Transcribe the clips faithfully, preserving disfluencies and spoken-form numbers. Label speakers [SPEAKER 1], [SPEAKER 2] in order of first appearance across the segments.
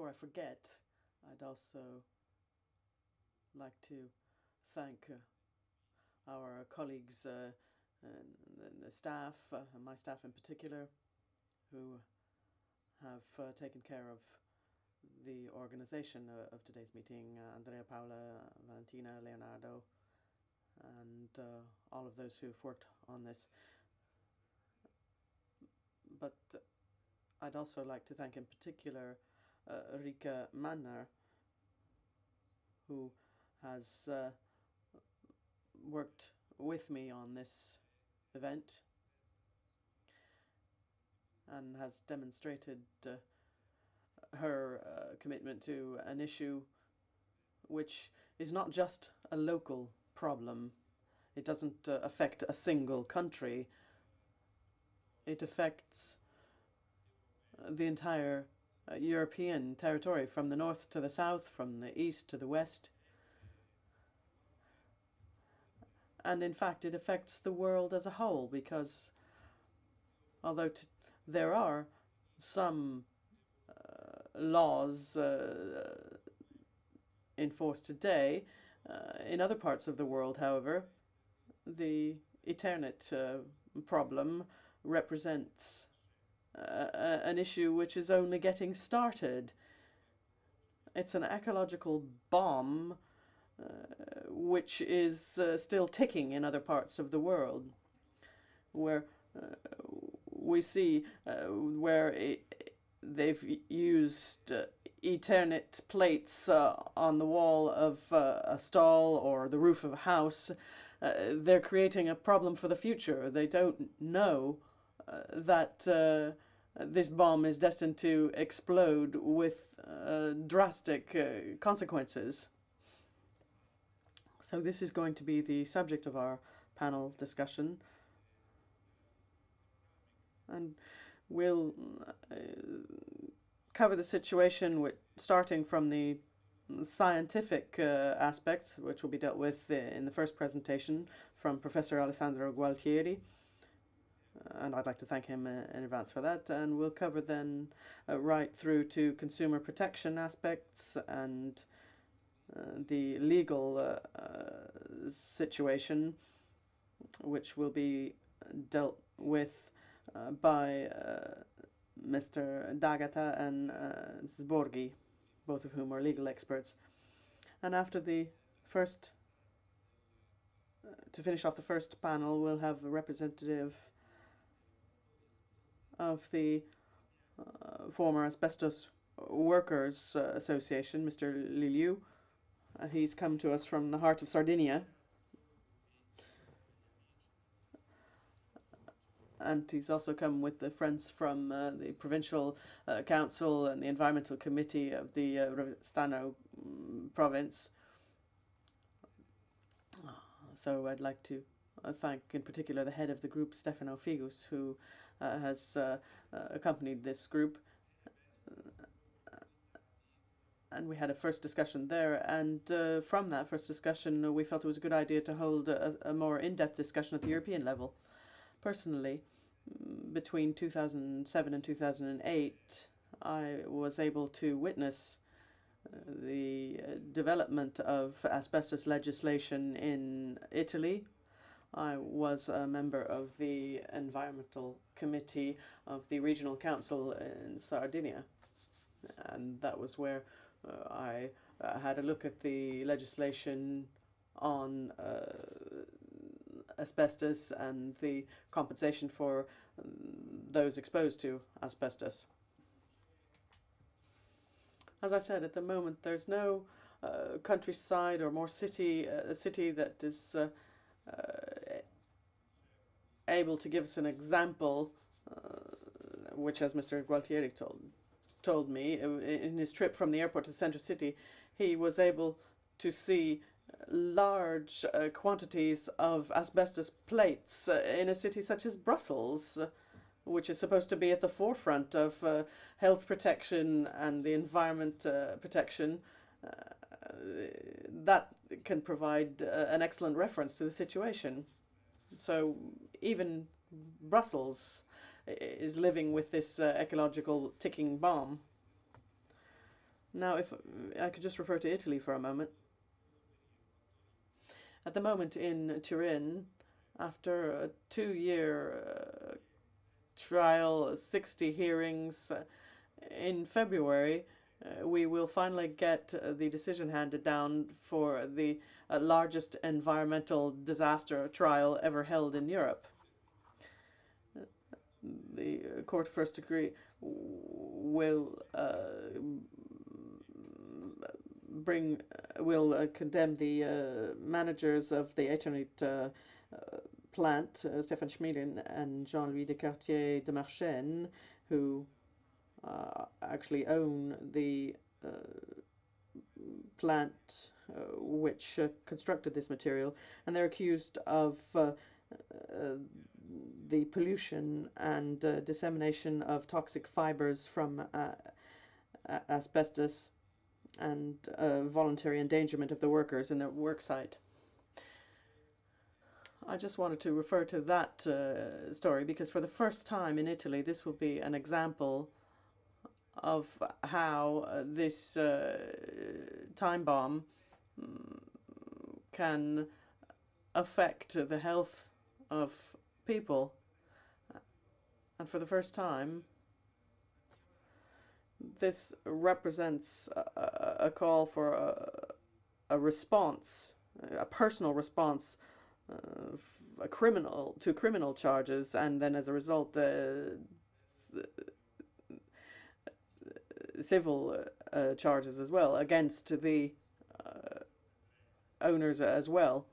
[SPEAKER 1] before I forget, I'd also like to thank uh, our colleagues uh, and, and the staff, uh, and my staff in particular, who have uh, taken care of the organization uh, of today's meeting, uh, Andrea, Paola, Valentina, Leonardo, and uh, all of those who've worked on this. But I'd also like to thank in particular uh, Rika Manner, who has uh, worked with me on this event and has demonstrated uh, her uh, commitment to an issue which is not just a local problem. It doesn't uh, affect a single country. It affects uh, the entire uh, European territory, from the north to the south, from the east to the west. And in fact, it affects the world as a whole, because although t there are some uh, laws uh, enforced today, uh, in other parts of the world, however, the Eternit uh, problem represents uh, an issue which is only getting started. It's an ecological bomb Uh, which is uh, still ticking in other parts of the world, where uh, we see uh, where it, they've used uh, Eternit plates uh, on the wall of uh, a stall or the roof of a house. Uh, they're creating a problem for the future. They don't know uh, that uh, this bomb is destined to explode with uh, drastic uh, consequences. So this is going to be the subject of our panel discussion, and we'll uh, cover the situation with, starting from the scientific uh, aspects, which will be dealt with uh, in the first presentation from Professor Alessandro Gualtieri, and I'd like to thank him uh, in advance for that. And we'll cover then uh, right through to consumer protection aspects and Uh, the legal uh, uh, situation, which will be dealt with uh, by uh, Mister D'Agata and uh, Missus Borghi, both of whom are legal experts. And after the first, uh, to finish off the first panel, we'll have a representative of the uh, former Asbestos Workers uh, Association, Mister Liliu. Uh, he's come to us from the heart of Sardinia, and he's also come with the friends from uh, the Provincial uh, Council and the Environmental Committee of the uh, Rivestano um, province. So I'd like to uh, thank in particular the head of the group, Stefano Figus, who uh, has uh, uh, accompanied this group. And we had a first discussion there, and uh, from that first discussion uh, we felt it was a good idea to hold a, a more in-depth discussion at the European level. Personally, between two thousand seven and two thousand eight, I was able to witness uh, the uh, development of asbestos legislation in Italy. I was a member of the Environmental Committee of the Regional Council in Sardinia, and that was where Uh, I uh, had a look at the legislation on uh, asbestos and the compensation for um, those exposed to asbestos. As I said, at the moment there's no uh, countryside or more city, uh, a city that is uh, uh, able to give us an example, uh, which, as Mister Gualtieri told told me, in his trip from the airport to the central city, he was able to see large uh, quantities of asbestos plates uh, in a city such as Brussels, uh, which is supposed to be at the forefront of uh, health protection and the environment uh, protection. Uh, that can provide uh, an excellent reference to the situation. So even Brussels is living with this uh, ecological ticking bomb. Now, if I could just refer to Italy for a moment. At the moment in Turin, after a two-year uh, trial, sixty hearings, uh, in February, uh, we will finally get uh, the decision handed down for the uh, largest environmental disaster trial ever held in Europe. The uh, court of first degree will uh, bring uh, will uh, condemn the uh, managers of the Eternit uh, uh, plant, uh, Stéphane Schmilin and Jean-Louis Descartier de Marchenne, who uh, actually own the uh, plant uh, which uh, constructed this material, and they're accused of uh, uh, the pollution and uh, dissemination of toxic fibers from uh, asbestos and uh, voluntary endangerment of the workers in their work site. I just wanted to refer to that uh, story because for the first time in Italy, this will be an example of how uh, this uh, time bomb um, can affect the health of people. And for the first time, this represents a, a call for a, a response, a personal response, uh, a criminal to criminal charges, and then as a result, uh, civil uh, charges as well against the uh, owners as well.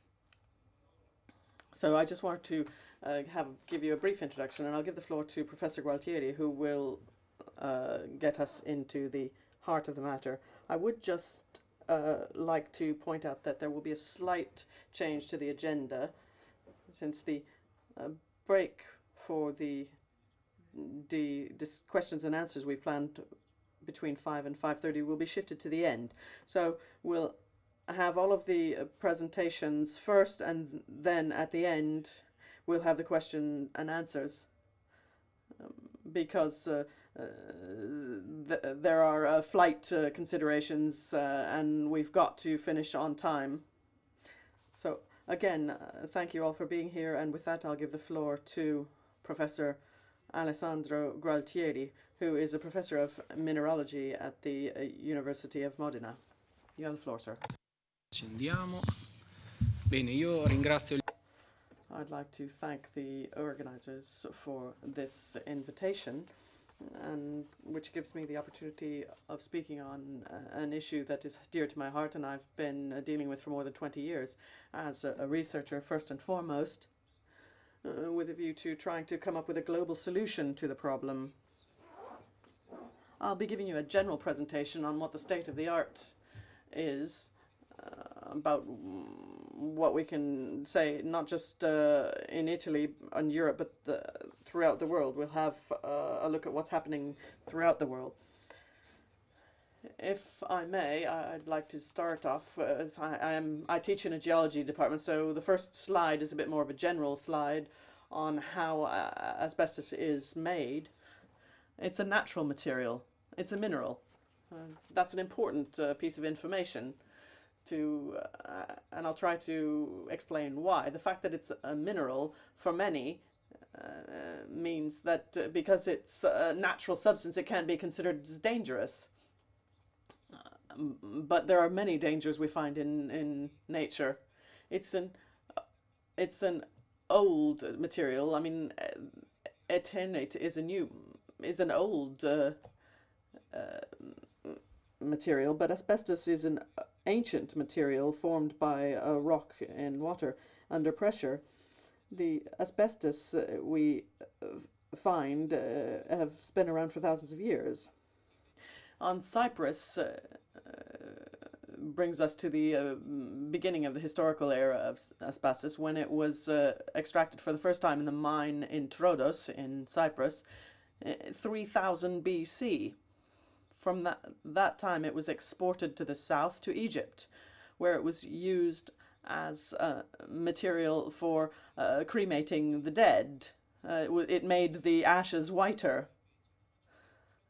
[SPEAKER 1] So I just want to uh, have give you a brief introduction, and I'll give the floor to Professor Gualtieri, who will uh, get us into the heart of the matter. I would just uh, like to point out that there will be a slight change to the agenda, since the uh, break for the, the questions and answers we've planned between five and five thirty will be shifted to the end. So we'll have all of the uh, presentations first, and then at the end we'll have the question and answers, um, because uh, uh, th there are uh, flight uh, considerations uh, and we've got to finish on time. So again, uh, thank you all for being here, and with that I'll give the floor to Professor Alessandro Gualtieri, who is a professor of mineralogy at the uh, University of Modena. You have the floor, sir.
[SPEAKER 2] Accendiamo. Bene, io ringrazio.
[SPEAKER 1] I'd like to thank the organizers for this invitation, and which gives me the opportunity of speaking on uh, an issue that is dear to my heart and I've been uh, dealing with for more than twenty years as a, a researcher first and foremost, uh, with a view to trying to come up with a global solution to the problem. I'll be giving you a general presentation on what the state of the art is, uh, about what we can say, not just uh, in Italy and Europe, but the, throughout the world. We'll have uh, a look at what's happening throughout the world. If I may, I'd like to start off. Uh, as I, I, am, I teach in a geology department, so the first slide is a bit more of a general slide on how uh, asbestos is made. It's a natural material. It's a mineral. Uh, that's an important uh, piece of information to, uh, and I'll try to explain why. The fact that it's a mineral, for many, uh, means that uh, because it's a natural substance, it can be considered as dangerous. Uh, but there are many dangers we find in, in nature. It's an, it's an old material. I mean, Eternit is a new, is an old uh, uh, material, but asbestos is an ancient material formed by a rock in water under pressure. The asbestos uh, we find uh, have been around for thousands of years. On Cyprus uh, uh, brings us to the uh, beginning of the historical era of asbestos, when it was uh, extracted for the first time in the mine in Troodos in Cyprus, uh, three thousand B C. From that, that time it was exported to the south, to Egypt, where it was used as uh, material for uh, cremating the dead. Uh, it, it made the ashes whiter.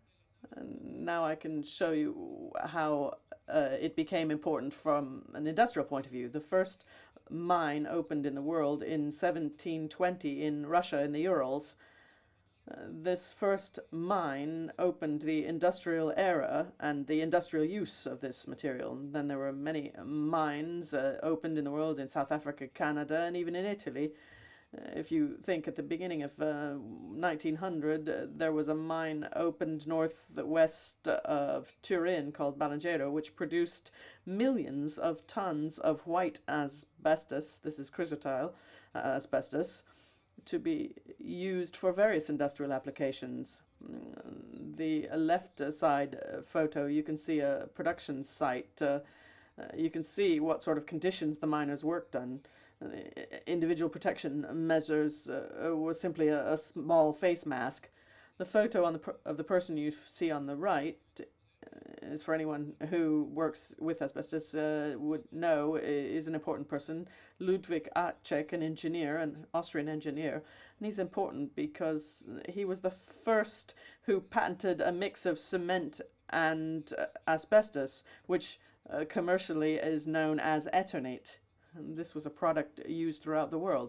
[SPEAKER 1] And now I can show you how uh, it became important from an industrial point of view. The first mine opened in the world in seventeen twenty in Russia in the Urals. Uh, this first mine opened the industrial era and the industrial use of this material. And then there were many mines uh, opened in the world in South Africa, Canada, and even in Italy. Uh, if you think at the beginning of uh, nineteen hundred, uh, there was a mine opened northwest of Turin called Balangero, which produced millions of tons of white asbestos, this is chrysotile uh, asbestos, to be used for various industrial applications. The left side photo, you can see a production site. Uh, uh, you can see what sort of conditions the miners worked on. Uh, individual protection measures uh, was simply a, a small face mask. The photo on the pr of the person you see on the right is, for anyone who works with asbestos uh, would know, is an important person. Ludwig Acek, an engineer, an Austrian engineer. And he's important because he was the first who patented a mix of cement and uh, asbestos, which uh, commercially is known as Eternate. And this was a product used throughout the world.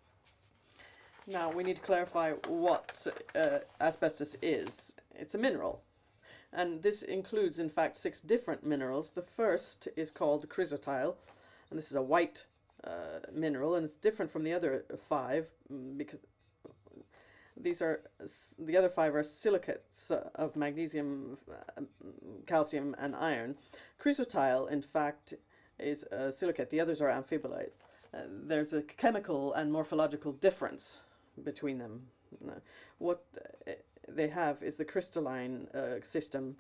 [SPEAKER 1] Now we need to clarify what uh, asbestos is. It's a mineral. And this includes, in fact, six different minerals. The first is called chrysotile, and this is a white uh, mineral, and it's different from the other five because these are the other five are silicates of magnesium, uh, calcium, and iron. Chrysotile, in fact, is a silicate. The others are amphibolite. Uh, there's a chemical and morphological difference between them. Uh, what uh, they have is the crystalline uh, system.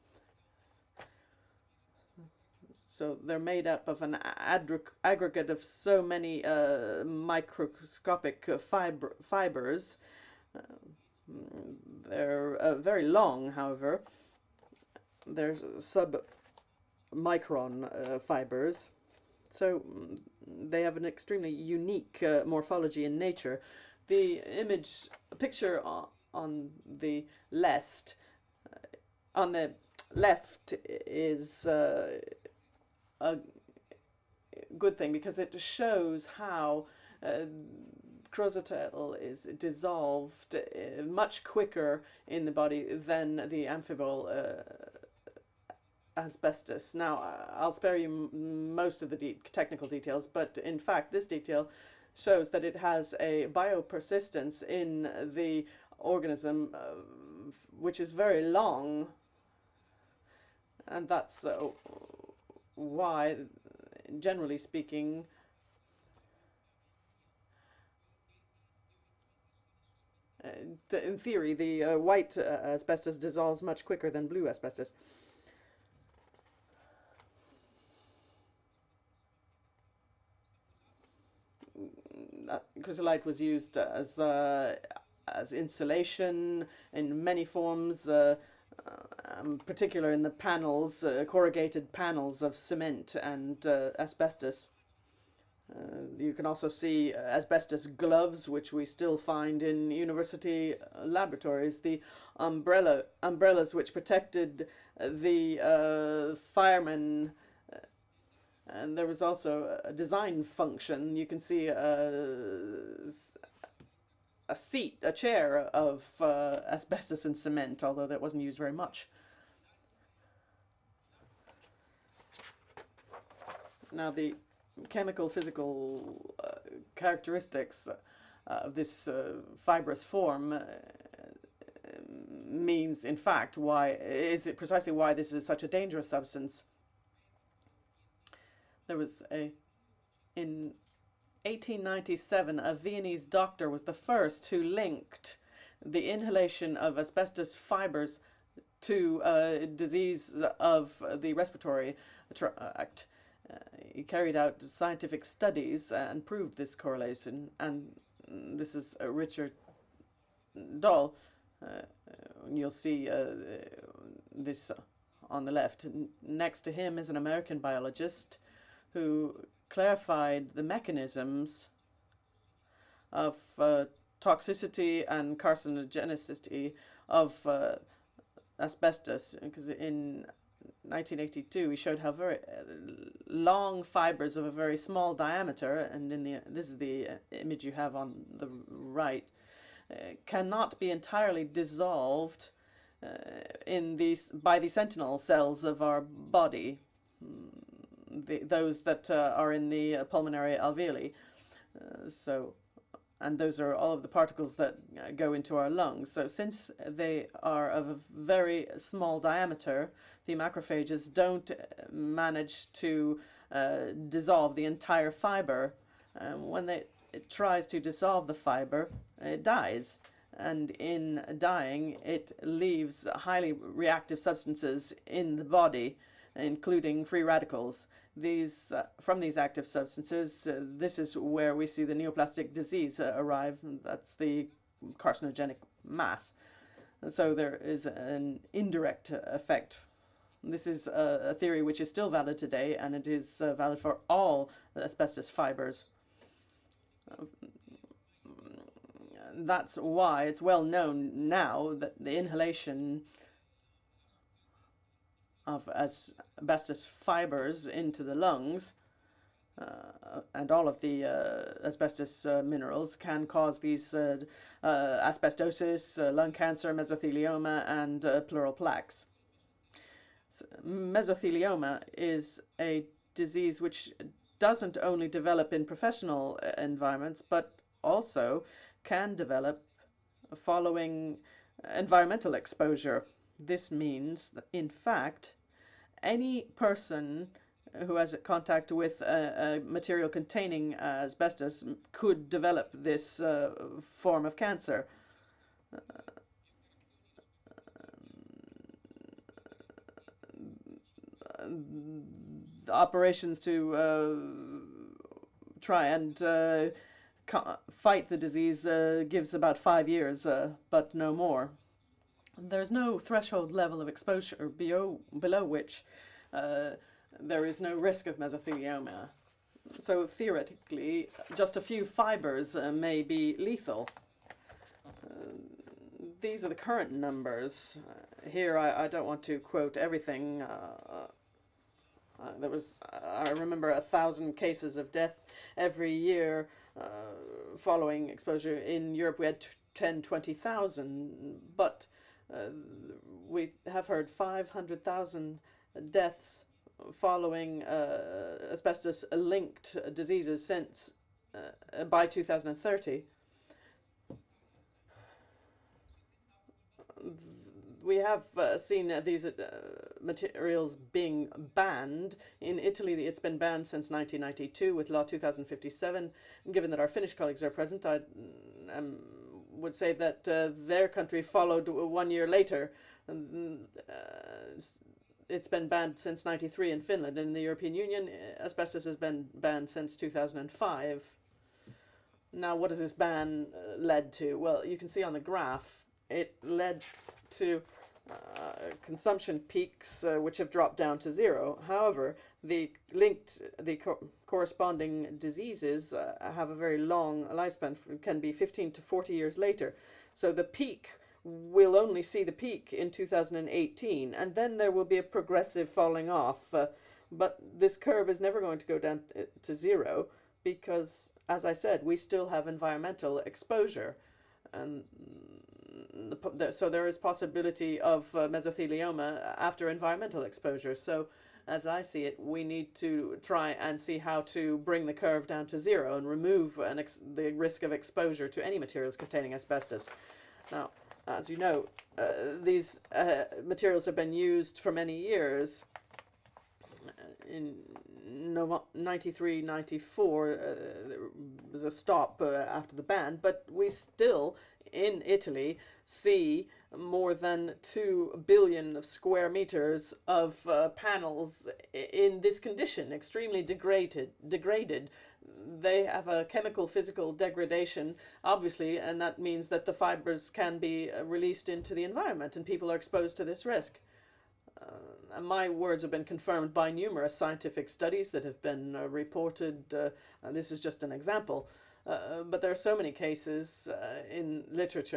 [SPEAKER 1] So they're made up of an aggregate of so many uh, microscopic uh, fib fibers. Uh, they're uh, very long, however. There's sub-micron uh, fibers. So they have an extremely unique uh, morphology in nature. The image, picture on, on the left, uh, on the left is uh, a good thing because it shows how uh, chrysotile is dissolved uh, much quicker in the body than the amphibole uh, asbestos. Now, I'll spare you m most of the de technical details, but in fact, this detail shows that it has a biopersistence in the organism, uh, which is very long, and that's uh, why, generally speaking, uh, in theory, the uh, white uh, asbestos dissolves much quicker than blue asbestos. Chrysolite was used as uh, as insulation in many forms, uh, um, particular in the panels, uh, corrugated panels of cement and uh, asbestos. Uh, you can also see asbestos gloves, which we still find in university laboratories. The umbrella umbrellas which protected the uh, firemen. And there was also a design function. You can see a, a seat, a chair of uh, asbestos and cement, although that wasn't used very much. Now, the chemical, physical uh, characteristics uh, of this uh, fibrous form uh, means, in fact, why is it precisely why this is such a dangerous substance. There was a, in eighteen ninety-seven, a Viennese doctor was the first who linked the inhalation of asbestos fibers to uh, disease of the respiratory tract. Uh, he carried out scientific studies and proved this correlation, and this is uh, Richard Dahl. Uh, you'll see uh, this on the left. Next to him is an American biologist who clarified the mechanisms of uh, toxicity and carcinogenicity of uh, asbestos, because in nineteen eighty-two we showed how very uh, long fibers of a very small diameter, and in the this is the image you have on the right, uh, cannot be entirely dissolved uh, in these by the sentinel cells of our body, the, those that uh, are in the uh, pulmonary alveoli. Uh, so. And those are all of the particles that uh, go into our lungs. So since they are of a very small diameter, the macrophages don't manage to uh, dissolve the entire fiber. Um, when they, it tries to dissolve the fiber, it dies. And in dying, it leaves highly reactive substances in the body, including free radicals. These, uh, from these active substances, uh, this is where we see the neoplastic disease uh, arrive. That's the carcinogenic mass. So there is an indirect effect. This is a, a theory which is still valid today, and it is uh, valid for all asbestos fibers. Uh, that's why it's well known now that the inhalation of asbestos fibers into the lungs uh, and all of the uh, asbestos uh, minerals can cause these uh, uh, asbestosis, uh, lung cancer, mesothelioma, and uh, pleural plaques. So, mesothelioma is a disease which doesn't only develop in professional environments, but also can develop following environmental exposure. This means that, in fact, any person who has contact with a, a material containing uh, asbestos could develop this uh, form of cancer. Uh, the operations to uh, try and uh, fight the disease uh, gives about five years, uh, but no more. There's no threshold level of exposure below, below which uh, there is no risk of mesothelioma. So theoretically, just a few fibers uh, may be lethal. Uh, these are the current numbers. Uh, here, I, I don't want to quote everything. Uh, uh, there was, uh, I remember, a thousand cases of death every year uh, following exposure. In Europe, we had ten, twenty thousand, but Uh, we have heard five hundred thousand deaths following uh, asbestos-linked diseases since uh, by two thousand thirty. We have uh, seen uh, these uh, materials being banned. In Italy, it's been banned since nineteen ninety-two with Law two thousand fifty-seven. Given that our Finnish colleagues are present, I um, would say that uh, their country followed one year later. Uh, it's been banned since ninety-three in Finland. In the European Union, asbestos has been banned since two thousand five. Now, what has this ban uh, led to? Well, you can see on the graph, it led to uh, consumption peaks uh, which have dropped down to zero. However, the linked, the co corresponding diseases uh, have a very long lifespan, can be fifteen to forty years later. So the peak, we'll only see the peak in two thousand eighteen, and then there will be a progressive falling off. Uh, but this curve is never going to go down to zero because, as I said, we still have environmental exposure. And the, the, so there is possibility of uh, mesothelioma after environmental exposure. So as I see it, we need to try and see how to bring the curve down to zero and remove an ex the risk of exposure to any materials containing asbestos. Now, as you know, uh, these uh, materials have been used for many years. In ninety-three, ninety-four, uh, there was a stop uh, after the ban, but we still, in Italy, see more than two billion of square meters of uh, panels in this condition, extremely degraded. degraded. They have a chemical physical degradation, obviously, and that means that the fibers can be uh, released into the environment and people are exposed to this risk. Uh, and my words have been confirmed by numerous scientific studies that have been uh, reported. Uh, and this is just an example. Uh, but there are so many cases uh, in literature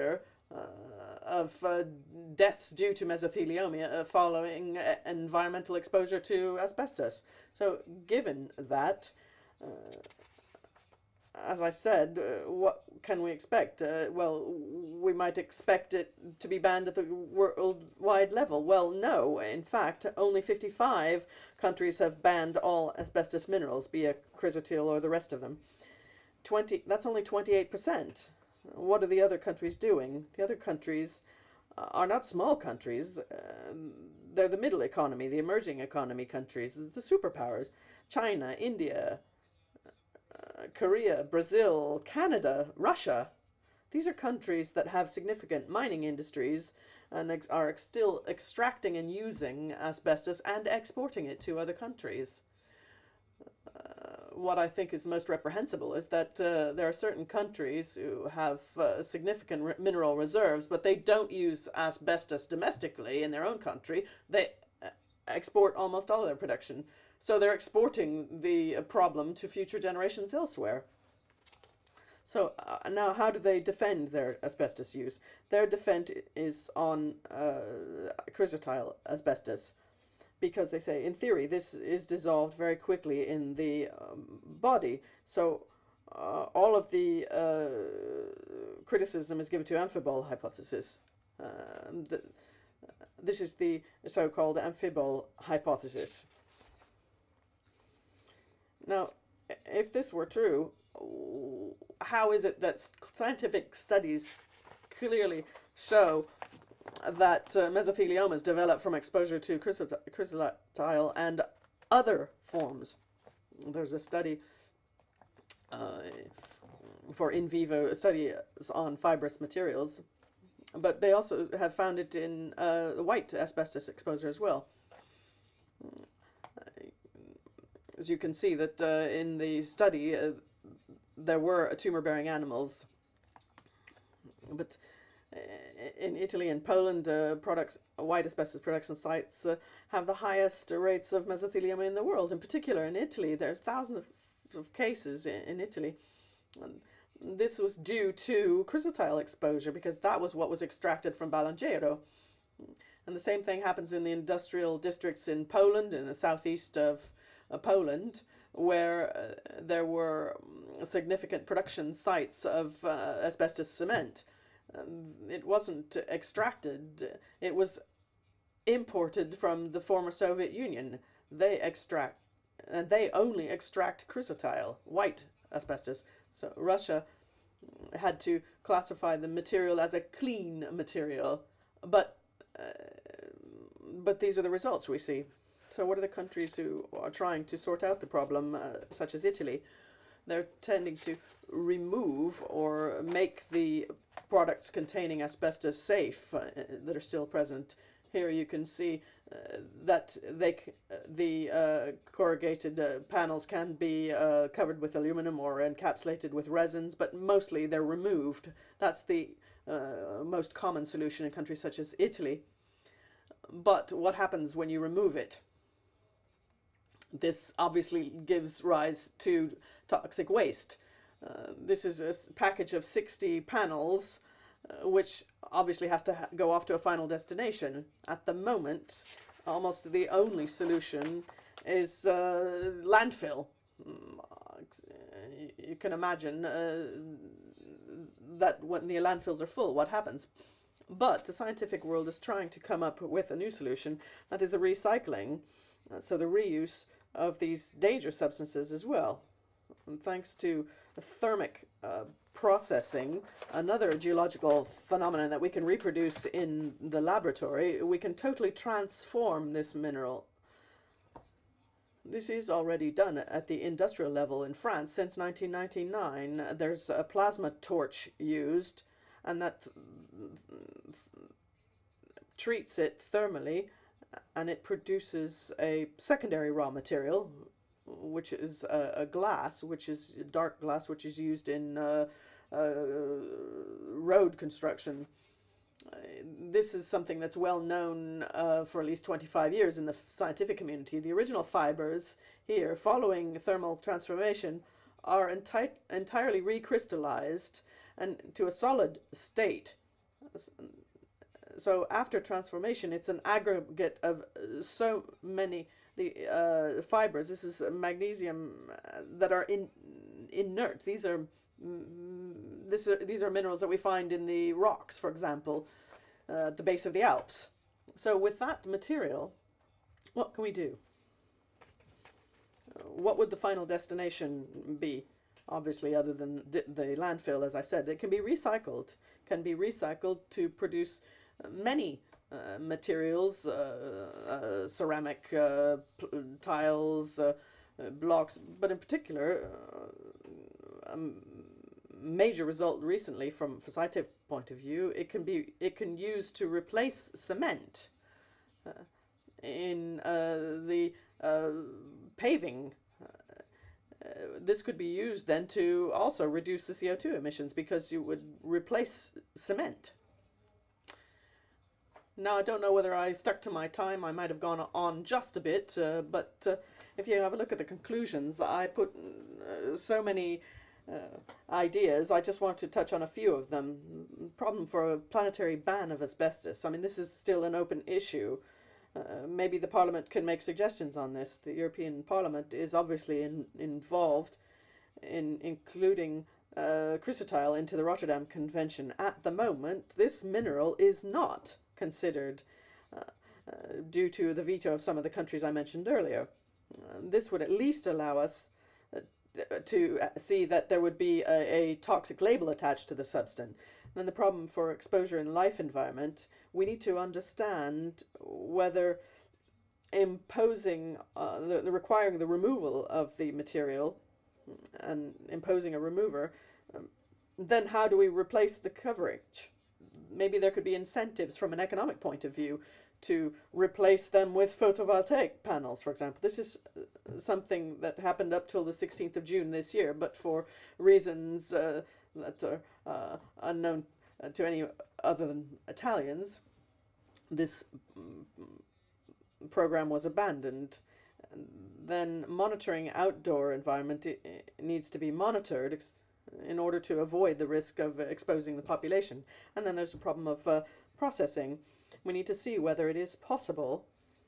[SPEAKER 1] uh, of uh, deaths due to mesothelioma uh, following uh, environmental exposure to asbestos. So given that, uh, as I said, uh, what can we expect? Uh, well, we might expect it to be banned at the worldwide level. Well, no. In fact, only fifty-five countries have banned all asbestos minerals, be it chrysotile or the rest of them. twenty, that's only twenty-eight percent. What are the other countries doing? The other countries uh, are not small countries. Uh, they're the middle economy, the emerging economy countries, the superpowers. China, India, uh, Korea, Brazil, Canada, Russia. These are countries that have significant mining industries and ex are ex still extracting and using asbestos and exporting it to other countries. Uh, what I think is most reprehensible is that uh, there are certain countries who have uh, significant re mineral reserves, but they don't use asbestos domestically in their own country. They uh, export almost all of their production. So they're exporting the uh, problem to future generations elsewhere. So uh, now how do they defend their asbestos use? Their defense is on uh, chrysotile asbestos, because they say, in theory, this is dissolved very quickly in the um, body. So uh, all of the uh, criticism is given to amphibole hypothesis. Uh, the, this is the so-called amphibole hypothesis. Now, if this were true, how is it that scientific studies clearly show that uh, mesotheliomas develop from exposure to chrysotile and other forms? There's a study uh, for in vivo studies on fibrous materials, but they also have found it in uh, white asbestos exposure as well. As you can see that uh, in the study uh, there were tumor-bearing animals, but in Italy and Poland, uh, products, white asbestos production sites uh, have the highest rates of mesothelioma in the world. In particular, in Italy, there's thousands of, of cases in, in Italy. And this was due to chrysotile exposure, because that was what was extracted from Balangero. And the same thing happens in the industrial districts in Poland, in the southeast of uh, Poland, where uh, there were significant production sites of uh, asbestos cement. Um, it wasn't extracted, it was imported from the former Soviet Union. They extract, and they only extract chrysotile, white asbestos. So Russia had to classify the material as a clean material, but uh, but these are the results we see. So what are the countries who are trying to sort out the problem, uh, such as Italy? They're tending to remove or make the products containing asbestos safe uh, that are still present. Here you can see uh, that they c uh, the uh, corrugated uh, panels can be uh, covered with aluminum or encapsulated with resins, but mostly they're removed. That's the uh, most common solution in countries such as Italy. But what happens when you remove it? This obviously gives rise to toxic waste. Uh, this is a package of sixty panels, uh, which obviously has to ha go off to a final destination. At the moment, almost the only solution is uh, landfill. You can imagine uh, that when the landfills are full, what happens? But the scientific world is trying to come up with a new solution, that is the recycling, uh, so the reuse of these dangerous substances as well. And thanks to thermic uh, processing, another geological phenomenon that we can reproduce in the laboratory, we can totally transform this mineral. This is already done at the industrial level in France. Since nineteen ninety-nine, there's a plasma torch used, and that treats it thermally, and it produces a secondary raw material, which is a, a glass, which is dark glass, which is used in uh, uh, road construction. Uh, this is something that's well known uh, for at least twenty-five years in the scientific community. The original fibers here, following thermal transformation, are enti entirely recrystallized and to a solid state. So after transformation, it's an aggregate of so many the uh, fibers. This is magnesium uh, that are in, inert. These are mm, this are, these are minerals that we find in the rocks, for example, uh, at the base of the Alps. So with that material, what can we do? What would the final destination be? Obviously, other than the landfill, as I said, it can be recycled. Can be recycled to produce many uh, materials, uh, uh, ceramic uh, tiles, uh, uh, blocks, but in particular, uh, a major result recently from a scientific point of view, it can be it can use to replace cement uh, in uh, the uh, paving. Uh, this could be used then to also reduce the C O two emissions because you would replace cement. Now, I don't know whether I stuck to my time. I might have gone on just a bit, uh, but uh, if you have a look at the conclusions, I put uh, so many uh, ideas. I just want to touch on a few of them. Problem for a planetary ban of asbestos. I mean, this is still an open issue. Uh, maybe the Parliament can make suggestions on this. The European Parliament is obviously in, involved in including uh, chrysotile into the Rotterdam Convention. At the moment, this mineral is not considered uh, uh, due to the veto of some of the countries I mentioned earlier. Uh, this would at least allow us uh, to see that there would be a, a toxic label attached to the substance. Then the problem for exposure in life environment, we need to understand whether imposing, uh, the, the requiring the removal of the material and imposing a remover, um, then how do we replace the coverage? Maybe there could be incentives from an economic point of view to replace them with photovoltaic panels, for example. This is something that happened up till the sixteenth of June this year, but for reasons uh, that are uh, unknown to any other than Italians, this program was abandoned. And then monitoring outdoor environment, it, it needs to be monitored in order to avoid the risk of exposing the population. And then there's a problem of uh, processing. We need to see whether it is possible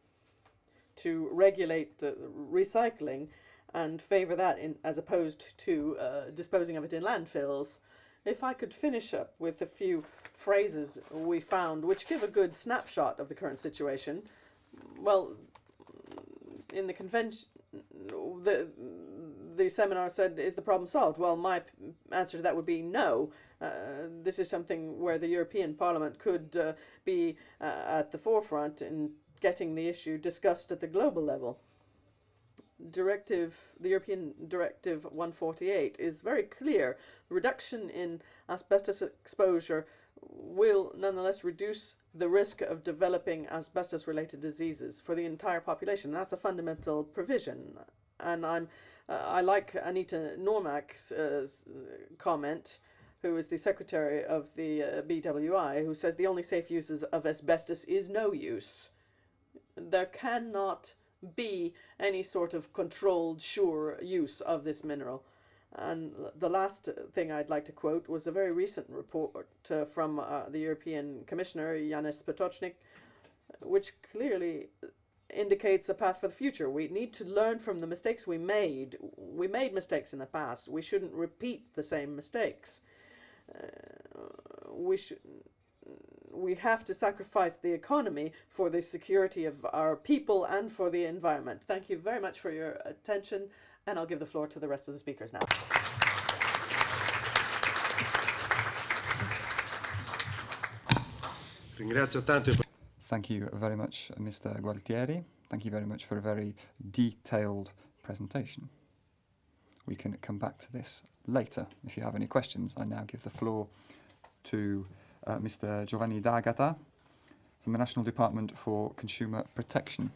[SPEAKER 1] to regulate uh, recycling and favor that in, as opposed to uh, disposing of it in landfills. If I could finish up with a few phrases we found which give a good snapshot of the current situation. Well, in the convention, the the seminar said, is the problem solved? Well, my answer to that would be no. Uh, this is something where the European Parliament could uh, be uh, at the forefront in getting the issue discussed at the global level. Directive, the European Directive one forty-eight is very clear. Reduction in asbestos exposure will nonetheless reduce the risk of developing asbestos-related diseases for the entire population. That's a fundamental provision. And I'm, uh, I like Anita Normak's uh, comment, who is the secretary of the uh, B W I, who says the only safe uses of asbestos is no use. There cannot be any sort of controlled, sure use of this mineral. And the last thing I'd like to quote was a very recent report uh, from uh, the European Commissioner, Janez Potočnik, which clearly indicates a path for the future. We need to learn from the mistakes we made. We made mistakes in the past. We shouldn't repeat the same mistakes. Uh, we should... We have to sacrifice the economy for the security of our people and for the environment. Thank you very much for your attention, and I'll give the floor to the rest of the speakers now.
[SPEAKER 3] Thank you very much, Mister Gualtieri. Thank you very much for a very detailed presentation. We can come back to this later if you have any questions. I now give the floor to Uh, Mister Giovanni D'Agata from the National Department for Consumer Protection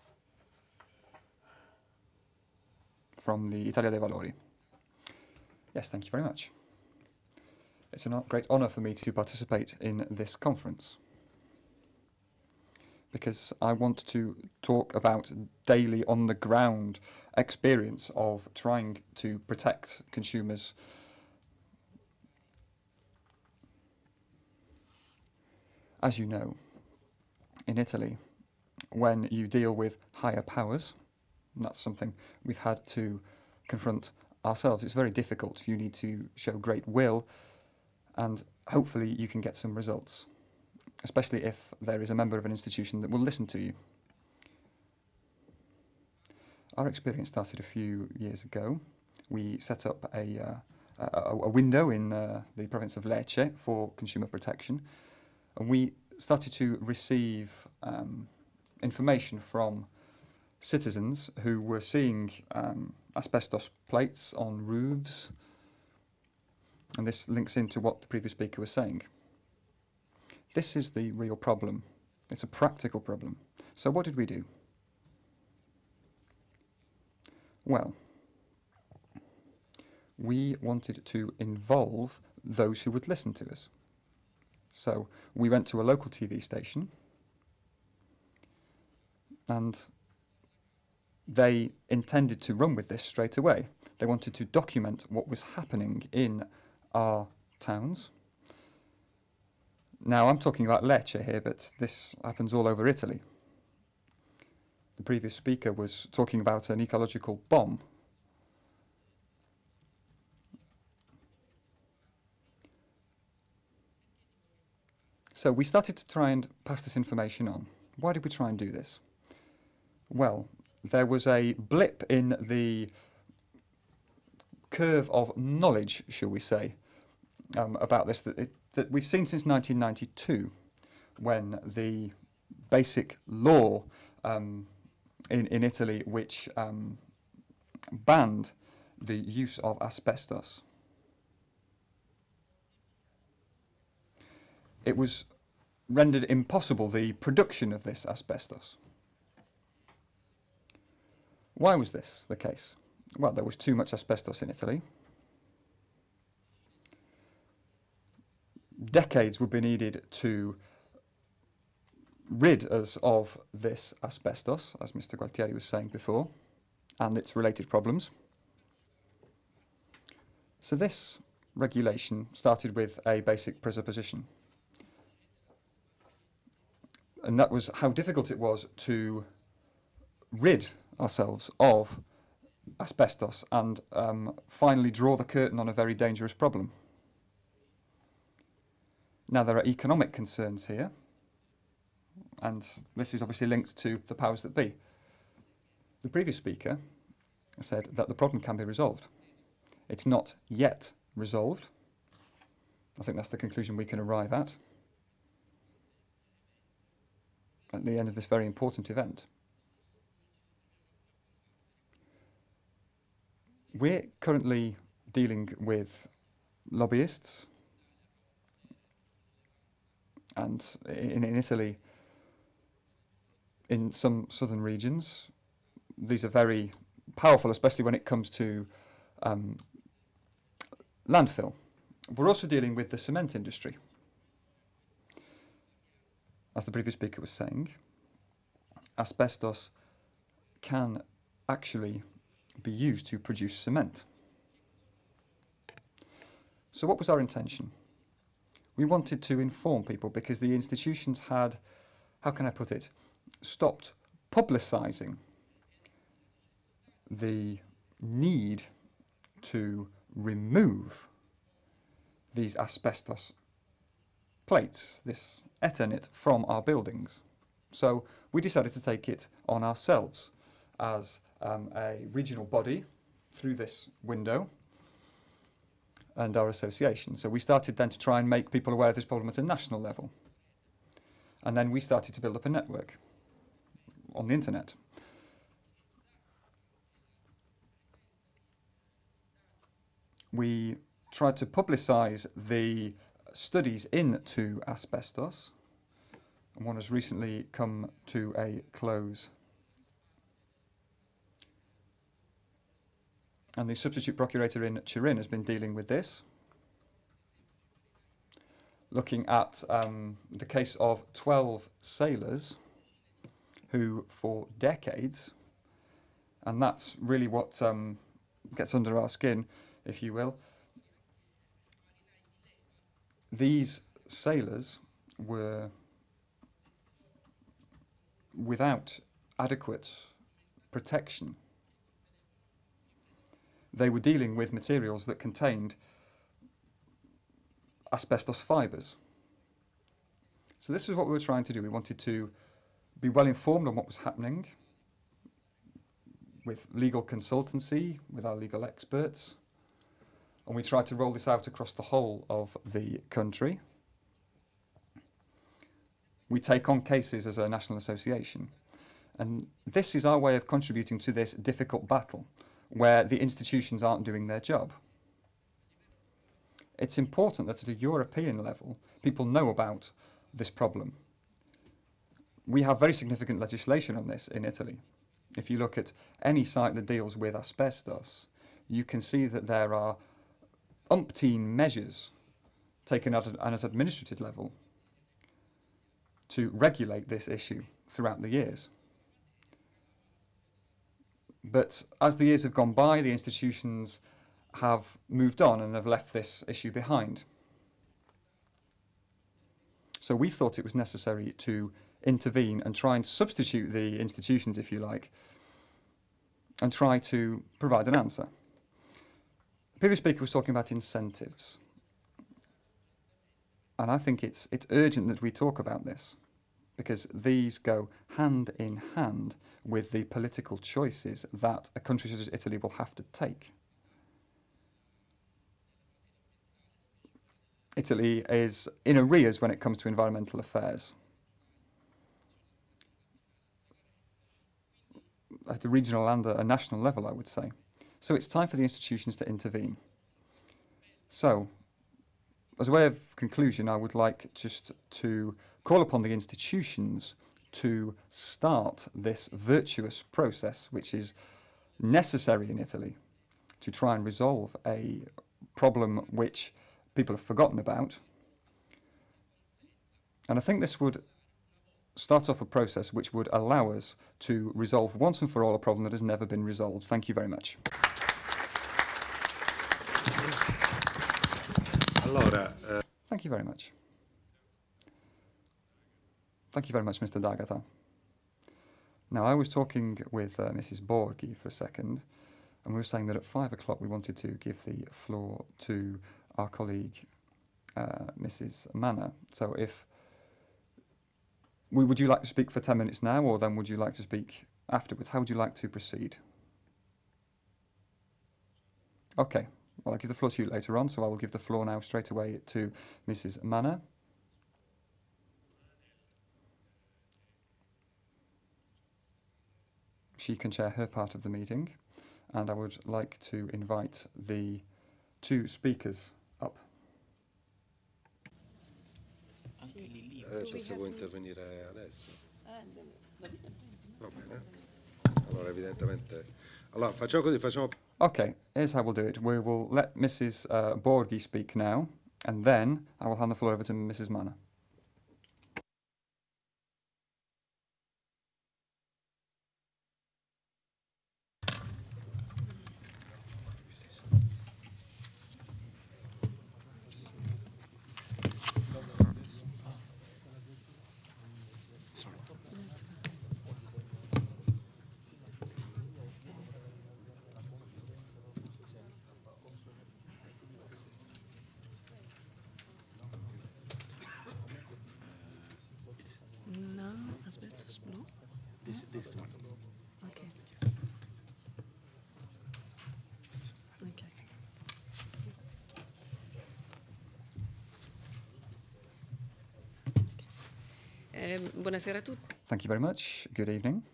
[SPEAKER 3] from the Italia dei Valori. Yes, thank you very much. It's a great honour for me to participate in this conference because I want to talk about daily on-the-ground experience of trying to protect consumers as you know, in Italy, when you deal with higher powers, and that's something we've had to confront ourselves, it's very difficult. You need to show great will, and hopefully you can get some results, especially if there is a member of an institution that will listen to you. Our experience started a few years ago. We set up a, uh, a, a window in uh, the province of Lecce for consumer protection, and we started to receive um, information from citizens who were seeing um, asbestos plates on roofs, and this links into what the previous speaker was saying. This is the real problem. It's a practical problem. So what did we do? Well, we wanted to involve those who would listen to us. So we went to a local T V station, and they intended to run with this straight away. They wanted to document what was happening in our towns. Now, I'm talking about Lecce here, but this happens all over Italy. The previous speaker was talking about an ecological bomb. So we started to try and pass this information on. Why did we try and do this? Well, there was a blip in the curve of knowledge, shall we say, um, about this that, it, that we've seen since nineteen ninety-two, when the basic law um, in, in Italy which um, banned the use of asbestos. It was rendered impossible, the production of this asbestos. Why was this the case? Well, there was too much asbestos in Italy. Decades would be needed to rid us of this asbestos, as Mister Gualtieri was saying before, and its related problems. So this regulation started with a basic presupposition, and that was how difficult it was to rid ourselves of asbestos and um, finally draw the curtain on a very dangerous problem. Now, there are economic concerns here, and this is obviously linked to the powers that be. The previous speaker said that the problem can be resolved. It's not yet resolved. I think that's the conclusion we can arrive at at the end of this very important event. We're currently dealing with lobbyists, and in, in Italy, in some southern regions, these are very powerful, especially when it comes to um, landfill. We're also dealing with the cement industry. As the previous speaker was saying, asbestos can actually be used to produce cement. So what was our intention? We wanted to inform people because the institutions had, how can I put it, stopped publicising the need to remove these asbestos plates, this Eternit, from our buildings. So we decided to take it on ourselves as um, a regional body through this window and our association. So we started then to try and make people aware of this problem at a national level. And then we started to build up a network on the internet. We tried to publicise the studies into asbestos, and one has recently come to a close. And the substitute procurator in Turin has been dealing with this, looking at um, the case of twelve sailors who, for decades, and that's really what um, gets under our skin, if you will, these sailors were without adequate protection. They were dealing with materials that contained asbestos fibres. So this is what we were trying to do. We wanted to be well informed on what was happening with legal consultancy, with our legal experts, and we tried to roll this out across the whole of the country. We take on cases as a national association, and this is our way of contributing to this difficult battle where the institutions aren't doing their job. It's important that at a European level people know about this problem. We have very significant legislation on this in Italy. If you look at any site that deals with asbestos, you can see that there are umpteen measures taken at an administrative level to regulate this issue throughout the years. But as the years have gone by, the institutions have moved on and have left this issue behind. So we thought it was necessary to intervene and try and substitute the institutions, if you like, and try to provide an answer. The previous speaker was talking about incentives. And I think it's, it's urgent that we talk about this, because these go hand in hand with the political choices that a country such as Italy will have to take. Italy is in arrears when it comes to environmental affairs. At the regional and a national level, I would say. So it's time for the institutions to intervene. So, as a way of conclusion, I would like just to call upon the institutions to start this virtuous process, which is necessary in Italy, to try and resolve a problem which people have forgotten about. And I think this would start off a process which would allow us to resolve once and for all a problem that has never been resolved. Thank you very much.
[SPEAKER 4] Allora, uh...
[SPEAKER 3] Thank you very much. Thank you very much, Mister D'Agata. Now, I was talking with uh, Missus Borghi for a second, and we were saying that at five o'clock we wanted to give the floor to our colleague, uh, Missus Manna. So if, would you like to speak for ten minutes now, or then would you like to speak afterwards? How would you like to proceed? Okay, well, I'll give the floor to you later on, so I will give the floor now straight away to Missus Manna. She can chair her part of the meeting, and I would like to invite the two speakers up.
[SPEAKER 4] Adesso se vuoi intervenire adesso. Va bene. Allora evidentemente. Allora facciamo così, facciamo.
[SPEAKER 3] Okay, here's how we'll do it. We will let Missus Uh, Borghi speak now, and then I will hand the floor over to Missus Manna.
[SPEAKER 5] Asbestos blue?
[SPEAKER 2] This, this one.
[SPEAKER 5] Okay. Okay. Okay. Um, buonasera a tutti.
[SPEAKER 3] Thank you very much. Good evening.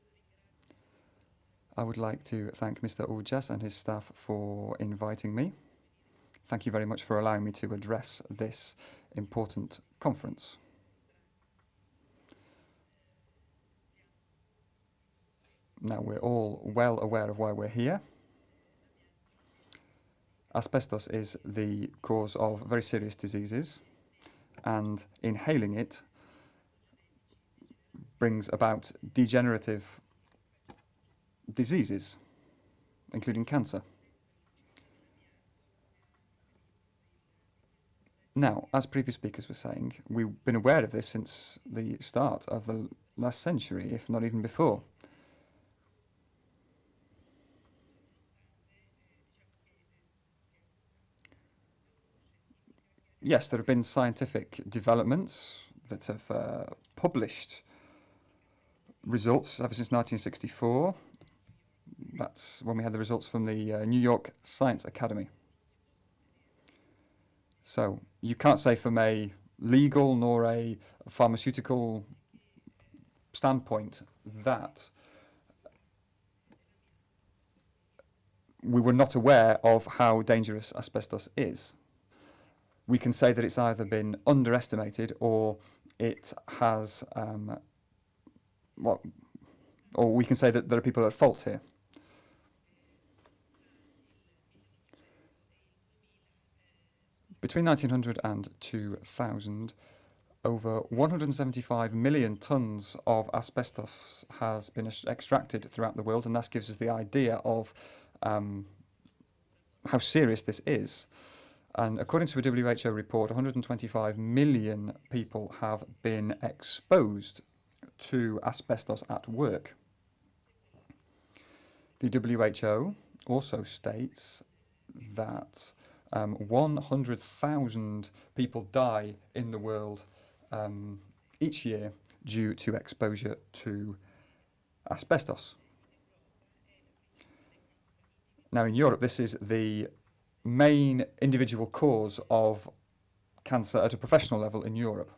[SPEAKER 3] I would like to thank Mister Ujas and his staff for inviting me. Thank you very much for allowing me to address this important conference. Now, we're all well aware of why we're here. Asbestos is the cause of very serious diseases, and inhaling it brings about degenerative diseases, including cancer. Now, as previous speakers were saying, we've been aware of this since the start of the last century, if not even before. Yes, there have been scientific developments that have uh, published results ever since nineteen sixty-four. That's when we had the results from the uh, New York Science Academy. So you can't say from a legal nor a pharmaceutical standpoint that we were not aware of how dangerous asbestos is. We can say that it's either been underestimated or it has, um, well, or we can say that there are people at fault here. Between nineteen hundred and two thousand, over one hundred seventy-five million tonnes of asbestos has been extracted throughout the world, and that gives us the idea of um, how serious this is. And according to a W H O report, one hundred twenty-five million people have been exposed to asbestos at work. The W H O also states that um, one hundred thousand people die in the world um, each year due to exposure to asbestos. Now in Europe, this is the main individual cause of cancer at a professional level in Europe.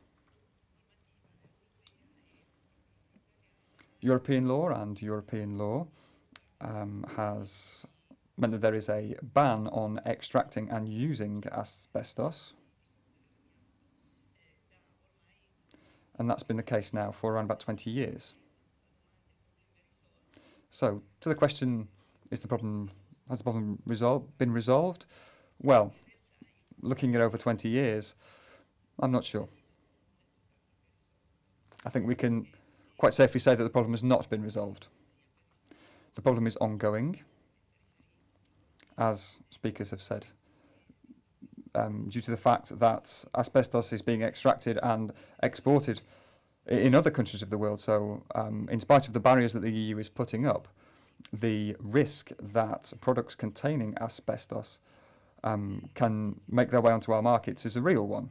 [SPEAKER 3] European law and European law um, has meant that there is a ban on extracting and using asbestos, and that's been the case now for around about twenty years. So, to the question, is the problem Has the problem resolved, been resolved? Well, looking at over twenty years, I'm not sure. I think we can quite safely say that the problem has not been resolved. The problem is ongoing, as speakers have said, um, due to the fact that asbestos is being extracted and exported in other countries of the world. So, um, in spite of the barriers that the E U is putting up, the risk that products containing asbestos um, can make their way onto our markets is a real one.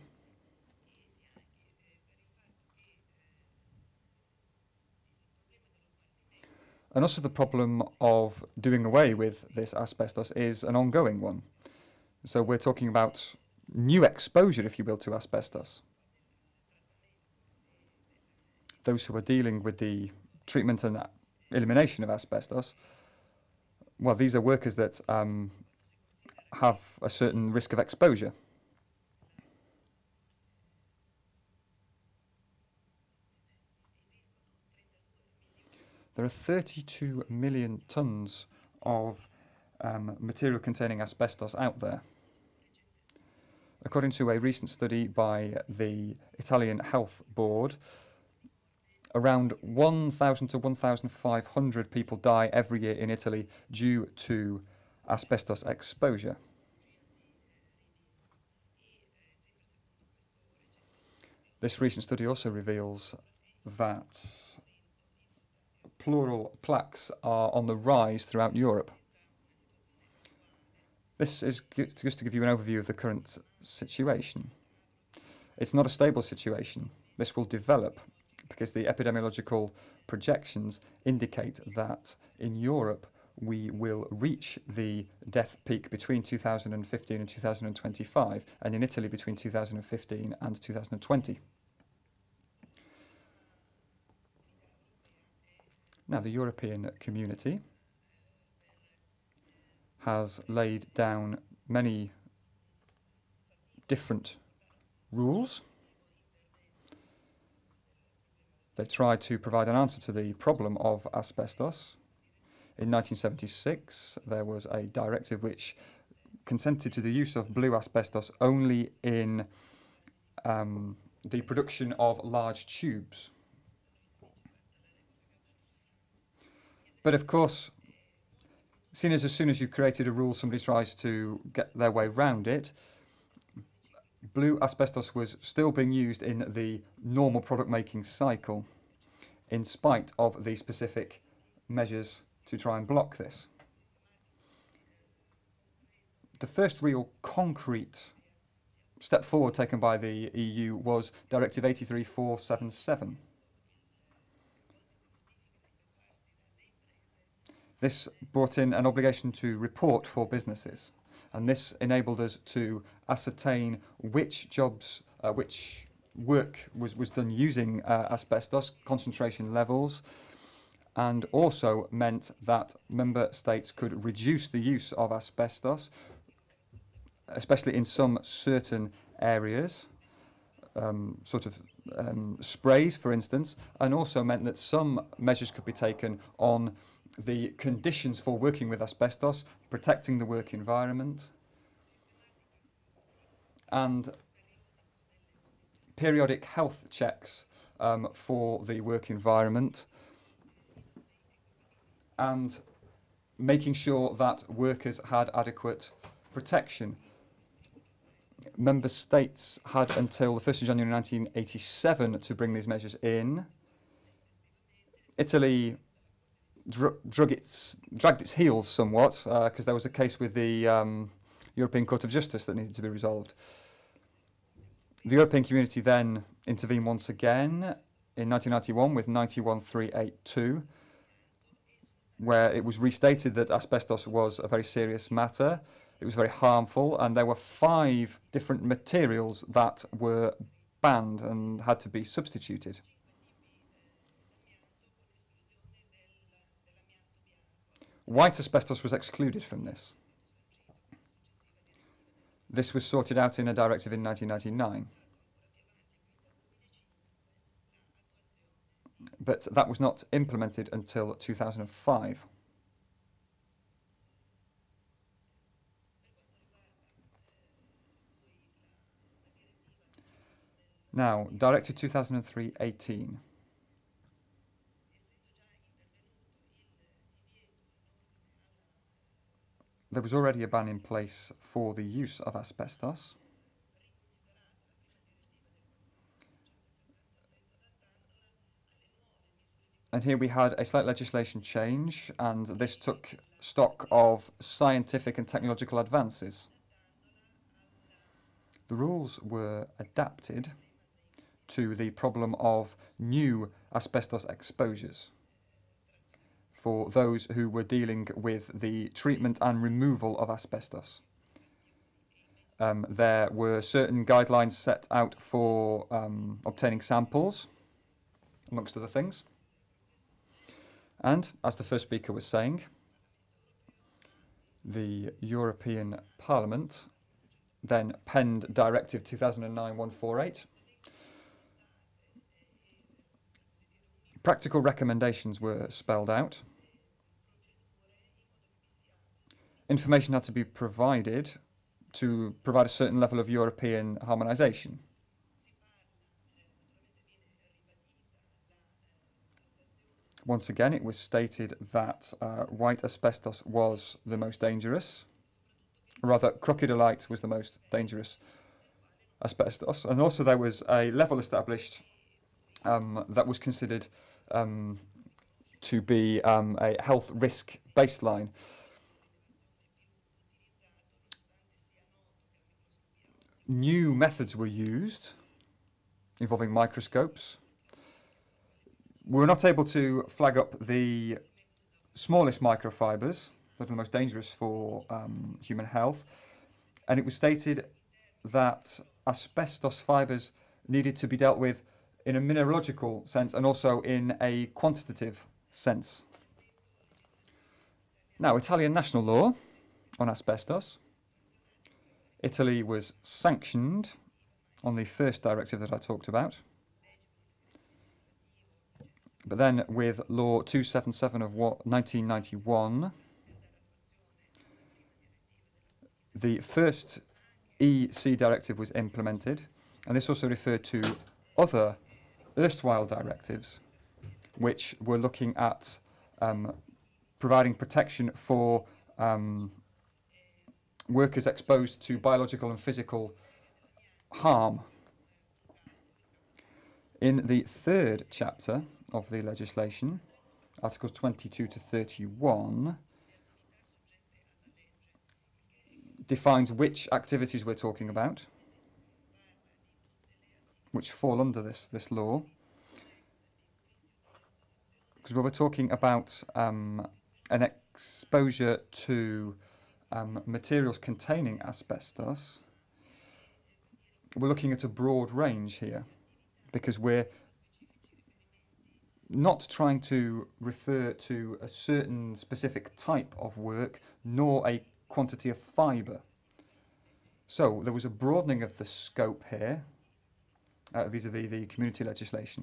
[SPEAKER 3] And also the problem of doing away with this asbestos is an ongoing one. So we're talking about new exposure, if you will, to asbestos. Those who are dealing with the treatment and elimination of asbestos, well, these are workers that um, have a certain risk of exposure. There are thirty-two million tonnes of um, material containing asbestos out there. According to a recent study by the Italian Health Board, around one thousand to one thousand five hundred people die every year in Italy due to asbestos exposure. This recent study also reveals that pleural plaques are on the rise throughout Europe. This is just to give you an overview of the current situation. It's not a stable situation. This will develop because the epidemiological projections indicate that in Europe we will reach the death peak between two thousand fifteen and two thousand twenty-five, and in Italy between two thousand fifteen and two thousand twenty. Now, the European community has laid down many different rules. They tried to provide an answer to the problem of asbestos. In nineteen seventy-six, there was a directive which consented to the use of blue asbestos only in um, the production of large tubes. But of course, seeing as as soon as you've created a rule, somebody tries to get their way round it, blue asbestos was still being used in the normal product making cycle. in spite of the specific measures to try and block this. The first real concrete step forward taken by the E U was Directive eighty-three four seventy-seven. This brought in an obligation to report for businesses, and this enabled us to ascertain which jobs, uh, which work was, was done using uh, asbestos, concentration levels, and also meant that member states could reduce the use of asbestos, especially in some certain areas, um, sort of um, sprays, for instance, and also meant that some measures could be taken on the conditions for working with asbestos, protecting the work environment, and periodic health checks um, for the work environment, and making sure that workers had adequate protection. Member states had until the first of January nineteen eighty-seven to bring these measures in. Italy dr drug its, dragged its heels somewhat because uh, there was a case with the um, European Court of Justice that needed to be resolved. The European Community then intervened once again in nineteen ninety-one with ninety-one three eighty-two, where it was restated that asbestos was a very serious matter. It was very harmful, and there were five different materials that were banned and had to be substituted. White asbestos was excluded from this. This was sorted out in a directive in nineteen ninety-nine. But that was not implemented until two thousand five. Now, Directive two thousand three eighteen. There was already a ban in place for the use of asbestos. And here we had a slight legislation change, and this took stock of scientific and technological advances. The rules were adapted to the problem of new asbestos exposures for those who were dealing with the treatment and removal of asbestos. Um, there were certain guidelines set out for um, obtaining samples, amongst other things. And, as the first speaker was saying, the European Parliament then penned Directive two thousand nine one forty-eight. Practical recommendations were spelled out. Information had to be provided to provide a certain level of European harmonisation. Once again, it was stated that uh, white asbestos was the most dangerous. Rather, crocodylite was the most dangerous asbestos. And also there was a level established um, that was considered um, to be um, a health risk baseline. New methods were used involving microscopes. We were not able to flag up the smallest microfibers, that are the most dangerous for um, human health, and it was stated that asbestos fibres needed to be dealt with in a mineralogical sense and also in a quantitative sense. Now, Italian national law on asbestos. Italy was sanctioned on the first directive that I talked about. But then with Law two seventy-seven of what, nineteen ninety-one, the first E C directive was implemented, and this also referred to other erstwhile directives which were looking at um, providing protection for um, workers exposed to biological and physical harm. In the third chapter of the legislation, Articles twenty-two to thirty-one, defines which activities we're talking about, which fall under this, this law. Because when we're talking about um, an exposure to um, materials containing asbestos, we're looking at a broad range here, because we're not trying to refer to a certain specific type of work, nor a quantity of fibre. So there was a broadening of the scope here, uh, vis-à-vis the community legislation.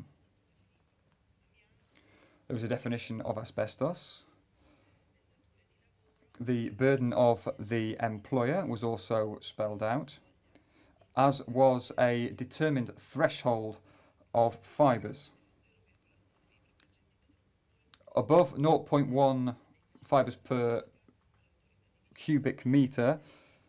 [SPEAKER 3] There was a definition of asbestos. The burden of the employer was also spelled out, as was a determined threshold of fibres. Above zero point one fibres per cubic metre,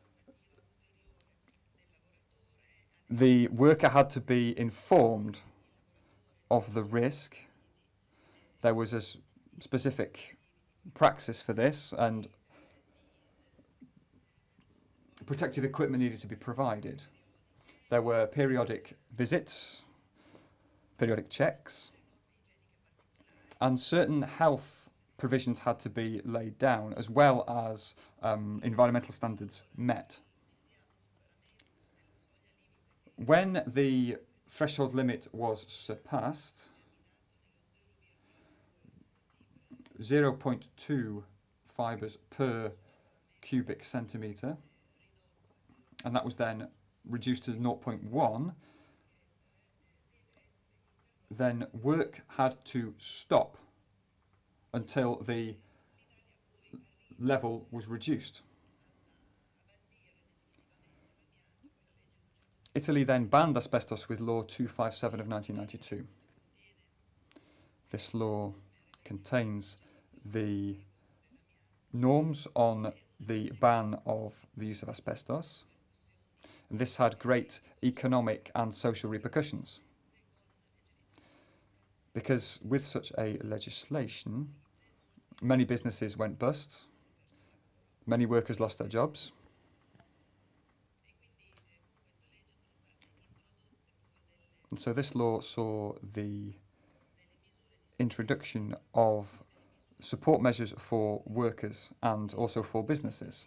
[SPEAKER 3] the worker had to be informed of the risk. There was a specific praxis for this, and protective equipment needed to be provided. There were periodic visits, periodic checks, and certain health provisions had to be laid down, as well as um, environmental standards met. When the threshold limit was surpassed, zero point two fibres per cubic centimetre, and that was then reduced to zero point one, then work had to stop until the level was reduced. Italy then banned asbestos with Law two fifty-seven of nineteen ninety-two. This law contains the norms on the ban of the use of asbestos. And this had great economic and social repercussions, because with such a legislation, many businesses went bust, many workers lost their jobs, and so this law saw the introduction of support measures for workers and also for businesses.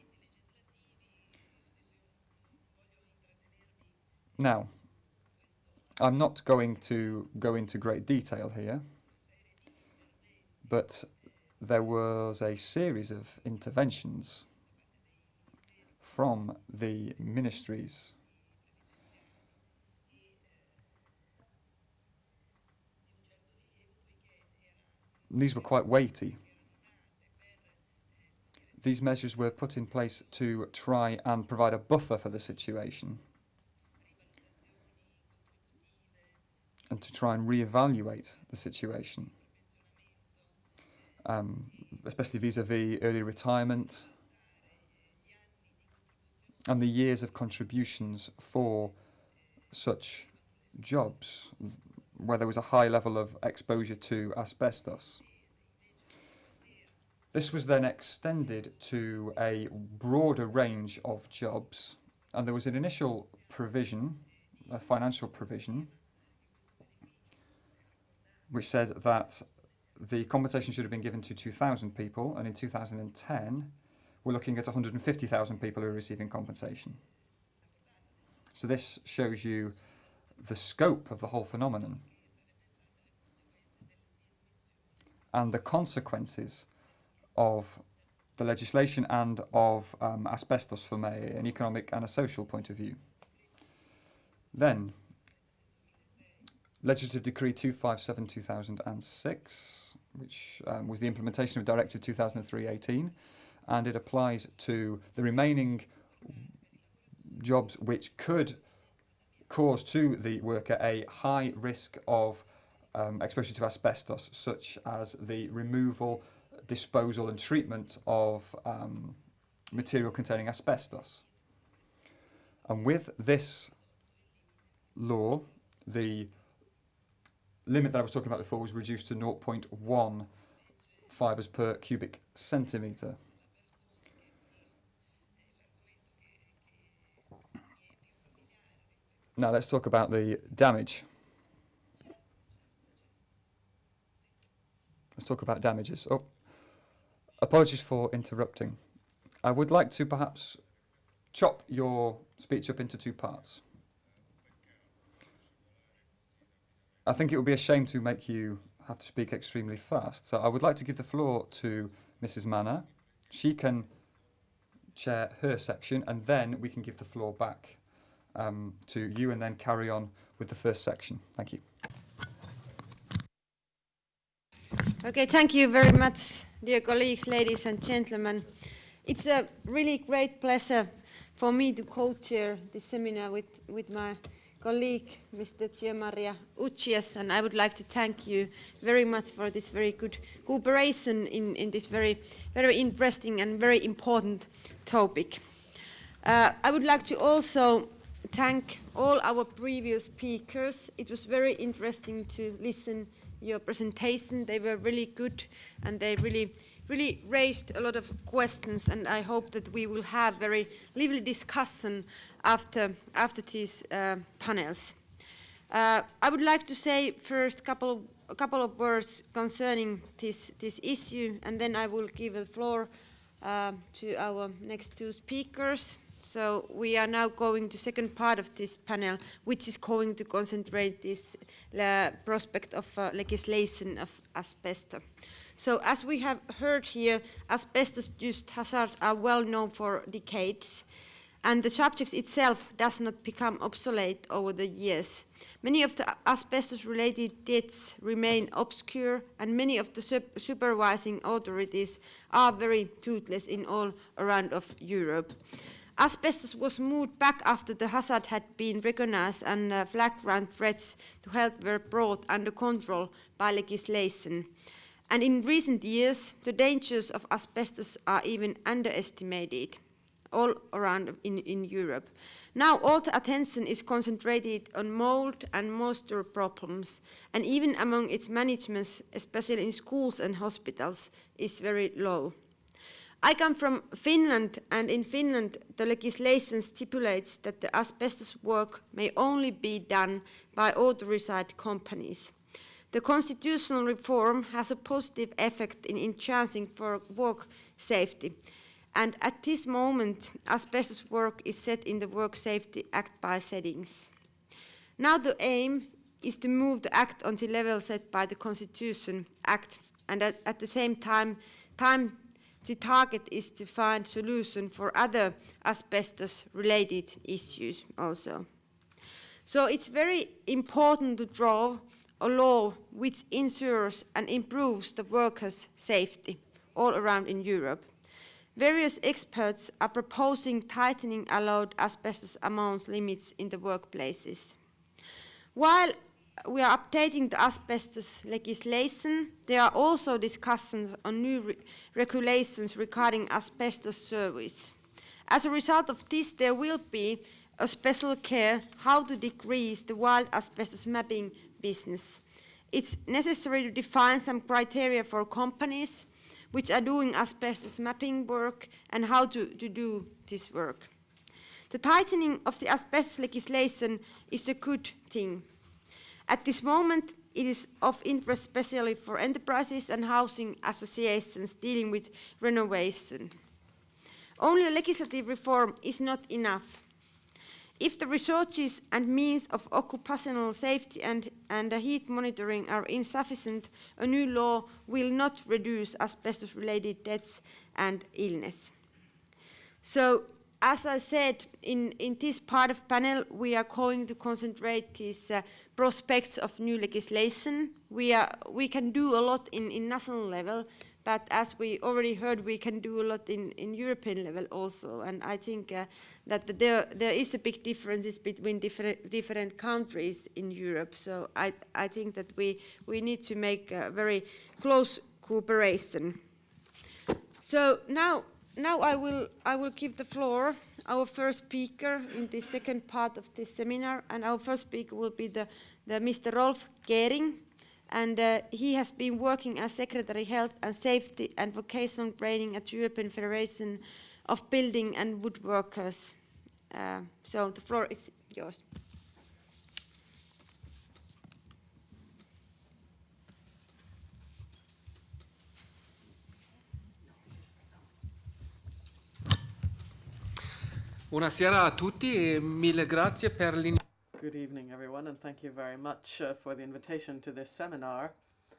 [SPEAKER 3] Now, I'm not going to go into great detail here, but there was a series of interventions from the ministries These were quite weighty. These measures were put in place to try and provide a buffer for the situation and to try and re-evaluate the situation, um, especially vis-à-vis early retirement and the years of contributions for such jobs where there was a high level of exposure to asbestos. This was then extended to a broader range of jobs, and there was an initial provision, a financial provision, which said that the compensation should have been given to two thousand people, and in two thousand ten we're looking at one hundred fifty thousand people who are receiving compensation. So this shows you the scope of the whole phenomenon and the consequences of the legislation and of um, asbestos from a, an economic and a social point of view. Then, Legislative Decree two fifty-seven two thousand six, which um, was the implementation of Directive two thousand three eighteen, and it applies to the remaining jobs which could cause to the worker a high risk of um, exposure to asbestos, such as the removal, disposal and treatment of um, material containing asbestos. And with this law, the limit that I was talking about before was reduced to zero point one fibres per cubic centimetre. Now let's talk about the damage. Let's talk about damages. Oh, apologies for interrupting. I would like to perhaps chop your speech up into two parts. I think it would be a shame to make you have to speak extremely fast. So I would like to give the floor to Missus Manna. She can chair her section, and then we can give the floor back um, to you and then carry on with the first section. Thank you.
[SPEAKER 6] Okay, thank you very much, dear colleagues, ladies and gentlemen. It's a really great pleasure for me to co-chair this seminar with, with my colleague, Mister Maria Uchias, and I would like to thank you very much for this very good cooperation in, in this very, very interesting and very important topic. Uh, I would like to also thank all our previous speakers. It was very interesting to listen your presentation. They were really good, and they really really raised a lot of questions, and I hope that we will have very lively discussion after after these uh, panels. Uh, I would like to say first couple of, a couple of words concerning this this issue, and then I will give the floor uh, to our next two speakers. So we are now going to the second part of this panel, which is going to concentrate this uh, prospect of uh, legislation of asbestos. So as we have heard here, asbestos-induced hazards are well known for decades, and the subject itself does not become obsolete over the years. Many of the asbestos-related deaths remain obscure, and many of the sup supervising authorities are very toothless in all around of Europe. Asbestos was moved back after the hazard had been recognized, and uh, flagrant threats to health were brought under control by legislation. And in recent years, the dangers of asbestos are even underestimated all around in, in Europe. Now all the attention is concentrated on mold and moisture problems, and even among its management, especially in schools and hospitals, is very low. I come from Finland, and in Finland the legislation stipulates that the asbestos work may only be done by authorized companies. The constitutional reform has a positive effect in enhancing for work safety, and at this moment asbestos work is set in the Work Safety Act by settings. Now the aim is to move the Act on the level set by the Constitution Act, and at, at the same time, time the target is to find solution for other asbestos-related issues also. So it's very important to draw a law which ensures and improves the workers' safety all around in Europe. Various experts are proposing tightening allowed asbestos amounts limits in the workplaces. While we are updating the asbestos legislation, there are also discussions on new re regulations regarding asbestos service. As a result of this, there will be a special care how to decrease the wild asbestos mapping business. It's necessary to define some criteria for companies which are doing asbestos mapping work and how to, to do this work. The tightening of the asbestos legislation is a good thing. At this moment, it is of interest especially for enterprises and housing associations dealing with renovation. Only a legislative reform is not enough. If the resources and means of occupational safety and, and heat monitoring are insufficient, a new law will not reduce asbestos-related deaths and illness. So, as I said, in, in this part of panel, we are going to concentrate these uh, prospects of new legislation. We, are, we can do a lot in, in national level, but as we already heard, we can do a lot in, in European level also. And I think uh, that there, there is a big differences between different, different countries in Europe. So I, I think that we, we need to make a very close cooperation. So now, Now I will, I will give the floor our first speaker in the second part of this seminar, and our first speaker will be the, the Mister Rolf Gehring. and uh, he has been working as Secretary Health and Safety and Vocational Training at European Federation of Building and Woodworkers. Uh, so the floor is yours.
[SPEAKER 7] Buonasera a tutti e mille grazie per l'invito.
[SPEAKER 1] Good evening, everyone, and thank you very much uh, for the invitation to this seminar.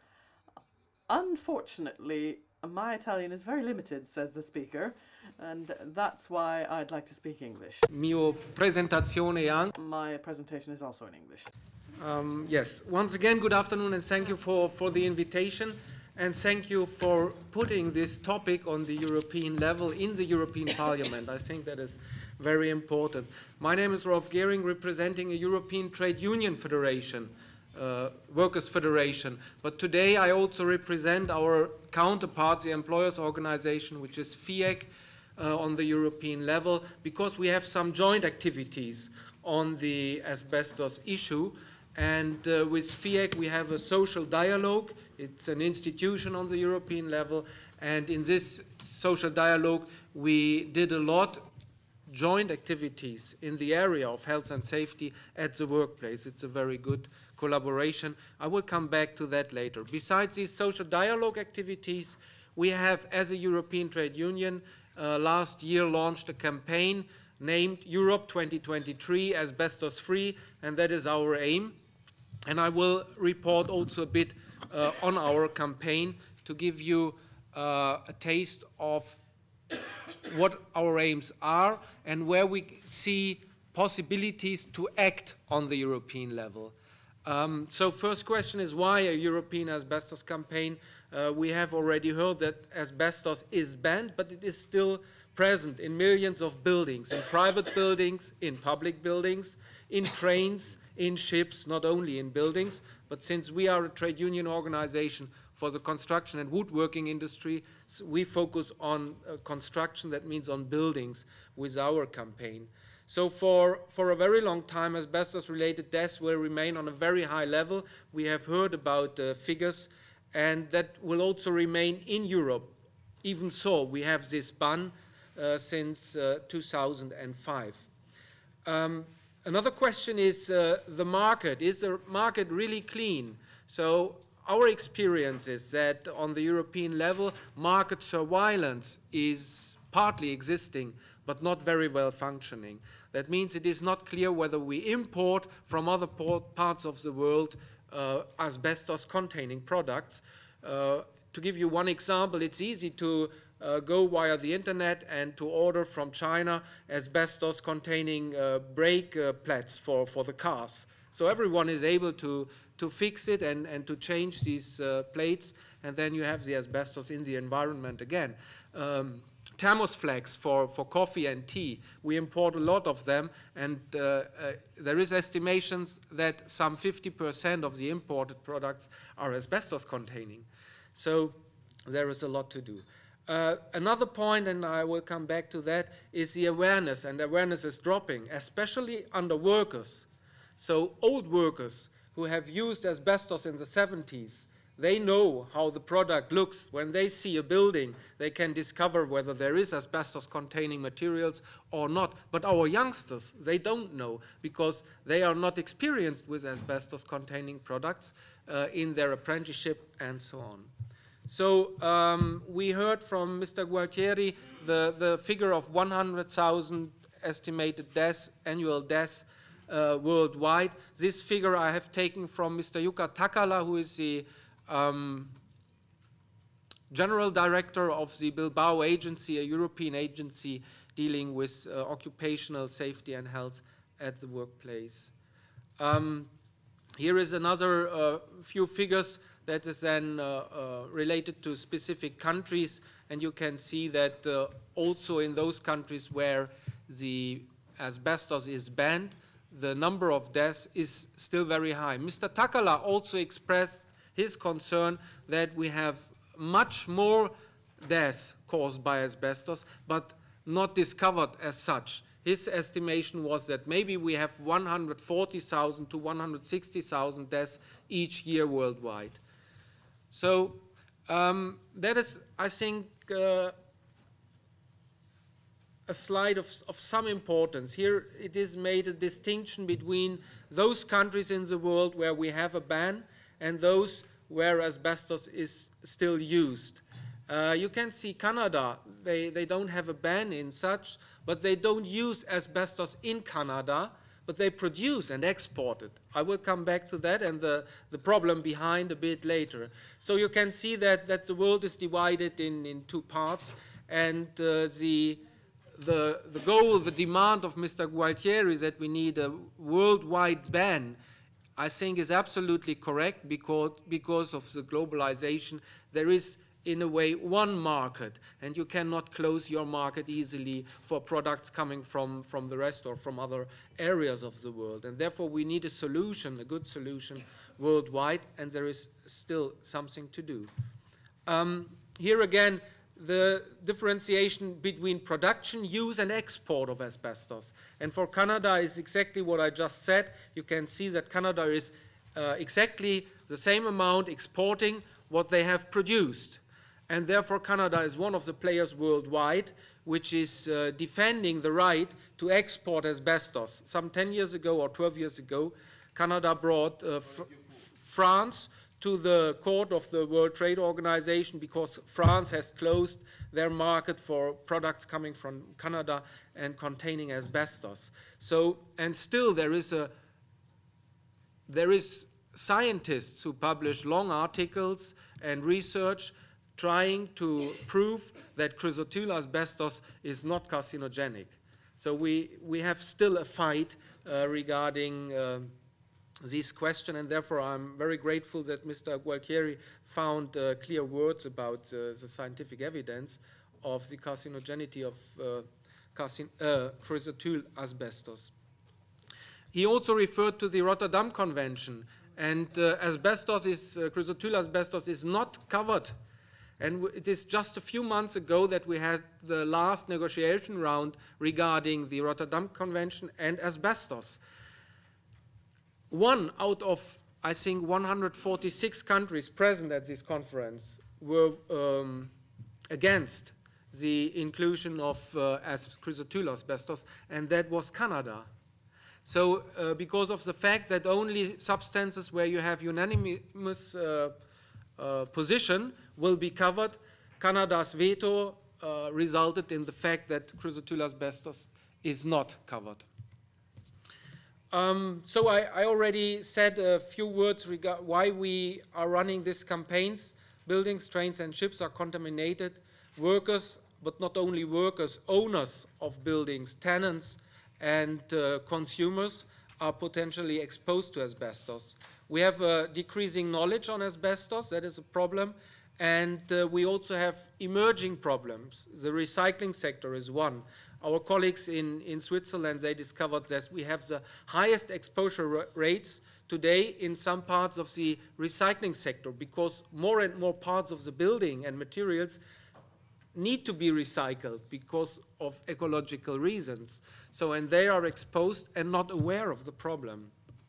[SPEAKER 1] Unfortunately, my Italian is very limited, says the speaker, and that's why I'd like to speak English.
[SPEAKER 7] Mio presentazione anche.
[SPEAKER 1] My presentation is also in English.
[SPEAKER 7] Um, yes, once again, good afternoon, and thank you for, for the invitation, and thank you for putting this topic on the European level in the European Parliament. I think that is very important. My name is Rolf Gehring, representing a European Trade Union Federation, uh, Workers' Federation. But today I also represent our counterpart, the Employers' Organization, which is F I E C, uh, on the European level, because we have some joint activities on the asbestos issue. And uh, with F I E C we have a social dialogue. It's an institution on the European level. And in this social dialogue we did a lot joint activities in the area of health and safety at the workplace. It's a very good collaboration. I will come back to that later. Besides these social dialogue activities, we have, as a European trade union, uh, last year launched a campaign named Europe twenty twenty-three Asbestos Free, and that is our aim. And I will report also a bit uh, on our campaign to give you uh, a taste of what our aims are and where we see possibilities to act on the European level. Um, so first question is, why a European asbestos campaign? Uh, we have already heard that asbestos is banned, but it is still present in millions of buildings, in private buildings, in public buildings, in trains, in ships, not only in buildings. But since we are a trade union organization for the construction and woodworking industry, so we focus on uh, construction, that means on buildings, with our campaign. So for, for a very long time, asbestos-related deaths will remain on a very high level. We have heard about uh, figures, and that will also remain in Europe. Even so, we have this ban uh, since uh, two thousand five. Um, another question is uh, the market. Is the market really clean? So our experience is that on the European level, market surveillance is partly existing, but not very well functioning. That means it is not clear whether we import from other parts of the world uh, asbestos-containing products. Uh, to give you one example, it's easy to uh, go via the internet and to order from China asbestos-containing uh, brake uh, plates for, for the cars. So everyone is able to, to fix it and, and to change these uh, plates, and then you have the asbestos in the environment again. Um, Thermos flags for, for coffee and tea, we import a lot of them, and uh, uh, there is estimations that some fifty percent of the imported products are asbestos containing. So there is a lot to do. Uh, another point, and I will come back to that, is the awareness, and awareness is dropping, especially under workers. So old workers who have used asbestos in the seventies, they know how the product looks. When they see a building, they can discover whether there is asbestos-containing materials or not. But our youngsters, they don't know, because they are not experienced with asbestos-containing products uh, in their apprenticeship and so on. So um, we heard from Mister Gualtieri the, the figure of one hundred thousand estimated deaths, annual deaths uh, worldwide. This figure I have taken from Mister Jukka Takala, who is the Um, General Director of the Bilbao Agency, a European agency dealing with uh, occupational safety and health at the workplace. Um, here is another uh, few figures that is then uh, uh, related to specific countries, and you can see that uh, also in those countries where the asbestos is banned, the number of deaths is still very high. Mister Takala also expressed his concern that we have much more deaths caused by asbestos, but not discovered as such. his estimation was that maybe we have one hundred forty thousand to one hundred sixty thousand deaths each year worldwide. So um, that is, I think, uh, a slide of, of some importance. Here it is made a distinction between those countries in the world where we have a ban and those where asbestos is still used. Uh, you can see Canada, they, they don't have a ban in such, but they don't use asbestos in Canada, but they produce and export it. I will come back to that and the, the problem behind a bit later. So you can see that, that the world is divided in, in two parts, and uh, the, the, the goal, the demand of Mister Gualtieri is that we need a worldwide ban, I think is absolutely correct, because, because of the globalization. There is, in a way, one market, and you cannot close your market easily for products coming from, from the rest or from other areas of the world. And therefore, we need a solution, a good solution worldwide, and there is still something to do. Um, here again, the differentiation between production, use, and export of asbestos. And for Canada is exactly what I just said. You can see that Canada is uh, exactly the same amount exporting what they have produced. And therefore, Canada is one of the players worldwide which is uh, defending the right to export asbestos. Some ten years ago or twelve years ago, Canada brought uh, fr France to the court of the World Trade Organization because France has closed their market for products coming from Canada and containing asbestos. So, and still there is a, there is scientists who publish long articles and research trying to prove that chrysotyl asbestos is not carcinogenic. So we, we have still a fight uh, regarding uh, this question, and therefore I'm very grateful that Mister Gualtieri found uh, clear words about uh, the scientific evidence of the carcinogenity of uh, carcin uh, chrysotyl asbestos. He also referred to the Rotterdam Convention, and uh, asbestos is, uh, chrysotyl asbestos is not covered. And it is just a few months ago that we had the last negotiation round regarding the Rotterdam Convention and asbestos. One out of, I think, one hundred forty-six countries present at this conference were um, against the inclusion of uh, as chrysotyl asbestos, and that was Canada. So uh, because of the fact that only substances where you have unanimous uh, uh, position will be covered, Canada's veto uh, resulted in the fact that chrysotyl asbestos is not covered. Um, so I, I already said a few words regarding why we are running these campaigns. Buildings, trains, and ships are contaminated. Workers, but not only workers, owners of buildings, tenants, and uh, consumers are potentially exposed to asbestos. We have a decreasing knowledge on asbestos, that is a problem, and uh, we also have emerging problems. The recycling sector is one. Our colleagues in, in Switzerland, they discovered that we have the highest exposure rates today in some parts of the recycling sector because more and more parts of the building and materials need to be recycled because of ecological reasons. So, and they are exposed and not aware of the problem.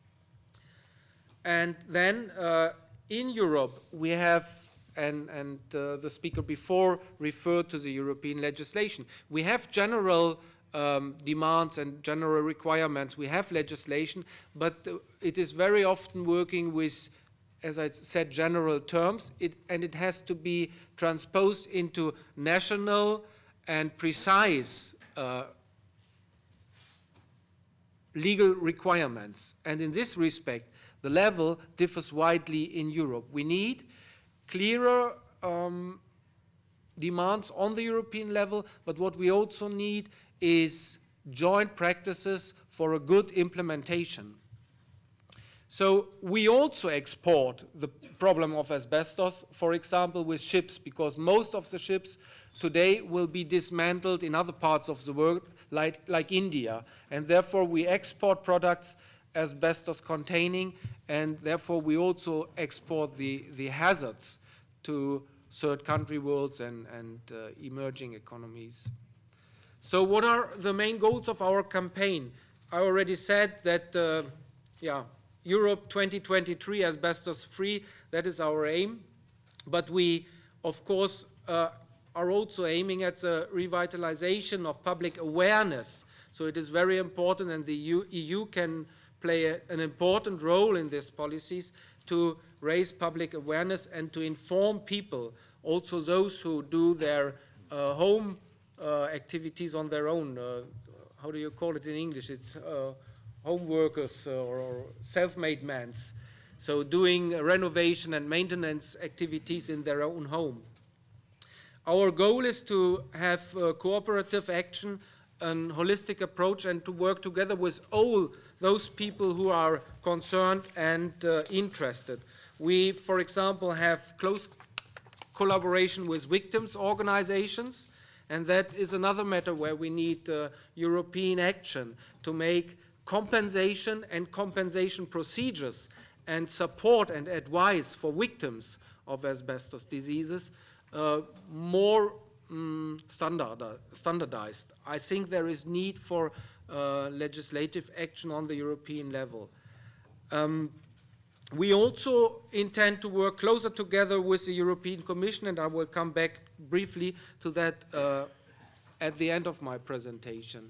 [SPEAKER 7] And then uh, in Europe, we have, and, and uh, the speaker before referred to the European legislation. We have general um, demands and general requirements. We have legislation, but uh, it is very often working with, as I said, general terms, it, and it has to be transposed into national and precise uh, legal requirements. And in this respect, the level differs widely in Europe. We need clearer um, demands on the European level, but what we also need is joint practices for a good implementation. So we also export the problem of asbestos, for example, with ships, because most of the ships today will be dismantled in other parts of the world, like, like India, and therefore we export products asbestos containing, and therefore we also export the, the hazards to third country worlds and, and uh, emerging economies. So what are the main goals of our campaign? I already said that, uh, yeah, Europe twenty twenty-three asbestos free, that is our aim. But we, of course, uh, are also aiming at the revitalization of public awareness. So it is very important, and the E U can play a, an important role in these policies to raise public awareness and to inform people, also those who do their uh, home uh, activities on their own. Uh, how do you call it in English? It's uh, home workers uh, or, or self-made mans. So doing renovation and maintenance activities in their own home. Our goal is to have uh, cooperative action, an holistic approach, and to work together with all those people who are concerned and uh, interested. We, for example, have close collaboration with victims' organizations, and that is another matter where we need uh, European action to make compensation and compensation procedures and support and advice for victims of asbestos diseases uh, more um, standard, uh, standardized. I think there is need for uh, legislative action on the European level. Um, we also intend to work closer together with the European Commission, and I will come back briefly to that uh, at the end of my presentation.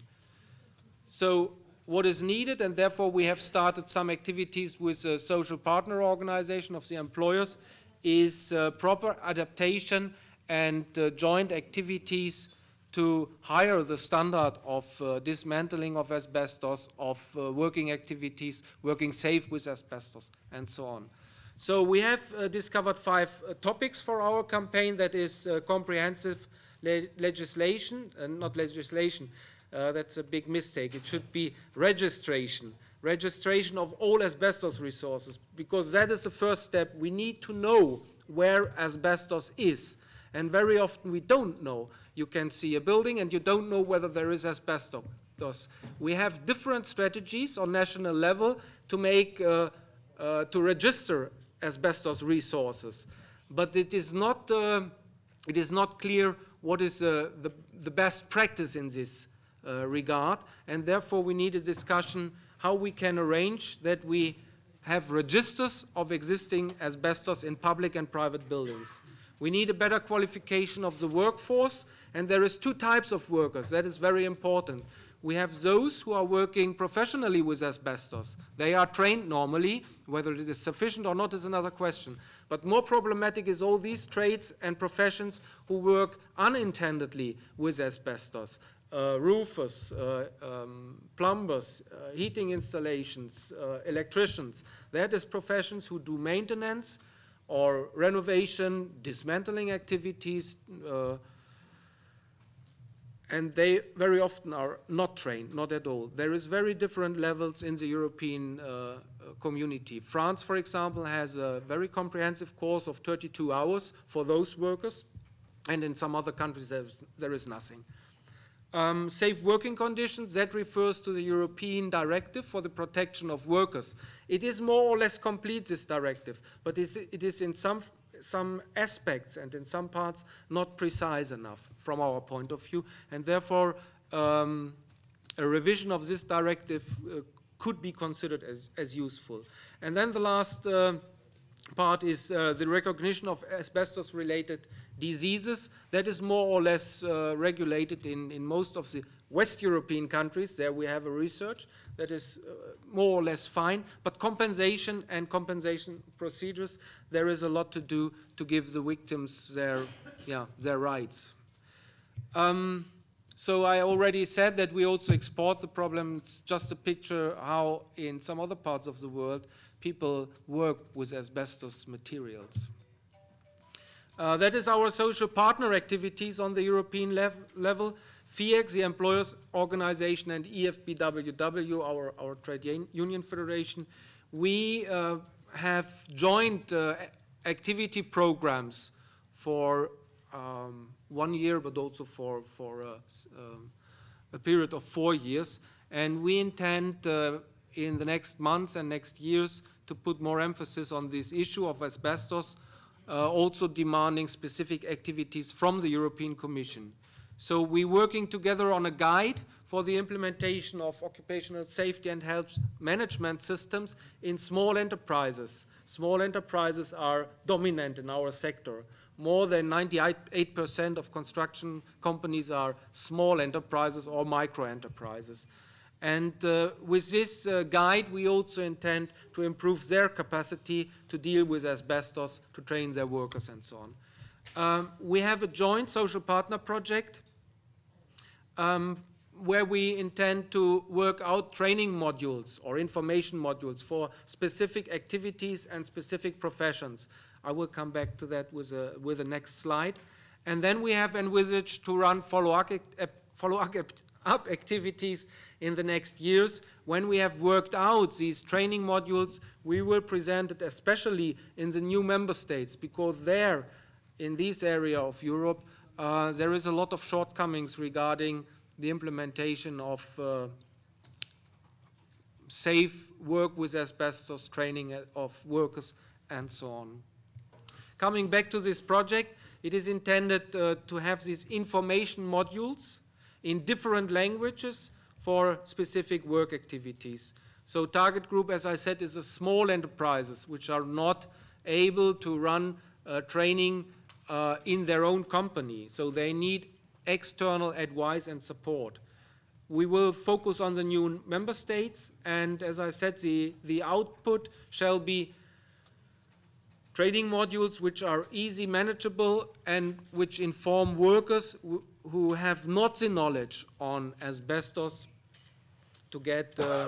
[SPEAKER 7] So what is needed, and therefore we have started some activities with the social partner organization of the employers, is uh, proper adaptation and uh, joint activities to higher the standard of uh, dismantling of asbestos, of uh, working activities, working safe with asbestos, and so on. So we have uh, discovered five uh, topics for our campaign. That is uh, comprehensive le legislation, uh, not legislation, uh, that's a big mistake. It should be registration. Registration of all asbestos resources, because that is the first step. We need to know where asbestos is, and very often we don't know. You can see a building and you don't know whether there is asbestos. We have different strategies on national level to make, uh, uh, to register asbestos resources, but it is not, uh, it is not clear what is uh, the, the best practice in this uh, regard, and therefore we need a discussion how we can arrange that we have registers of existing asbestos in public and private buildings. We need a better qualification of the workforce, and there is two types of workers. That is very important. We have those who are working professionally with asbestos. They are trained normally. Whether it is sufficient or not is another question. But more problematic is all these trades and professions who work unintendedly with asbestos. Uh, roofers, uh, um, plumbers, uh, heating installations, uh, electricians. That is professions who do maintenance or renovation, dismantling activities, uh, and they very often are not trained, not at all. There is very different levels in the European uh, community. France, for example, has a very comprehensive course of thirty-two hours for those workers, and in some other countries there's, there is nothing. Um, safe working conditions, that refers to the European Directive for the Protection of Workers. It is more or less complete, this directive, but it is in some, some aspects and in some parts not precise enough from our point of view, and therefore um, a revision of this directive uh, could be considered as, as useful. And then the last uh, part is uh, the recognition of asbestos-related diseases. That is more or less uh, regulated in, in most of the West European countries. There we have a research that is uh, more or less fine, but compensation and compensation procedures, there is a lot to do to give the victims their, yeah, their rights. Um, so I already said that we also export the problem. It's just a picture how in some other parts of the world people work with asbestos materials. Uh, that is our social partner activities on the European lev level. FIEX, the employers organization, and E F B W W, our, our trade union federation, we uh, have joint uh, activity programs for um, one year, but also for, for uh, um, a period of four years. And we intend uh, in the next months and next years to put more emphasis on this issue of asbestos, Uh, also demanding specific activities from the European Commission. So we're working together on a guide for the implementation of occupational safety and health management systems in small enterprises. Small enterprises are dominant in our sector. More than ninety-eight percent of construction companies are small enterprises or micro enterprises. And uh, with this uh, guide, we also intend to improve their capacity to deal with asbestos, to train their workers and so on. Um, we have a joint social partner project um, where we intend to work out training modules or information modules for specific activities and specific professions. I will come back to that with, a, with the next slide. And then we have envisaged to run follow-up follow-up up activities in the next years. When we have worked out these training modules, we will present it especially in the new member states, because there, in this area of Europe, uh, there is a lot of shortcomings regarding the implementation of uh, safe work with asbestos, training of workers, and so on. Coming back to this project, it is intended uh, to have these information modules in different languages for specific work activities. So target group, as I said, is the small enterprises which are not able to run uh, training uh, in their own company. So they need external advice and support. We will focus on the new member states, and as I said, the, the output shall be training modules which are easy manageable and which inform workers who have not the knowledge on asbestos to get, uh,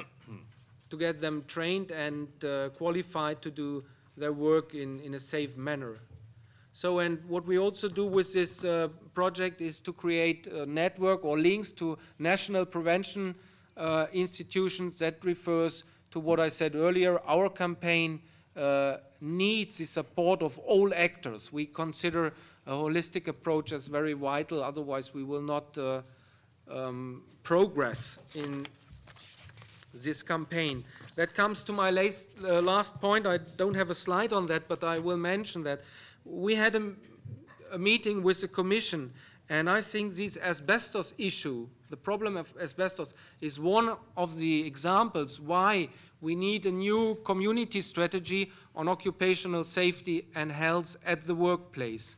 [SPEAKER 7] to get them trained and uh, qualified to do their work in, in a safe manner. So, and what we also do with this uh, project is to create a network or links to national prevention uh, institutions. That refers to what I said earlier. Our campaign uh, needs the support of all actors. We consider a holistic approach as very vital, otherwise we will not uh, um, progress in this campaign. That comes to my last, uh, last point. I don't have a slide on that, but I will mention that. We had a, a meeting with the Commission, and I think this asbestos issue, the problem of asbestos, is one of the examples why we need a new community strategy on occupational safety and health at the workplace.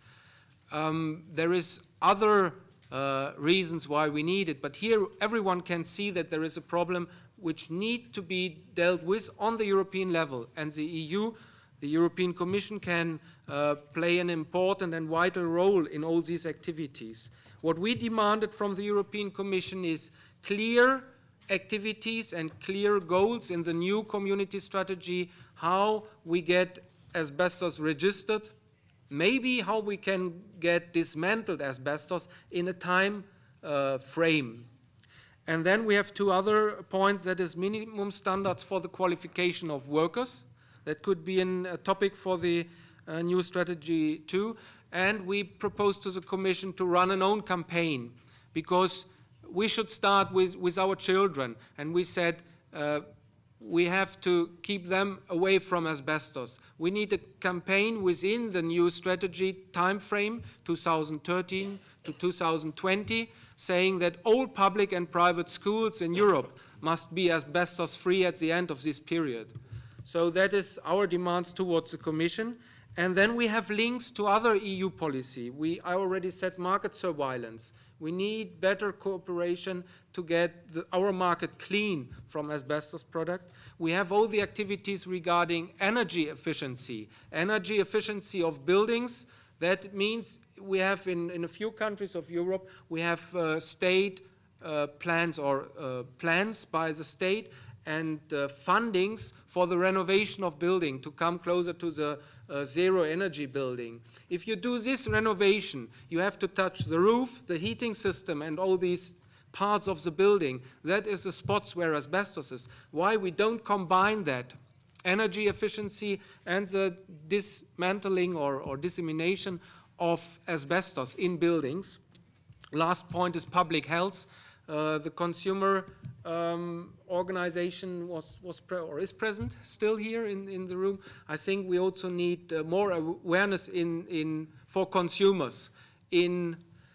[SPEAKER 7] Um, there is other uh, reasons why we need it, but here everyone can see that there is a problem which needs to be dealt with on the European level, and the E U, the European Commission, can uh, play an important and vital role in all these activities. What we demanded from the European Commission is clear activities and clear goals in the new community strategy, how we get asbestos registered, maybe how we can get dismantled asbestos in a time uh, frame. And then we have two other points, that is minimum standards for the qualification of workers. That could be an, a topic for the uh, new strategy too. And we propose to the Commission to run an own campaign, because we should start with, with our children. And we said uh, we have to keep them away from asbestos. We need a campaign within the new strategy time frame, two thousand thirteen to two thousand twenty, saying that all public and private schools in Europe must be asbestos-free at the end of this period. So that is our demands towards the Commission. And then we have links to other E U policy. We, I already said market surveillance. We need better cooperation to get the, our market clean from asbestos product. We have all the activities regarding energy efficiency. Energy efficiency of buildings. That means we have in, in a few countries of Europe, we have uh, state uh, plans or uh, plans by the state and uh, fundings for the renovation of building to come closer to the uh, zero energy building. If you do this renovation, you have to touch the roof, the heating system, and all these parts of the building. That is the spots where asbestos is. Why we don't combine that energy efficiency and the dismantling or, or dissemination of asbestos in buildings. Last point is public health. Uh, the consumer um, organization was, was pre or is present still here in, in the room. I think we also need uh, more awareness in, in, for consumers in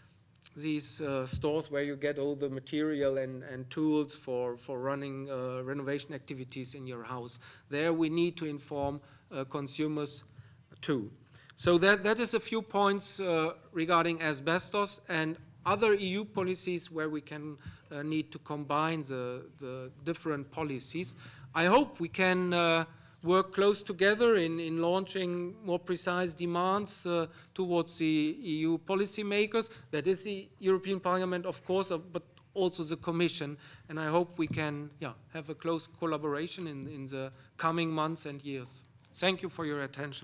[SPEAKER 7] these uh, stores where you get all the material and, and tools for, for running uh, renovation activities in your house. There we need to inform uh, consumers too. So that, that is a few points uh, regarding asbestos and other E U policies where we can uh, need to combine the, the different policies. I hope we can uh, work close together in, in launching more precise demands uh, towards the E U policymakers. That is the European Parliament, of course, uh, but also the Commission. And I hope we can yeah, have a close collaboration in, in the coming months and years. Thank you for your attention.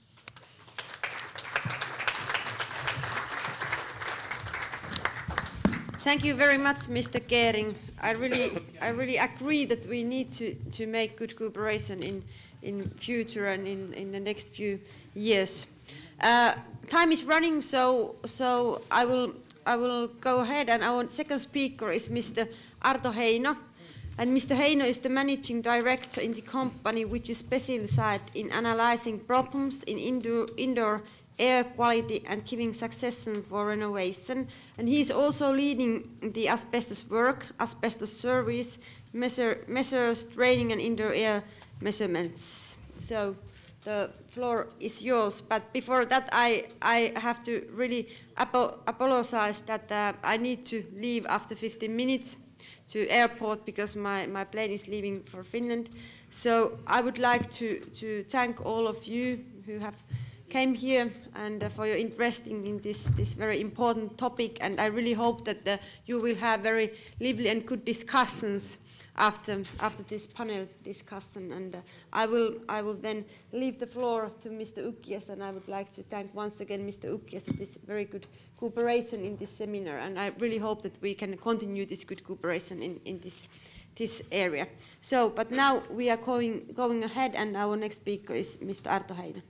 [SPEAKER 6] Thank you very much, Mister Gehring. I really, I really agree that we need to, to make good cooperation in, in future and in, in the next few years. Uh, time is running, so, so I, will, I will go ahead, and our second speaker is Mister Arto Heino. And Mister Heino is the managing director in the company which is specialized in analyzing problems in indoor, indoor air quality and giving suggestions for renovation. And he is also leading the asbestos work, asbestos service, measure, measures, training and indoor air measurements. So the floor is yours. But before that, I, I have to really apo apologize that uh, I need to leave after fifteen minutes to airport because my, my plane is leaving for Finland. So I would like to, to thank all of you who have came here and uh, for your interest in, in this, this very important topic, and I really hope that uh, you will have very lively and good discussions after, after this panel discussion. And uh, I, will, I will then leave the floor to Mister Ukias, and I would like to thank once again Mister Ukias for this very good cooperation in this seminar, and I really hope that we can continue this good cooperation in, in this, this area. So, but now we are going, going ahead, and our next speaker is Mister Arto Heino.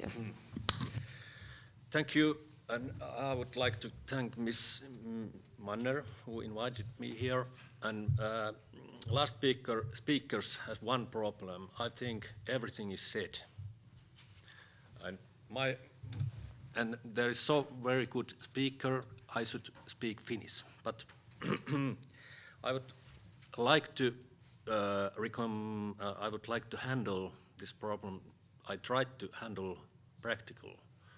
[SPEAKER 8] Thank you, and I would like to thank Miz Manner who invited me here. And uh, last speaker speakers has one problem. I think everything is said, and my and there is so very good speaker. I should speak Finnish, but I would like to uh, recom uh, I would like to handle this problem. I tried to handle practical.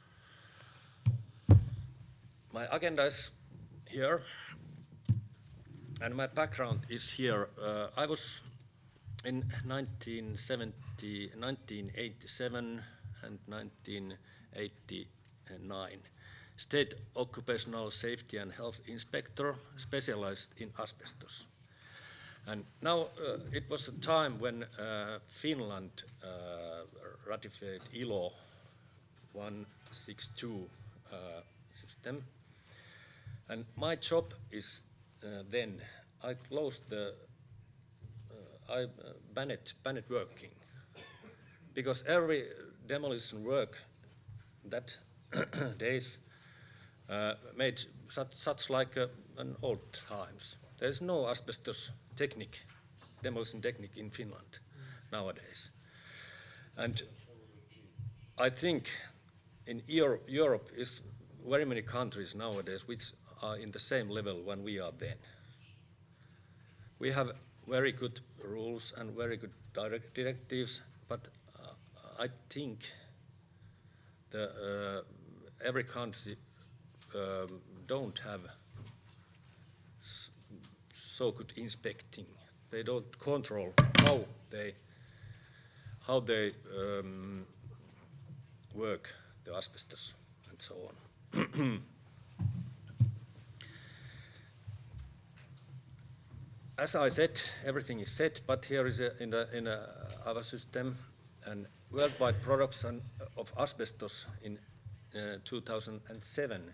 [SPEAKER 8] My agenda is here, and my background is here. Uh, I was in nineteen seventy, nineteen eighty-seven and nineteen eighty-nine State Occupational Safety and Health Inspector, specialized in asbestos. And now uh, it was a time when uh, Finland uh, ratified I L O one sixty-two uh, system. And my job is uh, then, I closed the, uh, I uh, banned, banned working, because every demolition work that days uh, made such, such like a, an old times. There is no asbestos technique, demolition technique in Finland nowadays. And I think in Europe, Europe is very many countries nowadays which are in the same level when we are then. We have very good rules and very good direct directives, but uh, I think the, uh, every country um, don't have s so good inspecting. They don't control how they how they um, work the asbestos and so on. As I said, everything is said, but here is a, in a, in a other system, and worldwide production of asbestos in uh, two thousand seven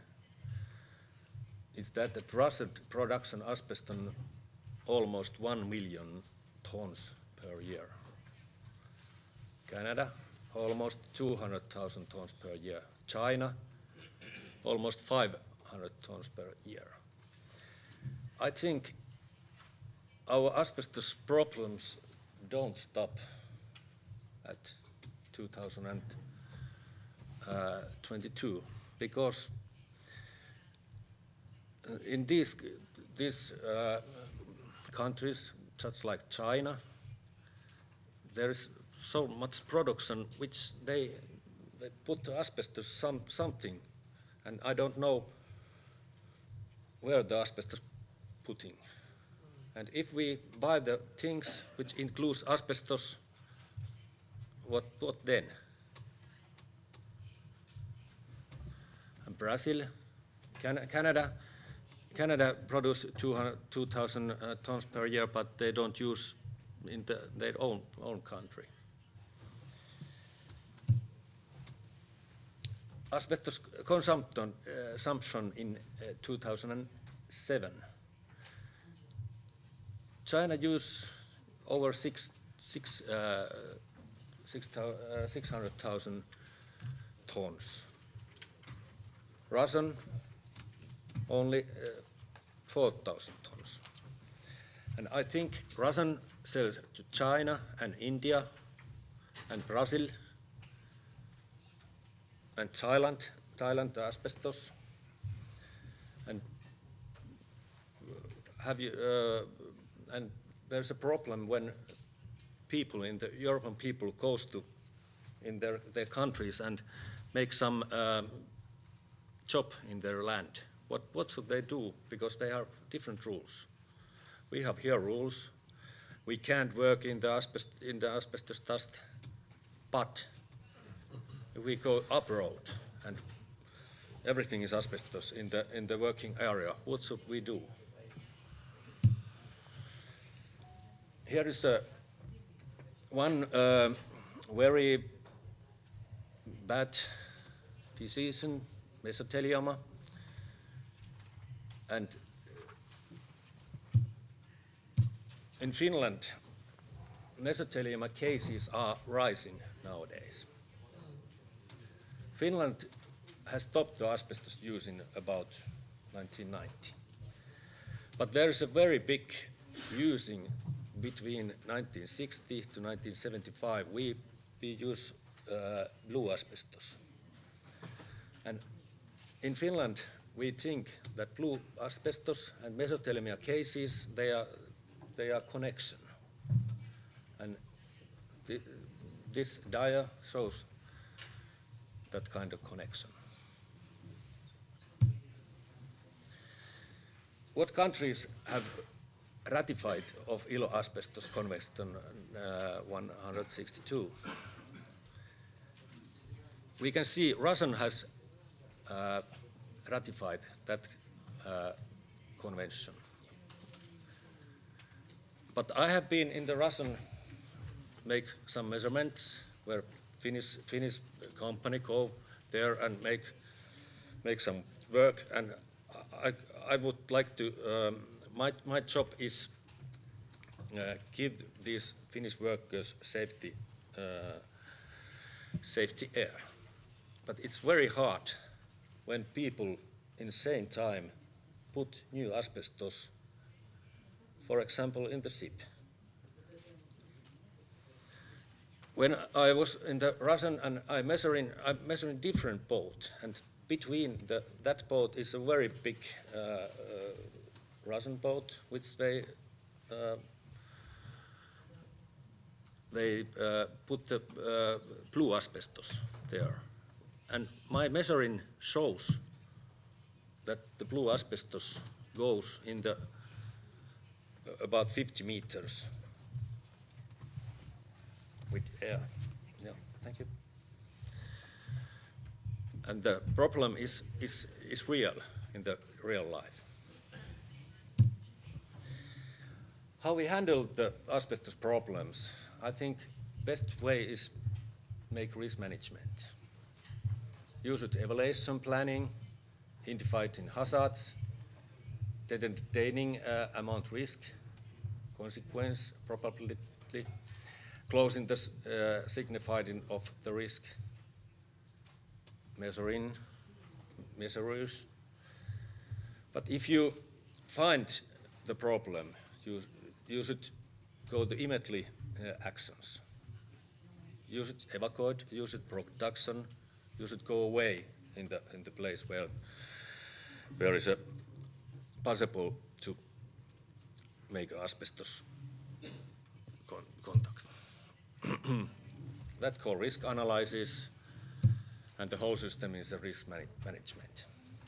[SPEAKER 8] is that the trusted production asbestos almost one million tons per year. Canada, almost two hundred thousand tons per year. China, almost five hundred tons per year. I think our asbestos problems don't stop at two thousand twenty-two, because in these, these uh, countries, just like China, there is so much production which they, they put to asbestos some, something, and I don't know where the asbestos putting. And if we buy the things which includes asbestos, what, what then? And Brazil, Can Canada, Canada produce two thousand uh, tons per year, but they don't use in the, their own, own country. Asbestos consumption, uh, consumption in uh, two thousand seven. China used over six, six, uh, six, uh, six hundred thousand tons. Russian only uh, four thousand tons. And I think Russian sells to China and India and Brazil and Thailand, Thailand the asbestos. And have you, uh, and there's a problem when people in the European people goes to in their, their countries and make some um, job in their land. What, what should they do? Because they have different rules. We have here rules. We can't work in the, asbest, in the asbestos dust, but if we go abroad and everything is asbestos in the, in the working area, what should we do? Here is a, one uh, very bad disease, mesothelioma, and in Finland, mesothelioma cases are rising nowadays. Finland has stopped the asbestos use in about nineteen ninety. But there is a very big using between nineteen sixty to nineteen seventy-five. We, we use uh, blue asbestos. And in Finland, we think that blue asbestos and mesothelioma cases, they are, they are connection. And th this dia shows that kind of connection. What countries have ratified of I L O Asbestos Convention uh, one hundred sixty-two? We can see Russia has uh, ratified that uh, convention. But I have been in the Russian, make some measurements where Finnish, Finnish company go there and make, make some work, and I, I would like to, um, my, my job is uh, give these Finnish workers safety, uh, safety air. But it's very hard when people in the same time put new asbestos, for example, in the ship. When I was in the Russian and I measuring, I'm measuring different boat, and between the, that boat is a very big uh, uh, Russian boat, which they uh, they uh, put the uh, blue asbestos there, and my measuring shows that the blue asbestos goes in the uh, about fifty meters. With air. Yeah, thank you. And the problem is, is, is real in the real life. How we handle the asbestos problems, I think best way is make risk management. Use it evaluation planning, identifying hazards, determining uh, amount risk, consequence, probability, closing the uh, signifying of the risk, measuring, measures. But if you find the problem, you, you should go to immediately uh, actions. You should evacuate, you should production, you should go away in the, in the place where there is a possible to make asbestos con contact. That called risk analysis, and the whole system is a risk man management.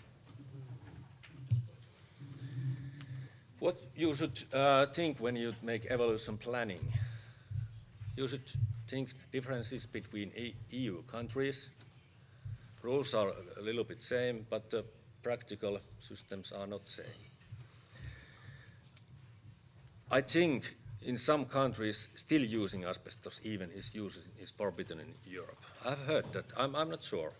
[SPEAKER 8] What you should uh, think when you make evolution planning, you should think differences between E U countries. Rules are a little bit same, but the practical systems are not same. I think in some countries still using asbestos even is, using, is forbidden in Europe. I've heard that, I'm, I'm not sure.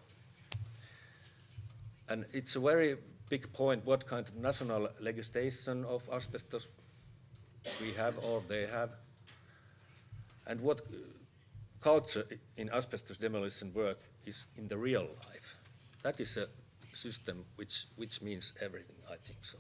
[SPEAKER 8] And it's a very big point what kind of national legislation of asbestos we have or they have, and what culture in asbestos demolition work is in the real life. That is a system which, which means everything, I think so.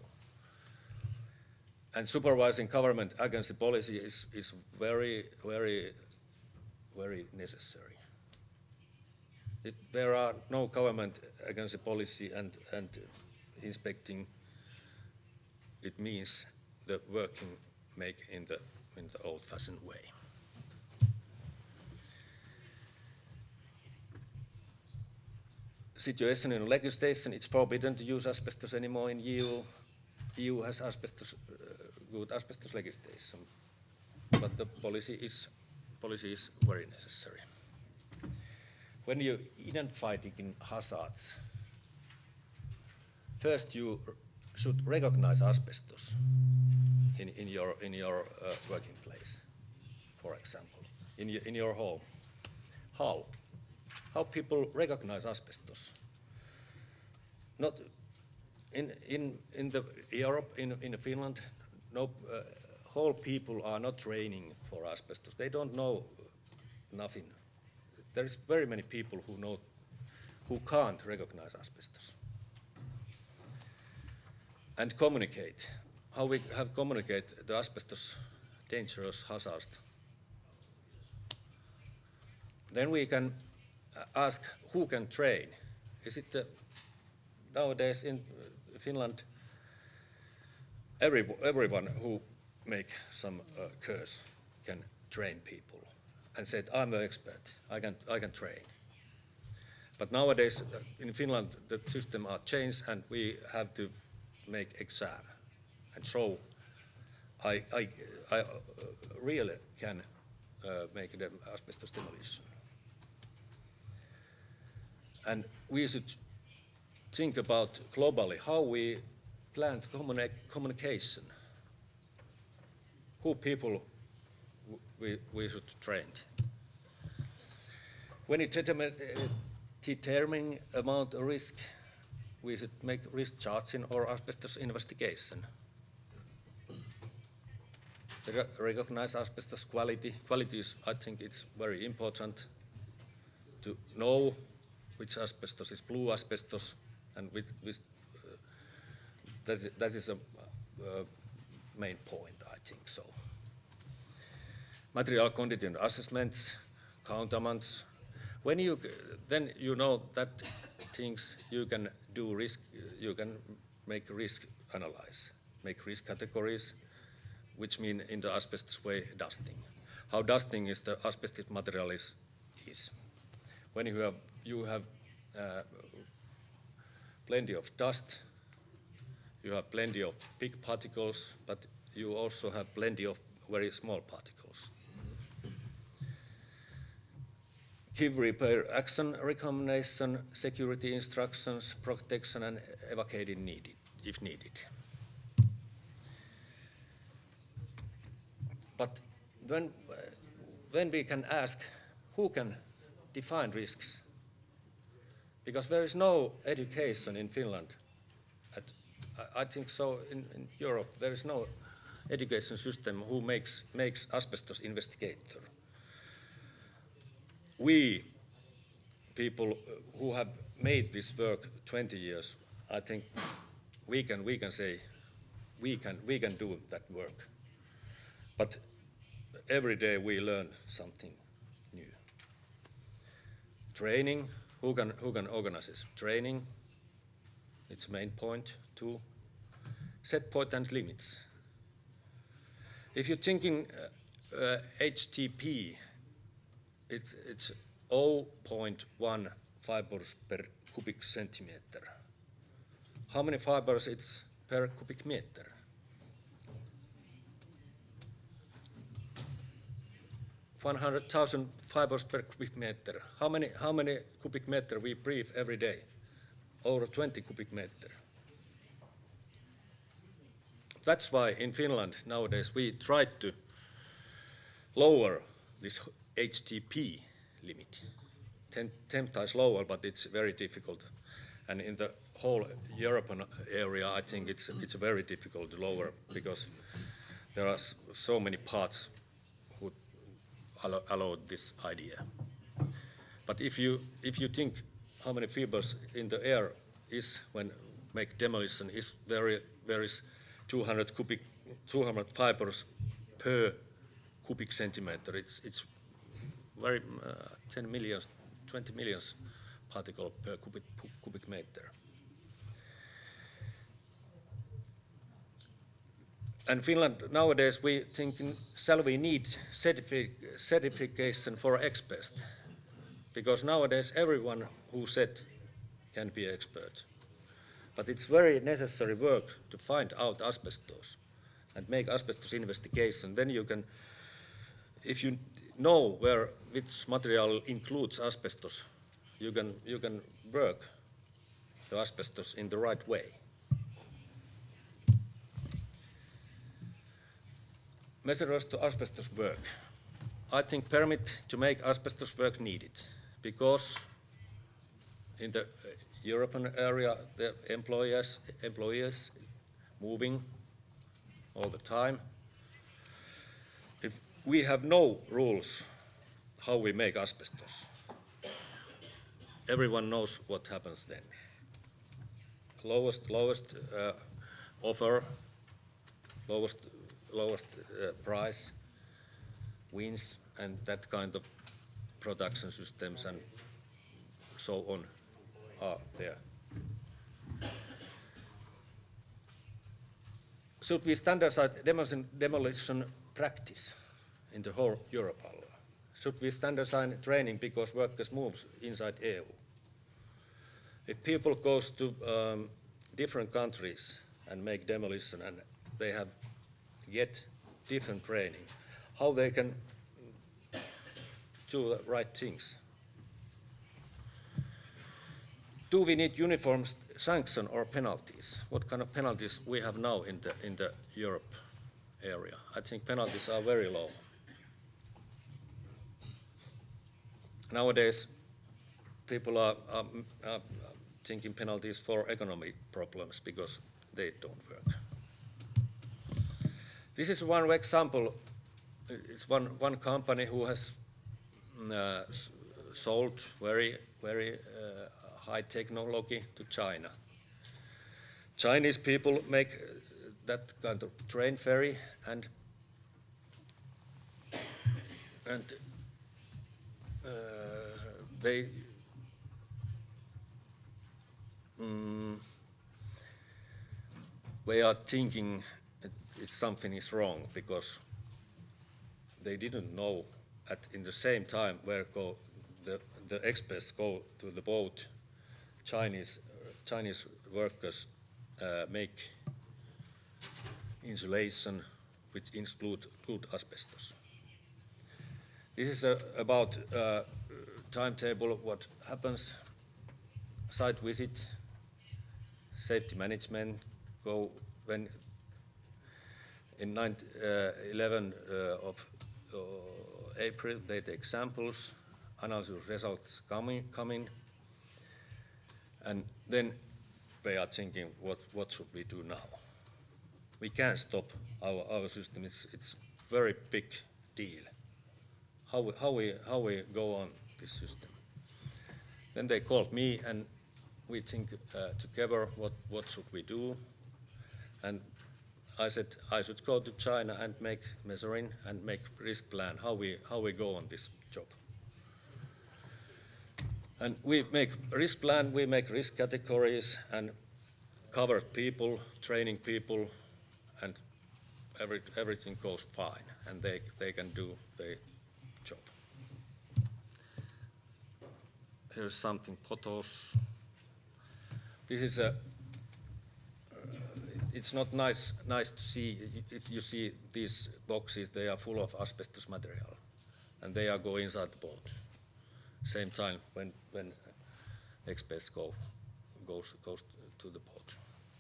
[SPEAKER 8] And supervising government agency policy is, is very, very, very necessary. If there are no government agency policy and, and inspecting, it means the working make in the, in the old-fashioned way. Situation in legislation, it's forbidden to use asbestos anymore in E U. E U has asbestos, uh, good asbestos legislation, but the policy is, policy is very necessary. When you identify hazards, first you should recognize asbestos in, in your, in your uh, working place, for example, in your, in your home. How? How people recognize asbestos? Not in, in, in the Europe, in, in Finland, no, uh, whole people are not training for asbestos. They don't know nothing. There's very many people who know, who can't recognize asbestos. And communicate. How we have communicate the asbestos dangerous hazard. Then we can ask who can train. Is it uh, nowadays in Finland, every, everyone who make some uh, course can train people and said, I'm an expert, I can, I can train. But nowadays uh, in Finland the system are changed and we have to make exam and show I, I, I uh, really can uh, make the asbestos demolition. And we should think about globally how we plan to communi communication, who people we, we should train. When it determine, uh, determining amount of risk, we should make risk charging or asbestos investigation. Re recognize asbestos quality. Quality is, I think it's very important to know which asbestos is blue asbestos, and with, with uh, that, is, that is a uh, main point, I think so. Material condition assessments, countermeasures. When you then you know that things you can do risk, you can make risk analyze, make risk categories, which mean in the asbestos way dusting. How dusting is the asbestos material is. is. When you have you have uh, plenty of dust, you have plenty of big particles, but you also have plenty of very small particles. Give repair action recommendation, security instructions, protection and evacuation needed, if needed. But when, uh, when we can ask who can define risks, because there is no education in Finland. At, I think so in, in Europe, there is no education system who makes, makes asbestos investigator. We, people who have made this work twenty years, I think we can, we can say, we can, we can do that work. But every day we learn something new. Training, who can, who can organize this? Training, it's main point too. set point and limits. If you're thinking uh, uh, H T P, it's, it's zero point one fibers per cubic centimeter. How many fibers it's per cubic meter? one hundred thousand fibers per cubic meter. How many, how many cubic meter we breathe every day? Over twenty cubic meter. That's why in Finland nowadays we try to lower this H T P limit. Ten, ten times lower, but it's very difficult. And in the whole European area, I think it's, it's very difficult to lower because there are so many parts who allow, allow this idea. But if you, if you think how many fibers in the air is when make demolition, is very, there is two hundred cubic, two hundred fibers per cubic centimeter. It's, it's very uh, ten million, twenty million particle per cubic, cubic meter. And Finland nowadays we thinking, shall we need certific certification for expert? Because nowadays everyone who said can be expert. But it's very necessary work to find out asbestos and make asbestos investigation. Then you can, if you know where which material includes asbestos, you can you can work the asbestos in the right way. Measures to asbestos work. I think permit to make asbestos work needed because in the European area the employers employers moving all the time. If we have no rules how we make asbestos, everyone knows what happens then. Lowest lowest uh, offer, lowest lowest uh, price wins, and that kind of production systems and so on are there. Should we standardize demolition, demolition practice in the whole Europe? Should we standardize training because workers move inside E U? If people go to um, different countries and make demolition and they have get different training, how they can do the right things? Do we need uniform sanction or penalties? What kind of penalties we have now in the in the Europe area? I think penalties are very low. Nowadays, people are, are, are thinking penalties for economic problems because they don't work. This is one example. It's one one company who has uh, sold very very uh, high technology to China. Chinese people make that kind of train ferry and and uh, they mm, they are thinking it, something is wrong because they didn't know at in the same time where go the the experts go to the boat. Chinese uh, Chinese workers uh, make insulation which include, include asbestos. This is uh, about uh, timetable of what happens, site visit, safety management, go when in eleventh uh, of uh, April they take samples, analysis results coming, coming, and then they are thinking what, what should we do now? We can't stop our, our system, it's, it's very big deal. How we, how, we, how we go on this system. Then they called me and we think uh, together what, what should we do. And I said I should go to China and make measuring and make risk plan, how we, how we go on this job. And we make risk plan, we make risk categories, and covered people, training people, and every, everything goes fine, and they, they can do their job. Here's something, photos. This is a, it's not nice, nice to see. If you see these boxes, they are full of asbestos material, and they are going inside the boat. Same time when when experts go goes goes to the boat.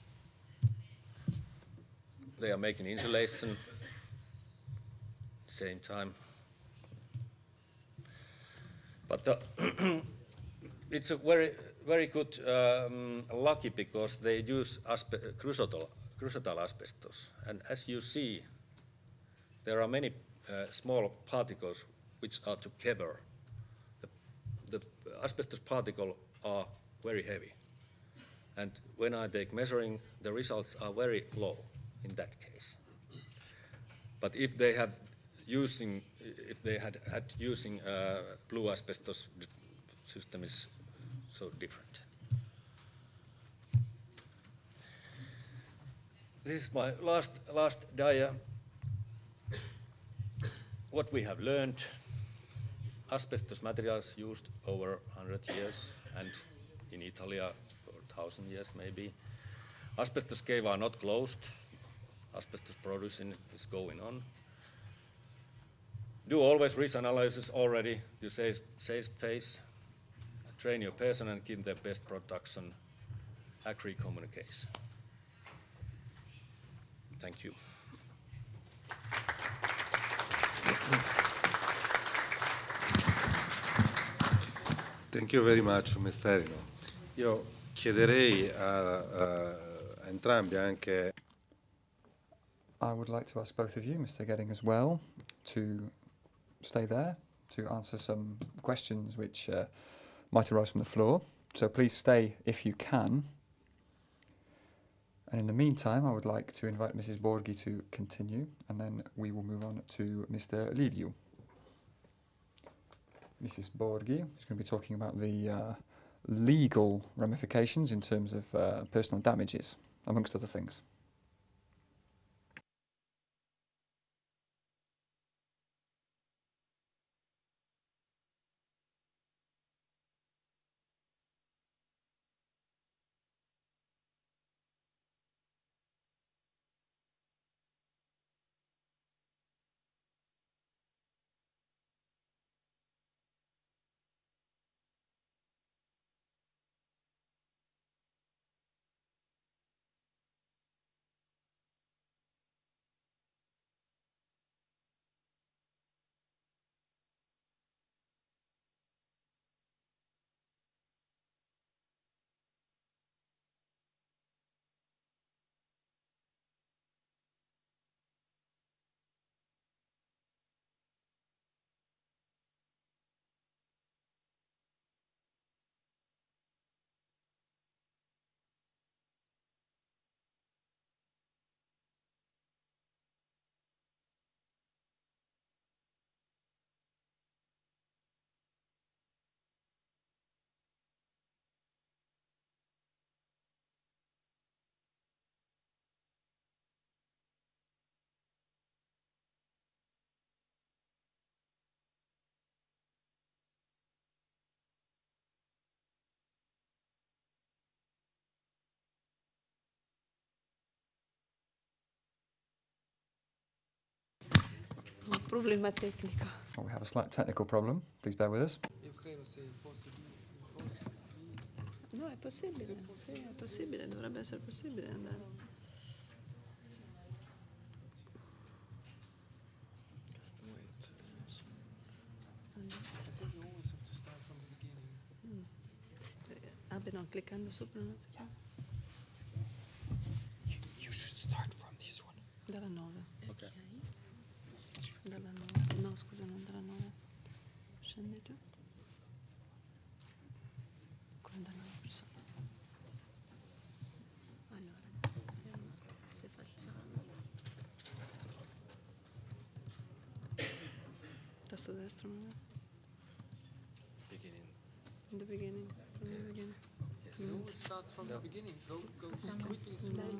[SPEAKER 8] They are making insulation. Same time, but the it's a very very good um, lucky because they use aspe crucial crucial asbestos, and as you see, there are many uh, small particles which are together. The, the asbestos particles are very heavy, and when I take measuring, the results are very low in that case. But if they have using, if they had had using uh, blue asbestos, the system is so different. This is my last last dia. What we have learned: asbestos materials used over one hundred years, and in Italy for one thousand years maybe. Asbestos caves are not closed. Asbestos producing is going on. Do always risk analysis already to safe, safe phase. Train your person and give them best production. Agree communication. Thank you.
[SPEAKER 4] Thank you very much, mister Erino. Io chiederei a, a, a entrambi anche.
[SPEAKER 3] I would like to ask both of you, Mister Gedding as well, to stay there to answer some questions which uh, might arise from the floor. So please stay if you can. And in the meantime, I would like to invite Missus Borghi to continue, and then we will move on to Mister Liviu. Missus Borghi is going to be talking about the uh, legal ramifications in terms of uh, personal damages, amongst other things.
[SPEAKER 5] Un problema tecnico.
[SPEAKER 3] Well, we have a slight technical problem. Please bear with us.
[SPEAKER 5] No, è possibile. Sì, è possibile, dovrebbe essere possibile andare. Ah, beh, no, cliccando sopra non si fa.
[SPEAKER 2] You should start from this one.
[SPEAKER 5] Dalla nove.
[SPEAKER 8] Okay.
[SPEAKER 5] Dalla nove. No, scusa, non dalla nove. Scendi giù. Come dalla nove persone.
[SPEAKER 9] Allora, se facciamo
[SPEAKER 5] Tasto destro, non è?
[SPEAKER 8] Beginning.
[SPEAKER 5] In the beginning. From the beginning.
[SPEAKER 8] Yes.
[SPEAKER 7] No, it starts from the beginning. Go, go quickly.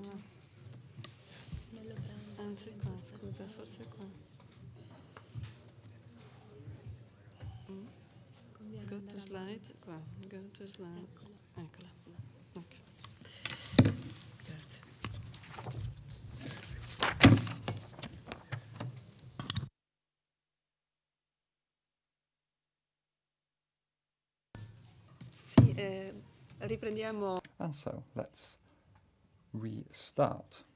[SPEAKER 5] Anzi qua, scusa, forse qua. Mm. Go to slide, qua, go to slide. Eccola. Ok. Grazie. Sì, eh, riprendiamo.
[SPEAKER 3] And so let's restart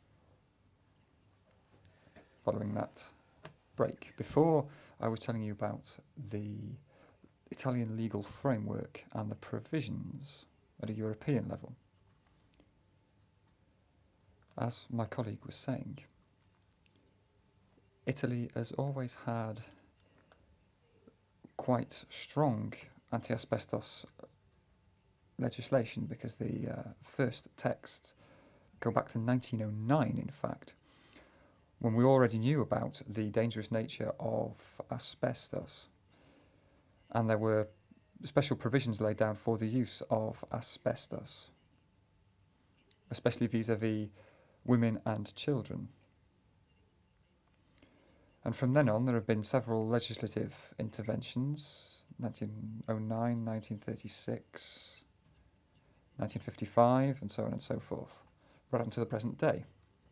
[SPEAKER 3] following that break. Before, I was telling you about the Italian legal framework and the provisions at a European level. As my colleague was saying, Italy has always had quite strong anti-asbestos legislation because the uh, first texts go back to nineteen oh nine, in fact, when we already knew about the dangerous nature of asbestos, and there were special provisions laid down for the use of asbestos, especially vis-à-vis women and children. And from then on there have been several legislative interventions, nineteen oh nine, nineteen thirty-six, nineteen fifty-five, and so on and so forth, right up to the present day.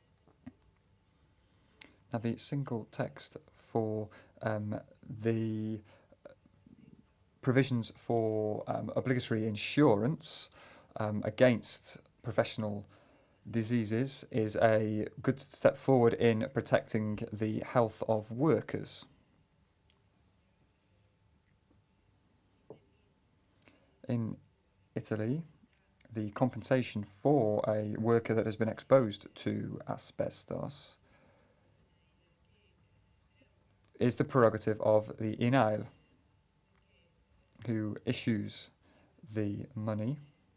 [SPEAKER 3] Now the single text for um, the provisions for um, obligatory insurance um, against professional diseases is a good step forward in protecting the health of workers. In Italy, the compensation for a worker that has been exposed to asbestos is the prerogative of the A L D E, who issues the money.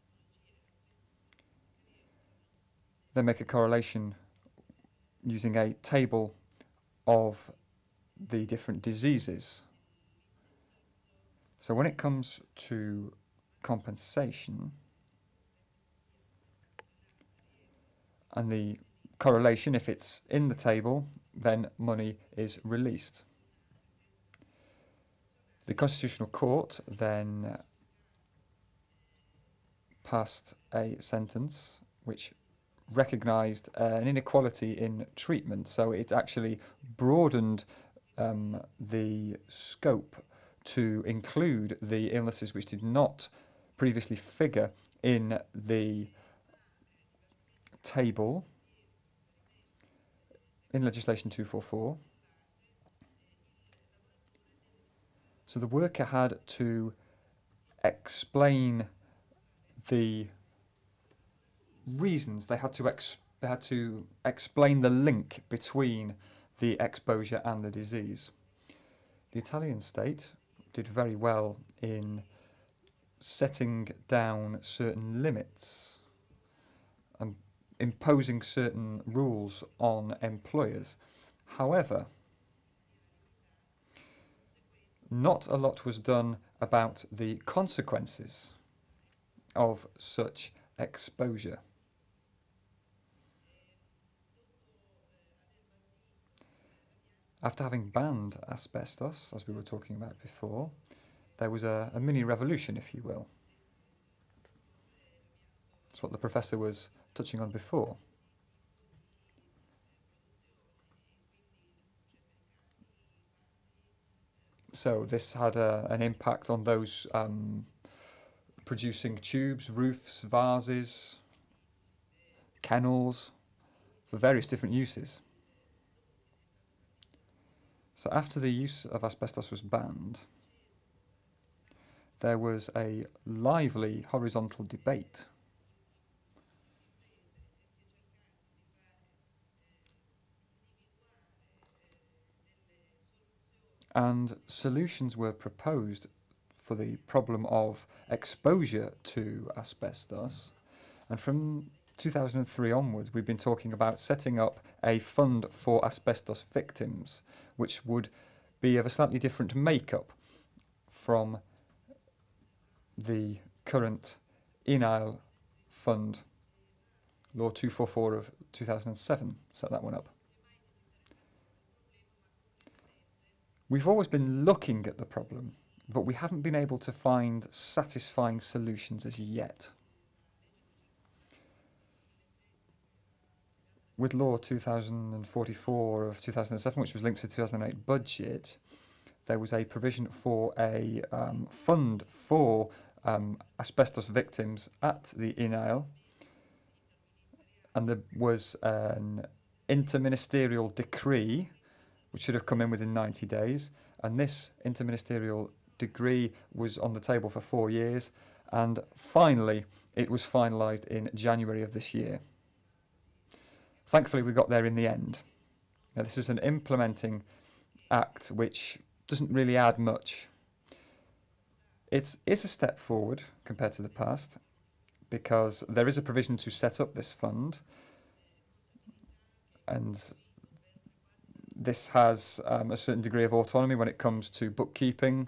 [SPEAKER 3] They make a correlation using a table of the different diseases. So when it comes to compensation and the correlation, if it's in the table, then money is released. The Constitutional Court then passed a sentence which recognised uh, an inequality in treatment, so it actually broadened um, the scope to include the illnesses which did not previously figure in the table in legislation two forty-four. So the worker had to explain the reasons, they had to ex they had to explain the link between the exposure and the disease. The Italian state did very well in setting down certain limits and imposing certain rules on employers. However, not a lot was done about the consequences of such exposure. After having banned asbestos, as we were talking about before, there was a, a mini revolution, if you will. That's what the professor was touching on before. So this had a, an impact on those um, producing tubes, roofs, vases, kennels, for various different uses. So after the use of asbestos was banned, there was a lively horizontal debate and solutions were proposed for the problem of exposure to asbestos. And from two thousand three onwards, we've been talking about setting up a fund for asbestos victims, which would be of a slightly different makeup from the current A L D E fund. Law two forty-four of two thousand seven set that one up. We've always been looking at the problem, but we haven't been able to find satisfying solutions as yet. With Law two thousand forty-four of two thousand seven, which was linked to the two thousand eight budget, there was a provision for a um, fund for um, asbestos victims at the A D L E, and there was an interministerial decree which should have come in within ninety days, and this interministerial decree was on the table for four years, and finally it was finalised in January of this year. Thankfully we got there in the end. Now this is an implementing act which doesn't really add much. It's, it's a step forward compared to the past, because there is a provision to set up this fund, and this has um, a certain degree of autonomy when it comes to bookkeeping,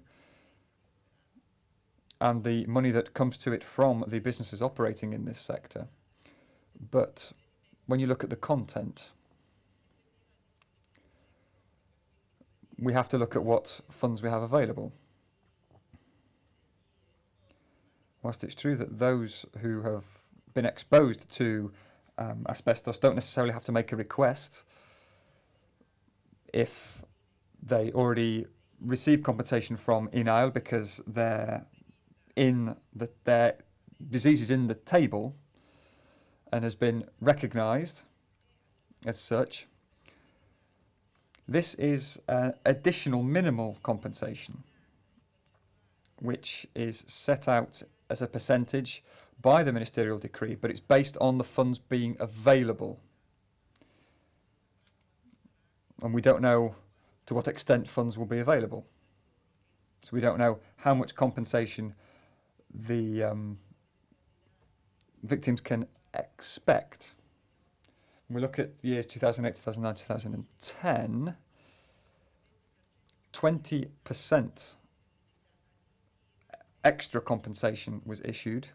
[SPEAKER 3] and the money that comes to it from the businesses operating in this sector. But when you look at the content, we have to look at what funds we have available. Whilst it's true that those who have been exposed to um, asbestos don't necessarily have to make a request if they already receive compensation from A D L E because they're in the, their disease is in the table and has been recognised as such. This is an additional minimal compensation which is set out as a percentage by the ministerial decree, but it's based on the funds being available. And we don't know to what extent funds will be available. So we don't know how much compensation the um, victims can expect. When we look at the years two thousand eight, two thousand nine, two thousand ten, twenty percent extra compensation was issued.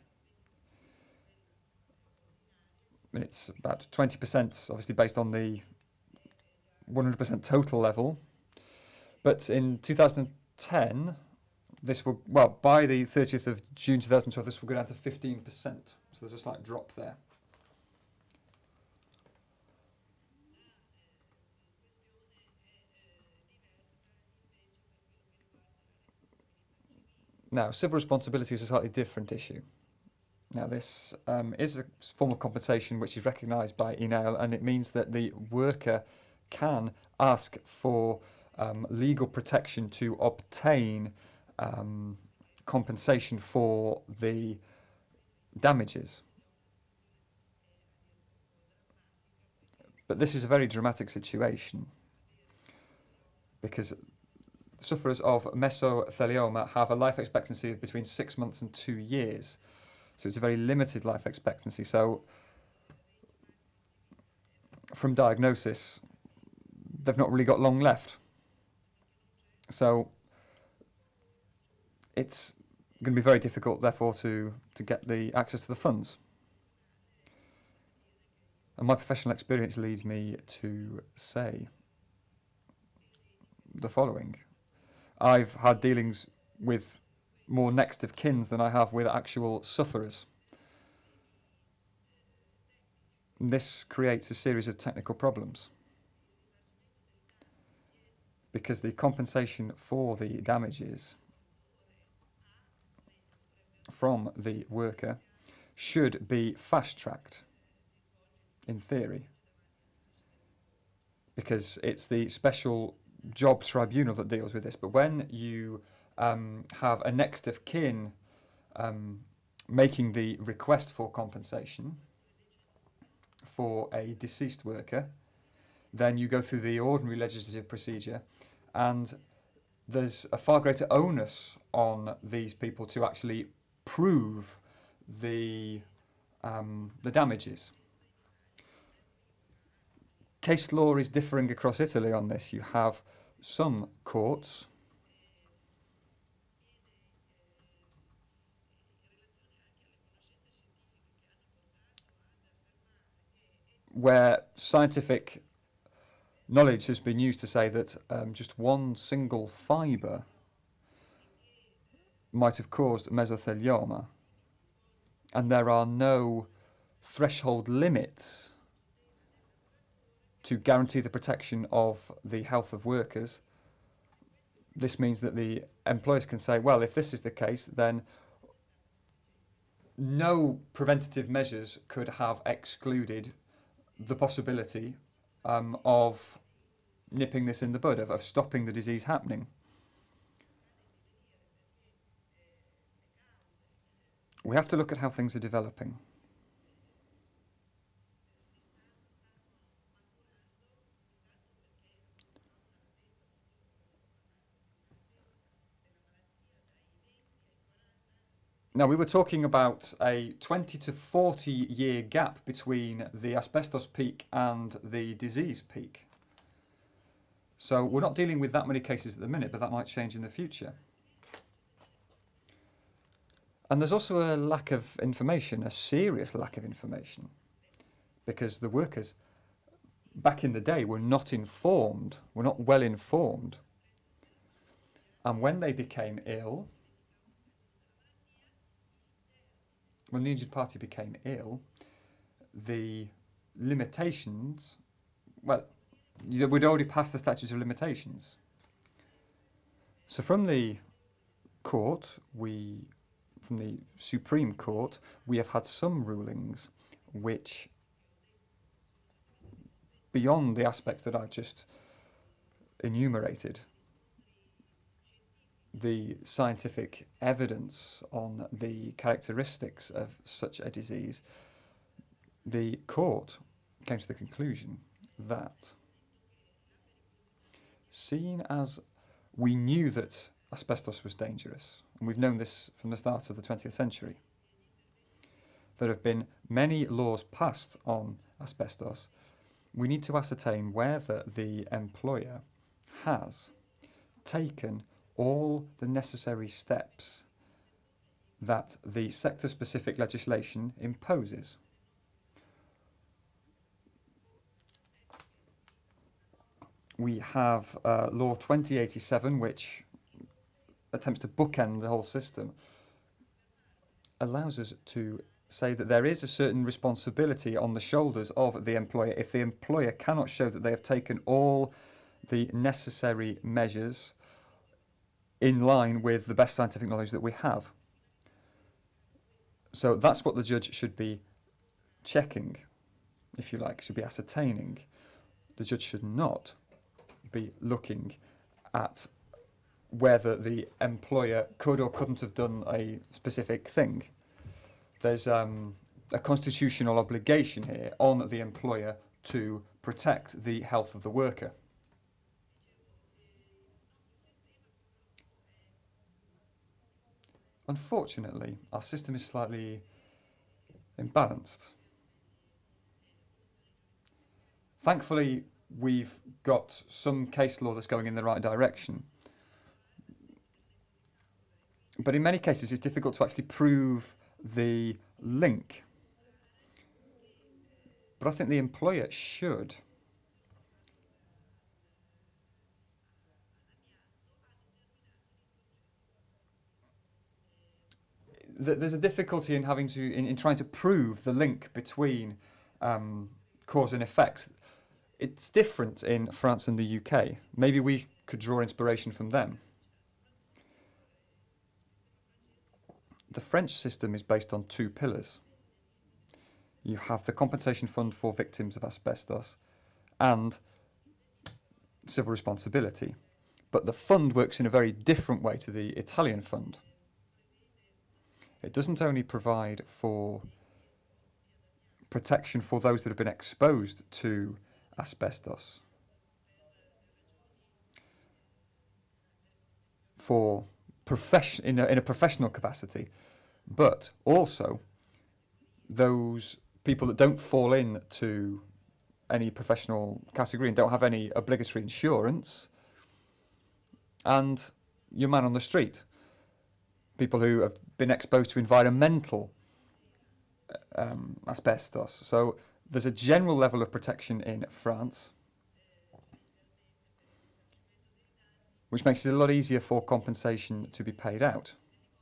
[SPEAKER 3] And it's about twenty percent obviously based on the one hundred percent total level. But in two thousand ten, this will, well, by the thirtieth of June two thousand twelve, this will go down to fifteen percent. So there's a slight drop there. Now, civil responsibility is a slightly different issue. Now, this um, is a form of compensation which is recognised by A D L E, and it means that the worker can ask for um, legal protection to obtain um, compensation for the damages. But this is a very dramatic situation, because sufferers of mesothelioma have a life expectancy of between six months and two years. So it's a very limited life expectancy. So from diagnosis, they've not really got long left. So it's going to be very difficult, therefore, to, to get the access to the funds. And my professional experience leads me to say the following. I've had dealings with more next of kin than I have with actual sufferers. This creates a series of technical problems, because the compensation for the damages from the worker should be fast-tracked, in theory, because it's the special job tribunal that deals with this. But when you um, have a next of kin um, making the request for compensation for a deceased worker, then you go through the ordinary legislative procedure, and there's a far greater onus on these people to actually prove the um, the damages. Case law is differing across Italy on this. You have some courts where scientific knowledge has been used to say that um, just one single fibre might have caused mesothelioma, and there are no threshold limits to guarantee the protection of the health of workers. This means that the employers can say, well, if this is the case, then no preventative measures could have excluded the possibility um, of nipping this in the bud, of, of stopping the disease happening. We have to look at how things are developing. Now, we were talking about a twenty to forty year gap between the asbestos peak and the disease peak. So we're not dealing with that many cases at the minute, but that might change in the future. And there's also a lack of information, a serious lack of information, because the workers back in the day were not informed, were not well informed. And when they became ill, when the injured party became ill, the limitations, well, we'd already passed the statute of limitations. So from the court, we, from the Supreme Court, we have had some rulings which, beyond the aspects that I've just enumerated, the scientific evidence on the characteristics of such a disease, the court came to the conclusion that, seen as we knew that asbestos was dangerous, and we've known this from the start of the twentieth century, there have been many laws passed on asbestos, we need to ascertain whether the employer has taken all the necessary steps that the sector-specific legislation imposes. We have uh, Law twenty eighty-seven, which attempts to bookend the whole system, allows us to say that there is a certain responsibility on the shoulders of the employer if the employer cannot show that they have taken all the necessary measures in line with the best scientific knowledge that we have. So that's what the judge should be checking, if you like, should be ascertaining. The judge should not be looking at whether the employer could or couldn't have done a specific thing. There's um, a constitutional obligation here on the employer to protect the health of the worker. Unfortunately, our system is slightly imbalanced. Thankfully, we've got some case law that's going in the right direction. But in many cases, it's difficult to actually prove the link. But I think the employer should. There's a difficulty in having to, in, in trying to prove the link between um, cause and effect. It's different in France and the U K. Maybe we could draw inspiration from them. The French system is based on two pillars. You have the compensation fund for victims of asbestos and civil responsibility. But the fund works in a very different way to the Italian fund. It doesn't only provide for protection for those that have been exposed to asbestos, for profession in a, in a professional capacity, but also those people that don't fall into any professional category and don't have any obligatory insurance, and your man on the street, people who have been exposed to environmental um, asbestos. So there's a general level of protection in France, which makes it a lot easier for compensation to be paid out.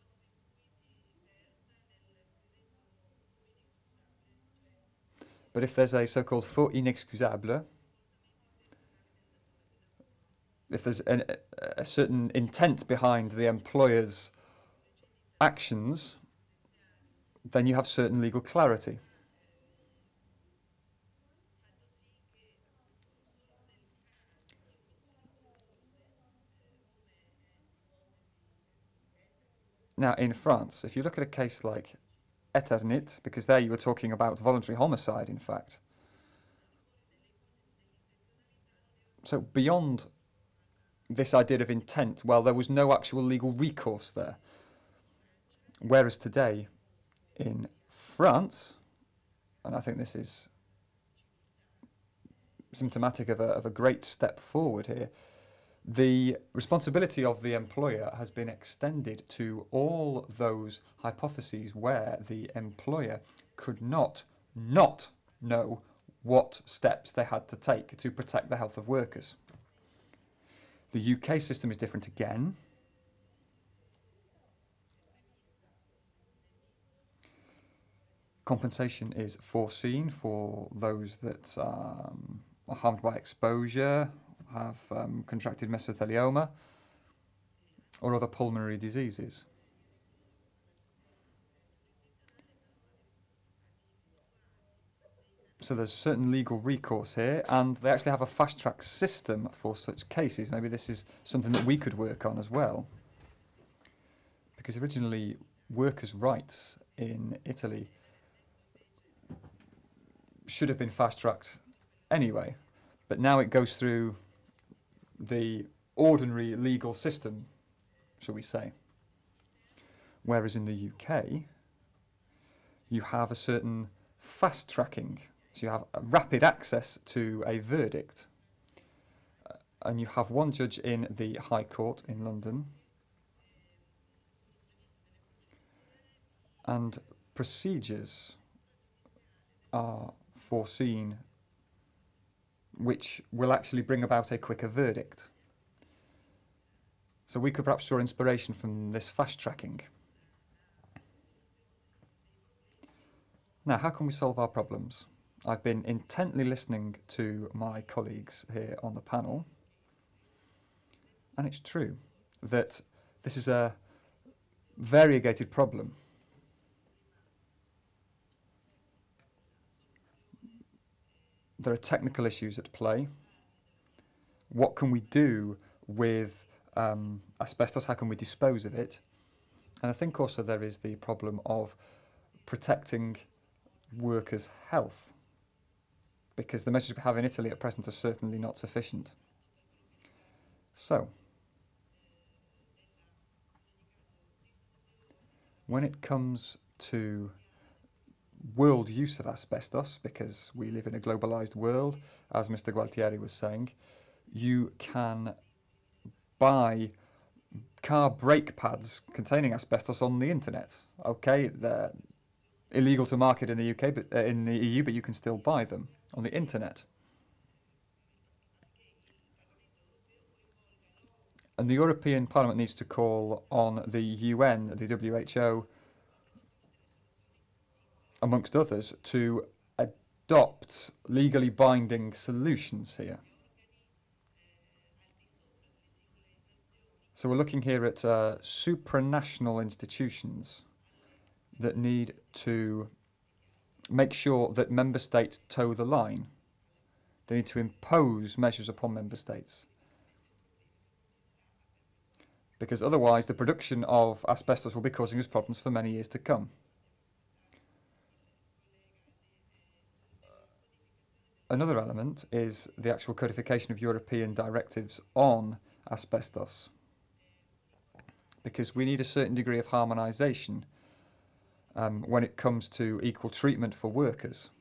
[SPEAKER 3] But if there's a so-called faute inexcusable, if there's an, a, a certain intent behind the employer's actions, then you have certain legal clarity. Now, in France, if you look at a case like Eternit, because there you were talking about voluntary homicide, in fact. So beyond this idea of intent, well, there was no actual legal recourse there. Whereas today, in France, and I think this is symptomatic of a, of a great step forward here, the responsibility of the employer has been extended to all those hypotheses where the employer could not not know what steps they had to take to protect the health of workers. The U K system is different again. Compensation is foreseen for those that um, are harmed by exposure, have um, contracted mesothelioma or other pulmonary diseases. So there's a certain legal recourse here, and they actually have a fast-track system for such cases. Maybe this is something that we could work on as well. Because originally, workers' rights in Italy should have been fast-tracked anyway, but now it goes through the ordinary legal system, shall we say. Whereas in the U K, you have a certain fast-tracking. So you have rapid access to a verdict. Uh, and you have one judge in the High Court in London. And procedures are foreseen which will actually bring about a quicker verdict. So we could perhaps draw inspiration from this fast-tracking. Now, how can we solve our problems? I've been intently listening to my colleagues here on the panel, and it's true that this is a variegated problem. There are technical issues at play. What can we do with um, asbestos? How can we dispose of it? And I think also there is the problem of protecting workers' health, because the measures we have in Italy at present are certainly not sufficient. So, when it comes to world use of asbestos, because we live in a globalized world, as Mister Gualtieri was saying, you can buy car brake pads containing asbestos on the internet. Okay, they're illegal to market in the U K, but uh, in the E U, but you can still buy them on the internet. And the European Parliament needs to call on the U N, the W H O, amongst others, to adopt legally binding solutions here. So we're looking here at uh, supranational institutions that need to make sure that member states toe the line. They need to impose measures upon member states. Because otherwise the production of asbestos will be causing us problems for many years to come. Another element is the actual codification of European directives on asbestos, because we need a certain degree of harmonisation um, when it comes to equal treatment for workers.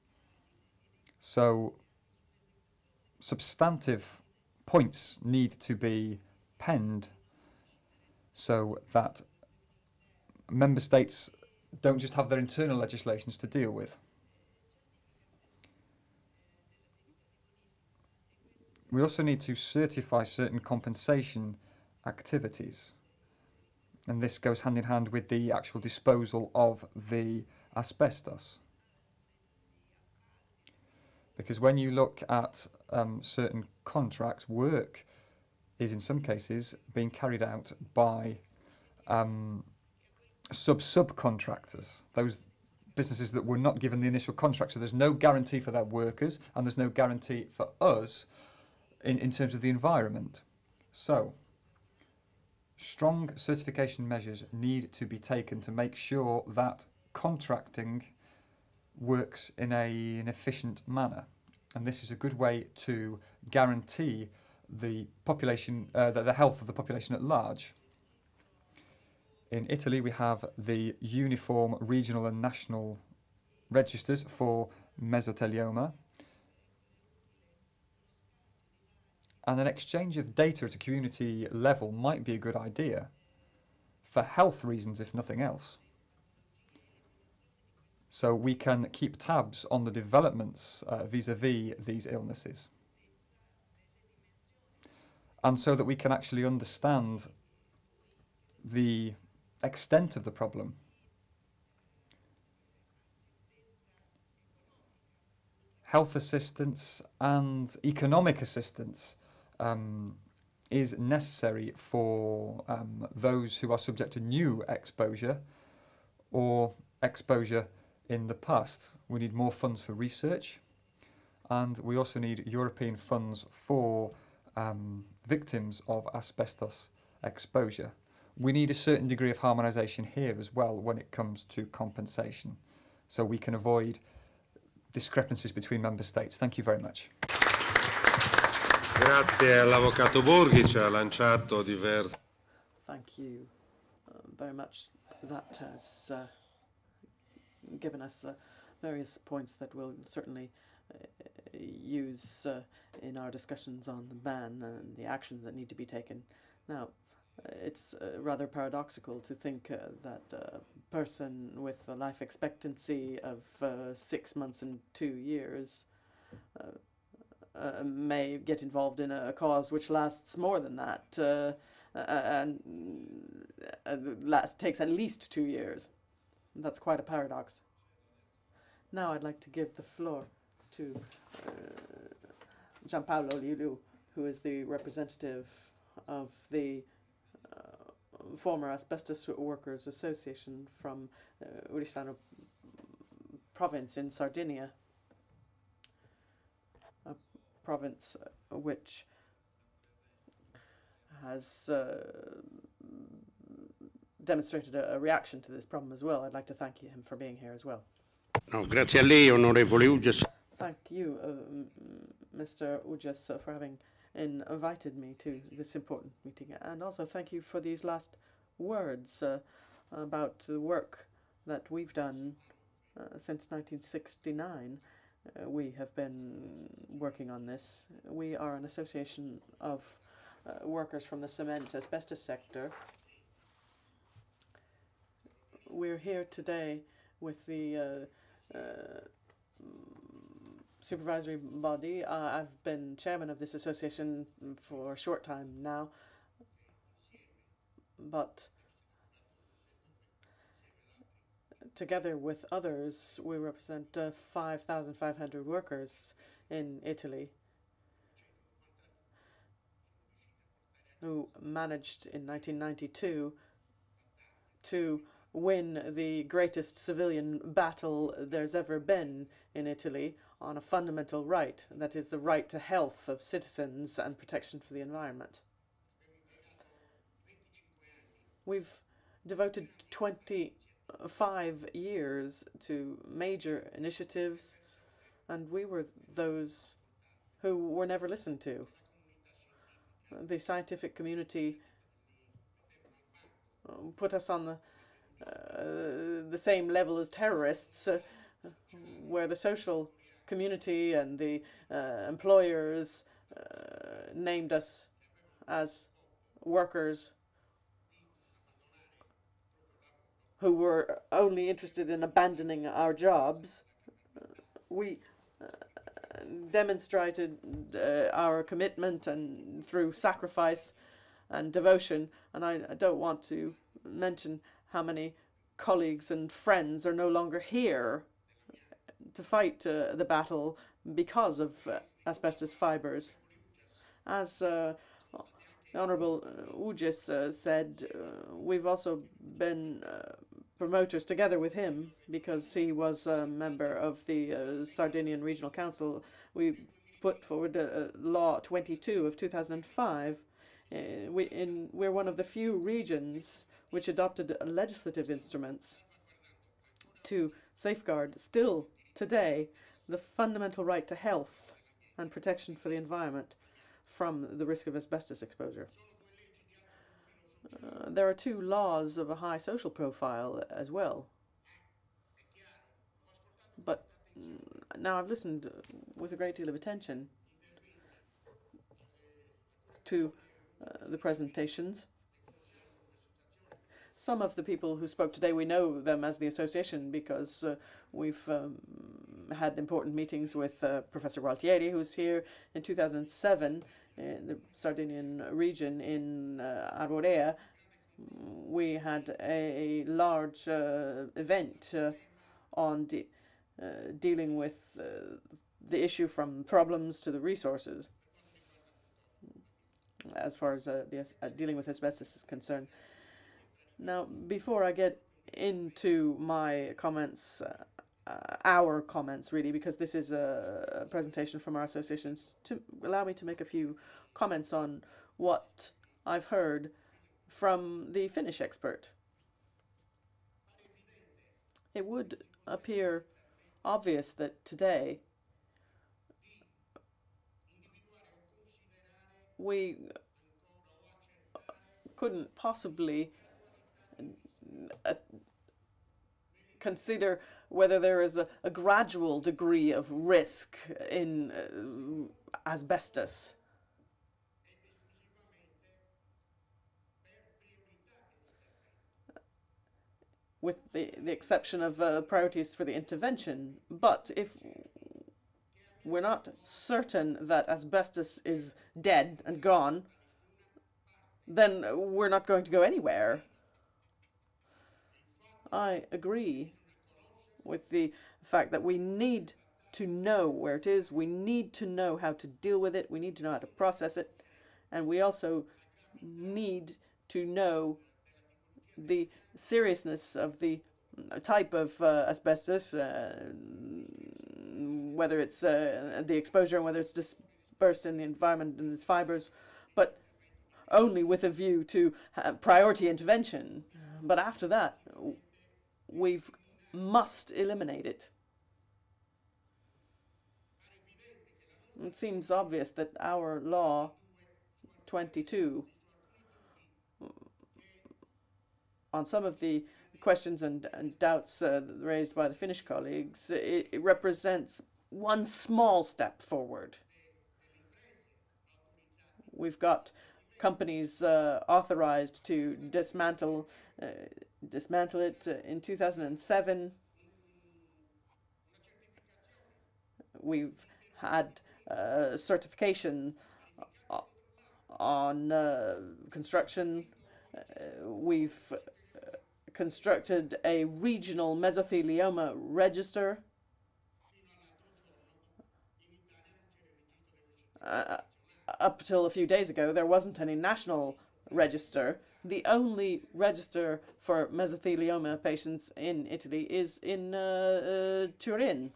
[SPEAKER 3] So substantive points need to be penned so that member states don't just have their internal legislations to deal with. we also need to certify certain compensation activities. And this goes hand in hand with the actual disposal of the asbestos. Because when you look at um, certain contracts, work is in some cases being carried out by um, sub-subcontractors, those businesses that were not given the initial contract. So there's no guarantee for their workers, and there's no guarantee for us in, in terms of the environment. So strong certification measures need to be taken to make sure that contracting works in a, an efficient manner. And this is a good way to guarantee the population, uh, the, the health of the population at large. In Italy, we have the uniform regional and national registers for mesothelioma. And an exchange of data at a community level might be a good idea, for health reasons if nothing else. So we can keep tabs on the developments uh, vis-a-vis these illnesses. And so that we can actually understand the extent of the problem. Health assistance and economic assistance um, is necessary for um, those who are subject to new exposure or exposure in the past. We need more funds for research, and we also need European funds for um, victims of asbestos exposure. We need a certain degree of harmonisation here as well when it comes to compensation, so we can avoid discrepancies between member states. Thank you very much.
[SPEAKER 4] Grazie all'avvocato Borghi, ci ha lanciato diversi.
[SPEAKER 1] Thank you uh, very much. That has uh, given us uh, various points that we'll certainly uh, use uh, in our discussions on the ban and the actions that need to be taken. Now, it's uh, rather paradoxical to think uh, that a person with a life expectancy of uh, six months and two years uh, uh, may get involved in a, a cause which lasts more than that uh, and uh, last, takes at least two years. That's quite a paradox. Now I'd like to give the floor to uh, Gianpaolo Liulu, who is the representative of the uh, former Asbestos Workers Association from uh, Oristano province in Sardinia, a province which has uh, demonstrated a, a reaction to this problem as well. I'd like to thank him for being here as well.
[SPEAKER 10] No, grazie a lei, onorevole Ugges.
[SPEAKER 1] Thank you, uh, Mister Ugges, uh, for having invited me to this important meeting, and also thank you for these last words uh, about the work that we've done uh, since nineteen sixty-nine. Uh, we have been working on this. We are an association of uh, workers from the cement asbestos sector. We're here today with the uh, uh, supervisory body. Uh, I've been chairman of this association for a short time now, but together with others, we represent uh, five thousand five hundred workers in Italy who managed in nineteen ninety-two to win the greatest civilian battle there's ever been in Italy on a fundamental right, that is the right to health of citizens and protection for the environment. We've devoted twenty-five years to major initiatives, and we were those who were never listened to. The scientific community put us on the Uh, the same level as terrorists, uh, where the social community and the uh, employers uh, named us as workers who were only interested in abandoning our jobs. Uh, we uh, demonstrated uh, our commitment and through sacrifice and devotion. And I, I don't want to mention how many colleagues and friends are no longer here to fight uh, the battle because of uh, asbestos fibers. As uh, the Honourable Ugis uh, said, uh, we've also been uh, promoters together with him because he was a member of the uh, Sardinian Regional Council. We put forward uh, Law twenty-two of two thousand five. Uh, we, in, we're one of the few regions which adopted legislative instruments to safeguard, still today, the fundamental right to health and protection for the environment from the risk of asbestos exposure. Uh, there are two laws of a high social profile as well. But now I've listened with a great deal of attention to uh, the presentations. Some of the people who spoke today, we know them as the association because uh, we've um, had important meetings with uh, Professor Gualtieri, who's here in two thousand seven in the Sardinian region in uh, Arborea. We had a large uh, event uh, on de uh, dealing with uh, the issue from problems to the resources as far as uh, the, uh, dealing with asbestos is concerned. Now, before I get into my comments, uh, uh, our comments really, because this is a, a presentation from our associations, to allow me to make a few comments on what I've heard from the Finnish expert. It would appear obvious that today we couldn't possibly uh, consider whether there is a, a gradual degree of risk in uh, asbestos. With the, the exception of uh, priorities for the intervention. But if we're not certain that asbestos is dead and gone, then we're not going to go anywhere. I agree with the fact that we need to know where it is, we need to know how to deal with it, we need to know how to process it, and we also need to know the seriousness of the type of uh, asbestos, uh, whether it's uh, the exposure and whether it's dispersed in the environment and its fibers, but only with a view to uh, priority intervention. But after that, we must eliminate it. It seems obvious that our law twenty-two, on some of the questions and, and doubts uh, raised by the Finnish colleagues, it, it represents one small step forward. We've got companies uh, authorized to dismantle uh, dismantle it uh, in two thousand seven. We've had uh, certification on uh, construction. Uh, we've uh, constructed a regional mesothelioma register. Uh, up till a few days ago, there wasn't any national register. The only register for mesothelioma patients in Italy is in uh, uh, Turin.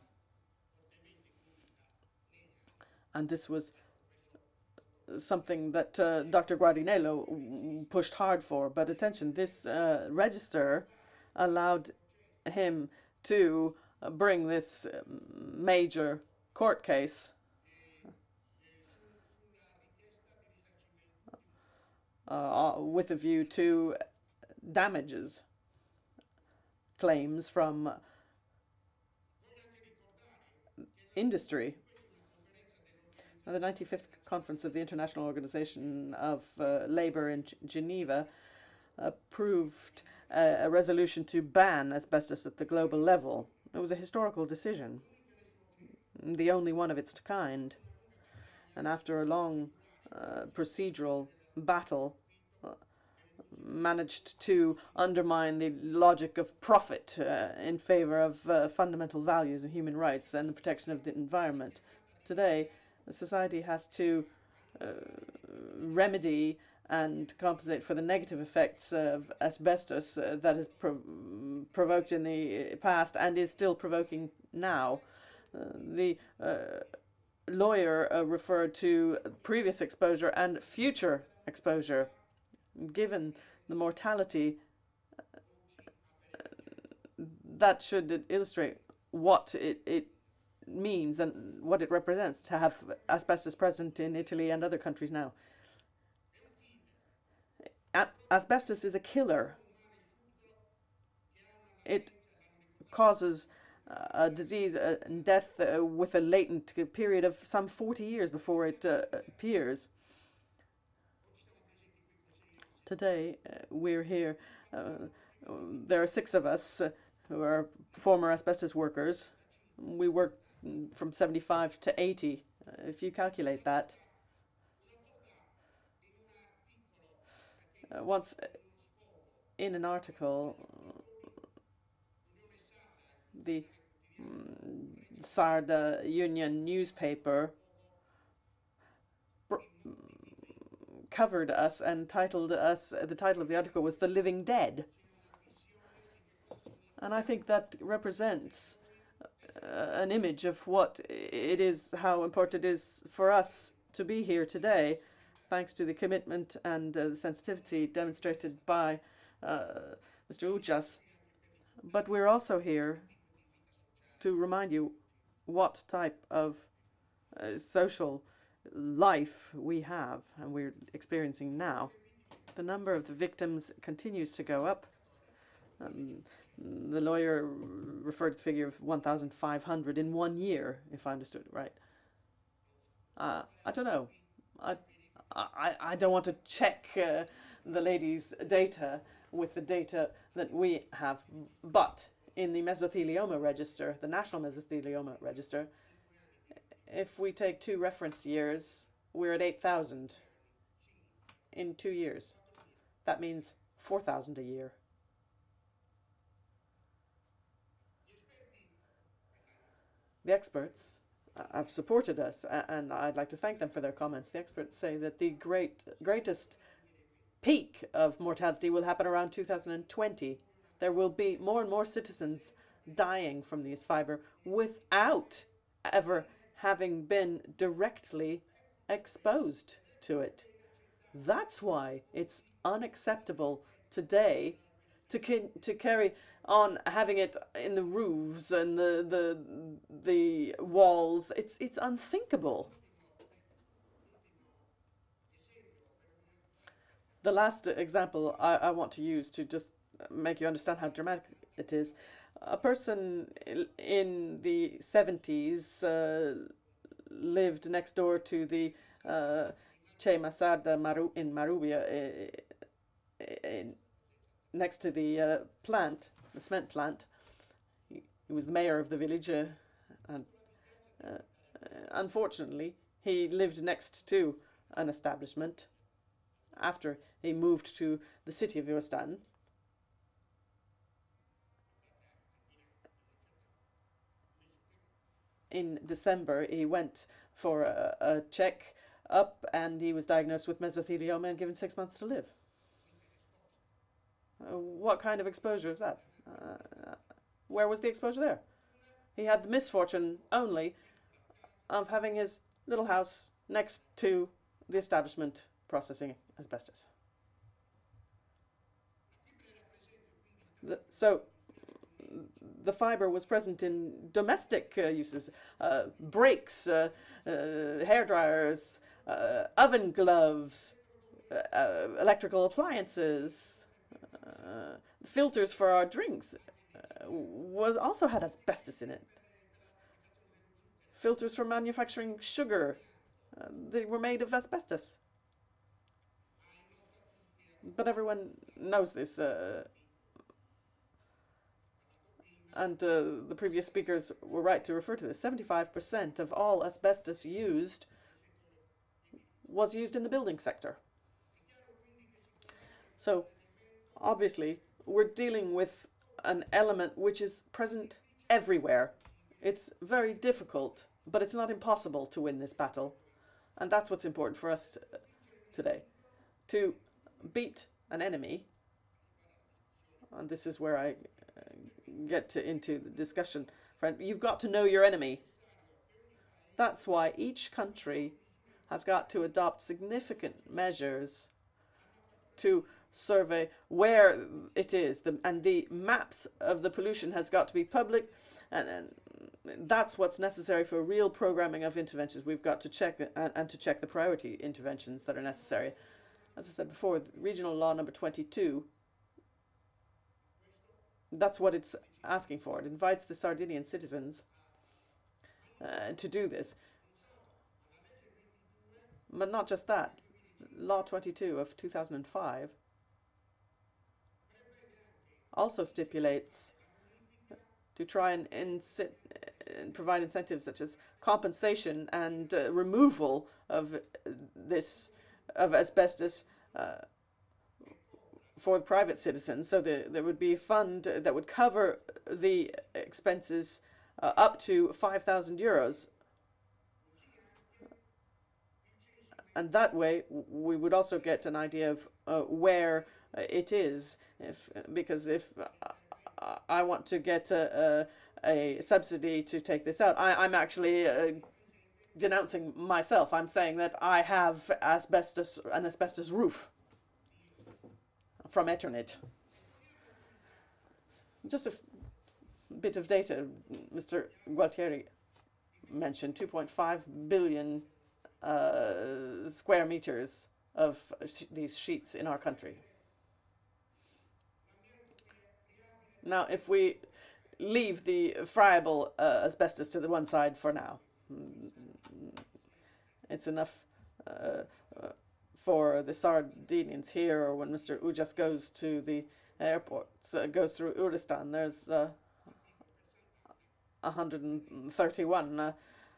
[SPEAKER 1] And this was something that uh, Doctor Guardinello pushed hard for. But attention, this uh, register allowed him to bring this major court case uh, with a view to damages claims from industry. Now, the ninety-fifth Conference of the International Organization of uh, Labour in G Geneva approved uh, a resolution to ban asbestos at the global level. It was a historical decision. the only one of its kind. And after a long uh, procedural battle, uh, managed to undermine the logic of profit uh, in favor of uh, fundamental values and human rights and the protection of the environment. Today, society has to uh, remedy and compensate for the negative effects of asbestos uh, that has prov provoked in the past and is still provoking now. Uh, the uh, lawyer uh, referred to previous exposure and future exposure. Given the mortality, uh, that should illustrate what it, it means and what it represents to have asbestos present in Italy and other countries now. A asbestos is a killer. It causes uh, a disease uh, and death uh, with a latent period of some forty years before it uh, appears. Today, uh, we're here. Uh, there are six of us uh, who are former asbestos workers. We work from seventy-five to eighty, uh, if you calculate that. Uh, once uh, in an article, the um, Sarda Union newspaper covered us and titled us, the title of the article was "The Living Dead." And I think that represents uh, an image of what it is, how important it is for us to be here today, thanks to the commitment and uh, the sensitivity demonstrated by uh, Mister Ujas. But we're also here to remind you what type of uh, social life we have and we're experiencing now. The number of the victims continues to go up. Um, the lawyer referred to the figure of one thousand five hundred in one year, if I understood it right. Uh, I don't know. I, I, I don't want to check uh, the lady's data with the data that we have, but in the mesothelioma register, the National Mesothelioma Register, if we take two reference years, we're at eight thousand in two years. That means four thousand a year. The experts uh, have supported us, uh, and I'd like to thank them for their comments. The experts say that the great, greatest peak of mortality will happen around two thousand twenty. There will be more and more citizens dying from these fiber without ever having been directly exposed to it. That's why it's unacceptable today to to carry on having it in the roofs and the the the walls. It's it's unthinkable. The last example I, I want to use to just make you understand how dramatic it is. A person in the seventies uh, lived next door to the uh, Che Masada Maru in Marubia, uh, in, next to the uh, plant, the cement plant. He, he was the mayor of the village, uh, and uh, unfortunately, he lived next to an establishment after he moved to the city of Eurostan. In December, he went for a, a check up and he was diagnosed with mesothelioma and given six months to live. Uh, what kind of exposure is that? Uh, where was the exposure there? He had the misfortune only of having his little house next to the establishment processing asbestos. The, so the fiber was present in domestic uh, uses, uh, brakes, uh, uh, hair dryers, uh, oven gloves, uh, uh, electrical appliances, uh, filters for our drinks, uh, was also had asbestos in it. Filters for manufacturing sugar, uh, they were made of asbestos. But everyone knows this. Uh, and uh, the previous speakers were right to refer to this, seventy-five percent of all asbestos used was used in the building sector. So obviously we're dealing with an element which is present everywhere. It's very difficult, but it's not impossible to win this battle. And that's what's important for us today. To beat an enemy, and this is where I get to, into the discussion, friend, you've got to know your enemy. That's why each country has got to adopt significant measures to survey where it is, the, and the maps of the pollution has got to be public, and, and that's what's necessary for real programming of interventions. We've got to check and, and to check the priority interventions that are necessary. As I said before, regional law number twenty-two, that's what it's asking for. It invites the Sardinian citizens uh, to do this. But not just that. Law twenty-two of two thousand five also stipulates to try and inci and provide incentives such as compensation and uh, removal of this of asbestos uh, for the private citizens. So the, there would be a fund that would cover the expenses uh, up to five thousand euros. And that way we would also get an idea of uh, where uh, it is. If, because if uh, I want to get a, a, a subsidy to take this out, I, I'm actually uh, denouncing myself. I'm saying that I have asbestos, an asbestos roof from Eternit. Just a f bit of data. Mister Gualtieri mentioned two point five billion uh, square meters of sh these sheets in our country. Now, if we leave the friable uh, asbestos to the one side for now, it's enough uh, uh, for the Sardinians here, or when Mister Ujas goes to the airport, uh, goes through Uristan, there's uh, one hundred thirty-one. Uh,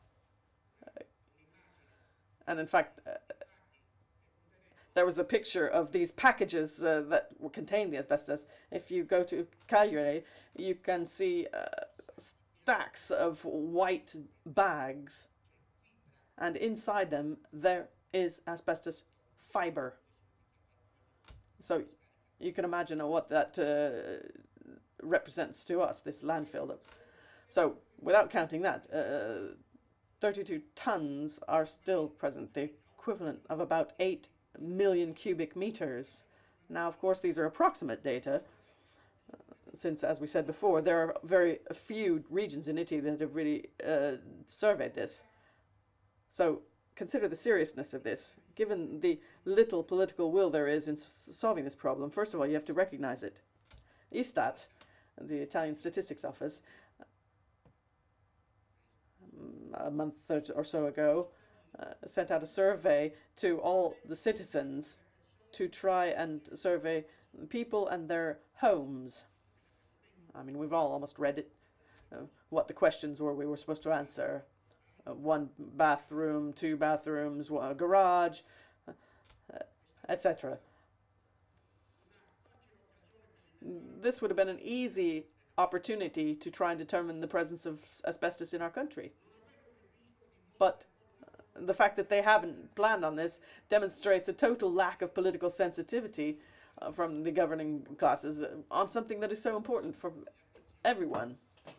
[SPEAKER 1] and in fact, uh, there was a picture of these packages uh, that contain the asbestos. If you go to Cagliari, you can see uh, stacks of white bags, and inside them there is asbestos fiber. So you can imagine what that uh, represents to us, this landfill. So without counting that, uh, thirty-two tons are still present, the equivalent of about eight million cubic meters. Now, of course, these are approximate data, uh, since, as we said before, there are very few regions in Italy that have really uh, surveyed this. So consider the seriousness of this. Given the little political will there is in s solving this problem, first of all, you have to recognize it. Istat, the Italian Statistics Office, a month or so ago, Uh, sent out a survey to all the citizens to try and survey people and their homes. I mean, we've all almost read it, uh, what the questions were we were supposed to answer. Uh, one bathroom, two bathrooms, a garage, uh, et cetera. This would have been an easy opportunity to try and determine the presence of asbestos in our country. But the fact that they haven't planned on this demonstrates a total lack of political sensitivity uh, from the governing classes uh, on something that is so important for everyone.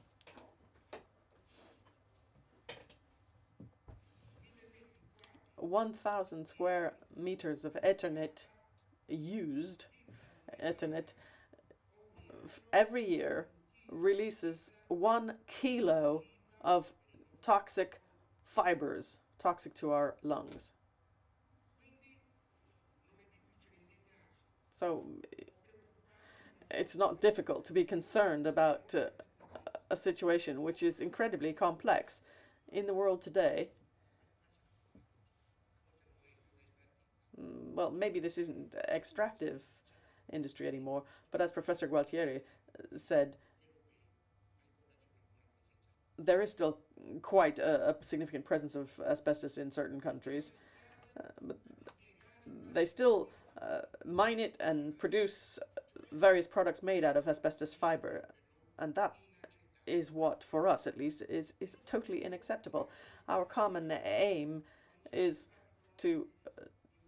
[SPEAKER 1] one thousand square meters of Eternit used, Eternit, every year releases one kilo of toxic fibers, toxic to our lungs. So it's not difficult to be concerned about uh, a situation which is incredibly complex in the world today. Well, maybe this isn't extractive industry anymore, but as Professor Gualtieri said, there is still quite a, a significant presence of asbestos in certain countries, uh, but they still uh, mine it and produce various products made out of asbestos fiber, and that is what, for us at least, is, is totally unacceptable. Our common aim is to uh,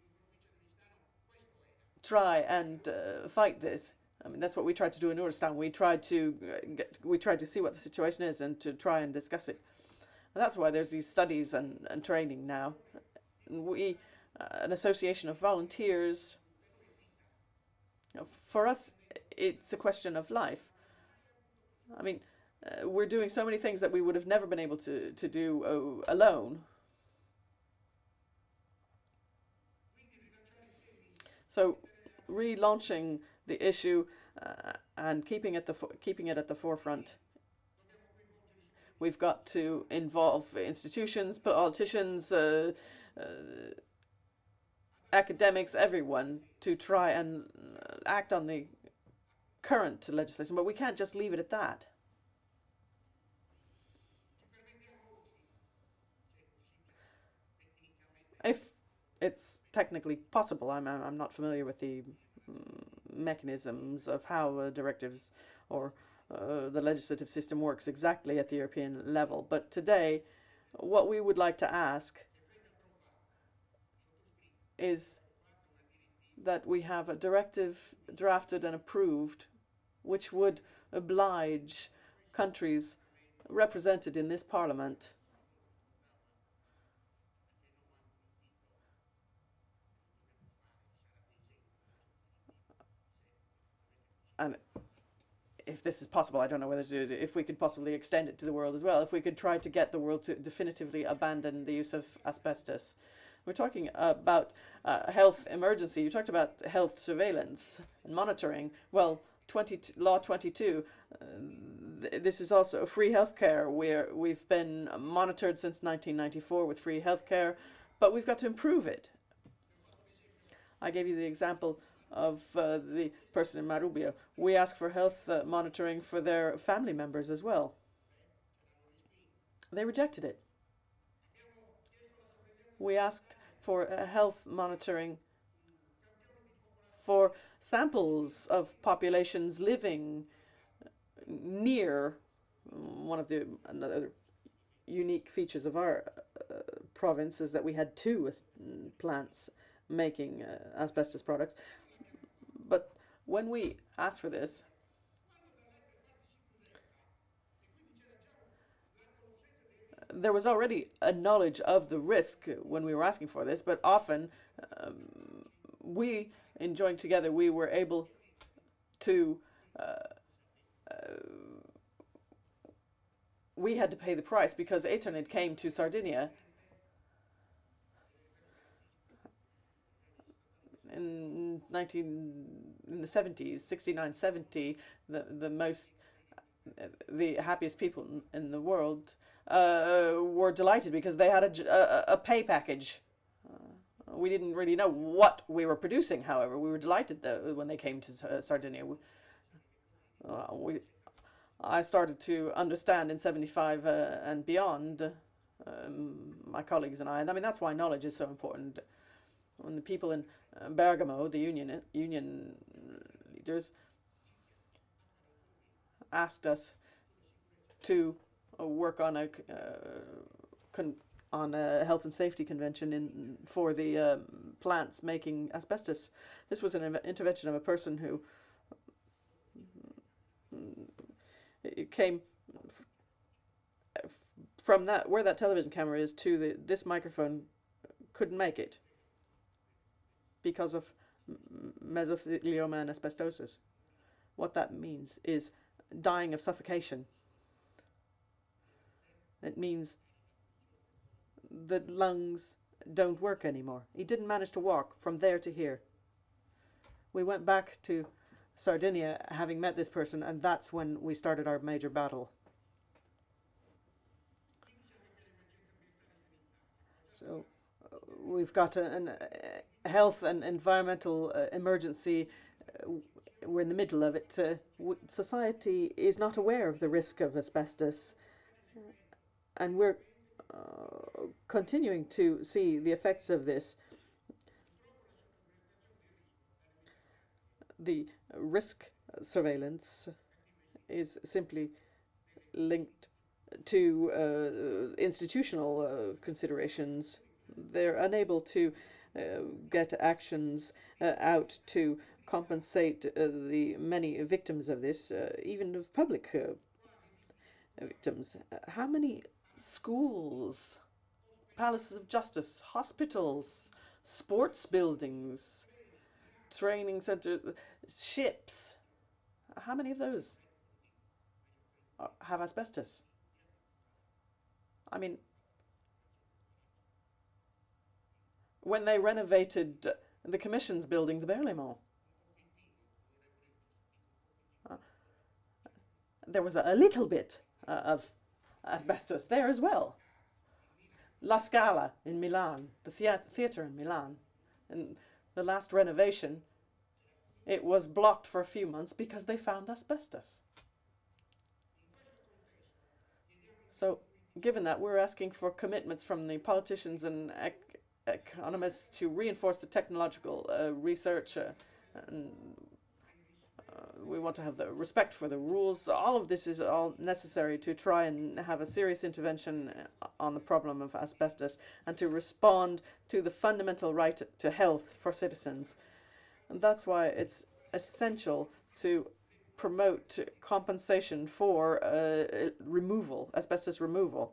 [SPEAKER 1] try and uh, fight this. I mean, that's what we tried to do in Urstan. We tried to uh, get, we tried to see what the situation is and to try and discuss it. And that's why there's these studies and, and training now. We, uh, an association of volunteers, you know, for us, it's a question of life. I mean, uh, we're doing so many things that we would have never been able to, to do uh, alone. So relaunching the issue uh, and keeping it, the keeping it at the forefront. We've got to involve institutions, politicians, uh, uh, academics, everyone, to try and act on the current legislation, but we can't just leave it at that. If it's technically possible, I'm, I'm not familiar with the mechanisms of how uh, directives or uh, the legislative system works exactly at the European level, but today what we would like to ask is that we have a directive drafted and approved which would oblige countries represented in this parliament and if this is possible, I don't know whether to, if we could possibly extend it to the world as well, if we could try to get the world to definitively abandon the use of asbestos. We're talking about uh, health emergency. You talked about health surveillance and monitoring. Well, twenty, Law twenty-two, uh, th this is also free healthcare, where we've been monitored since nineteen ninety-four with free healthcare, but we've got to improve it. I gave you the example of uh, the person in Marubio. We ask for health uh, monitoring for their family members as well. They rejected it. We asked for uh, health monitoring for samples of populations living near one of the another unique features of our uh, province is that we had two uh, plants making uh, asbestos products. But when we asked for this, there was already a knowledge of the risk when we were asking for this, but often um, we, in joining together, we were able to, uh, uh, we had to pay the price because Eternit came to Sardinia in nineteen in the seventies, sixty-nine, seventy, the the most the happiest people in, in the world uh, were delighted because they had a a, a pay package. Uh, we didn't really know what we were producing. However, we were delighted though when they came to uh, Sardinia. We, uh, we I started to understand in seventy-five uh, and beyond. Um, my colleagues and I. I mean, that's why knowledge is so important. When the people in uh, Bergamo, the union union leaders, asked us to uh, work on a uh, con on a health and safety convention in for the um, plants making asbestos. This was an intervention of a person who it came f from that where that television camera is to the this microphone couldn't make it because of mesothelioma and asbestosis. What that means is dying of suffocation. It means the lungs don't work anymore. He didn't manage to walk from there to here. We went back to Sardinia having met this person, and that's when we started our major battle. So uh, we've got a, an, a health and environmental uh, emergency. Uh, we're in the middle of it. Uh, w society is not aware of the risk of asbestos. and we're uh, continuing to see the effects of this. The risk surveillance is simply linked to uh, institutional uh, considerations. They're unable to uh, get actions uh, out to compensate uh, the many victims of this, uh, even of public uh, victims. How many schools, palaces of justice, hospitals, sports buildings, training centers, ships, how many of those have asbestos? I mean, when they renovated the Commission's building, the Berlaymont, uh, there was a, a little bit uh, of asbestos there as well. La Scala in Milan, the theatre in Milan, and the last renovation, it was blocked for a few months because they found asbestos. So, given that, we're asking for commitments from the politicians and ec economists to reinforce the technological uh, research. Uh, and uh, we want to have the respect for the rules. All of this is all necessary to try and have a serious intervention on the problem of asbestos and to respond to the fundamental right to health for citizens. And that's why it's essential to promote compensation for uh, removal, asbestos removal.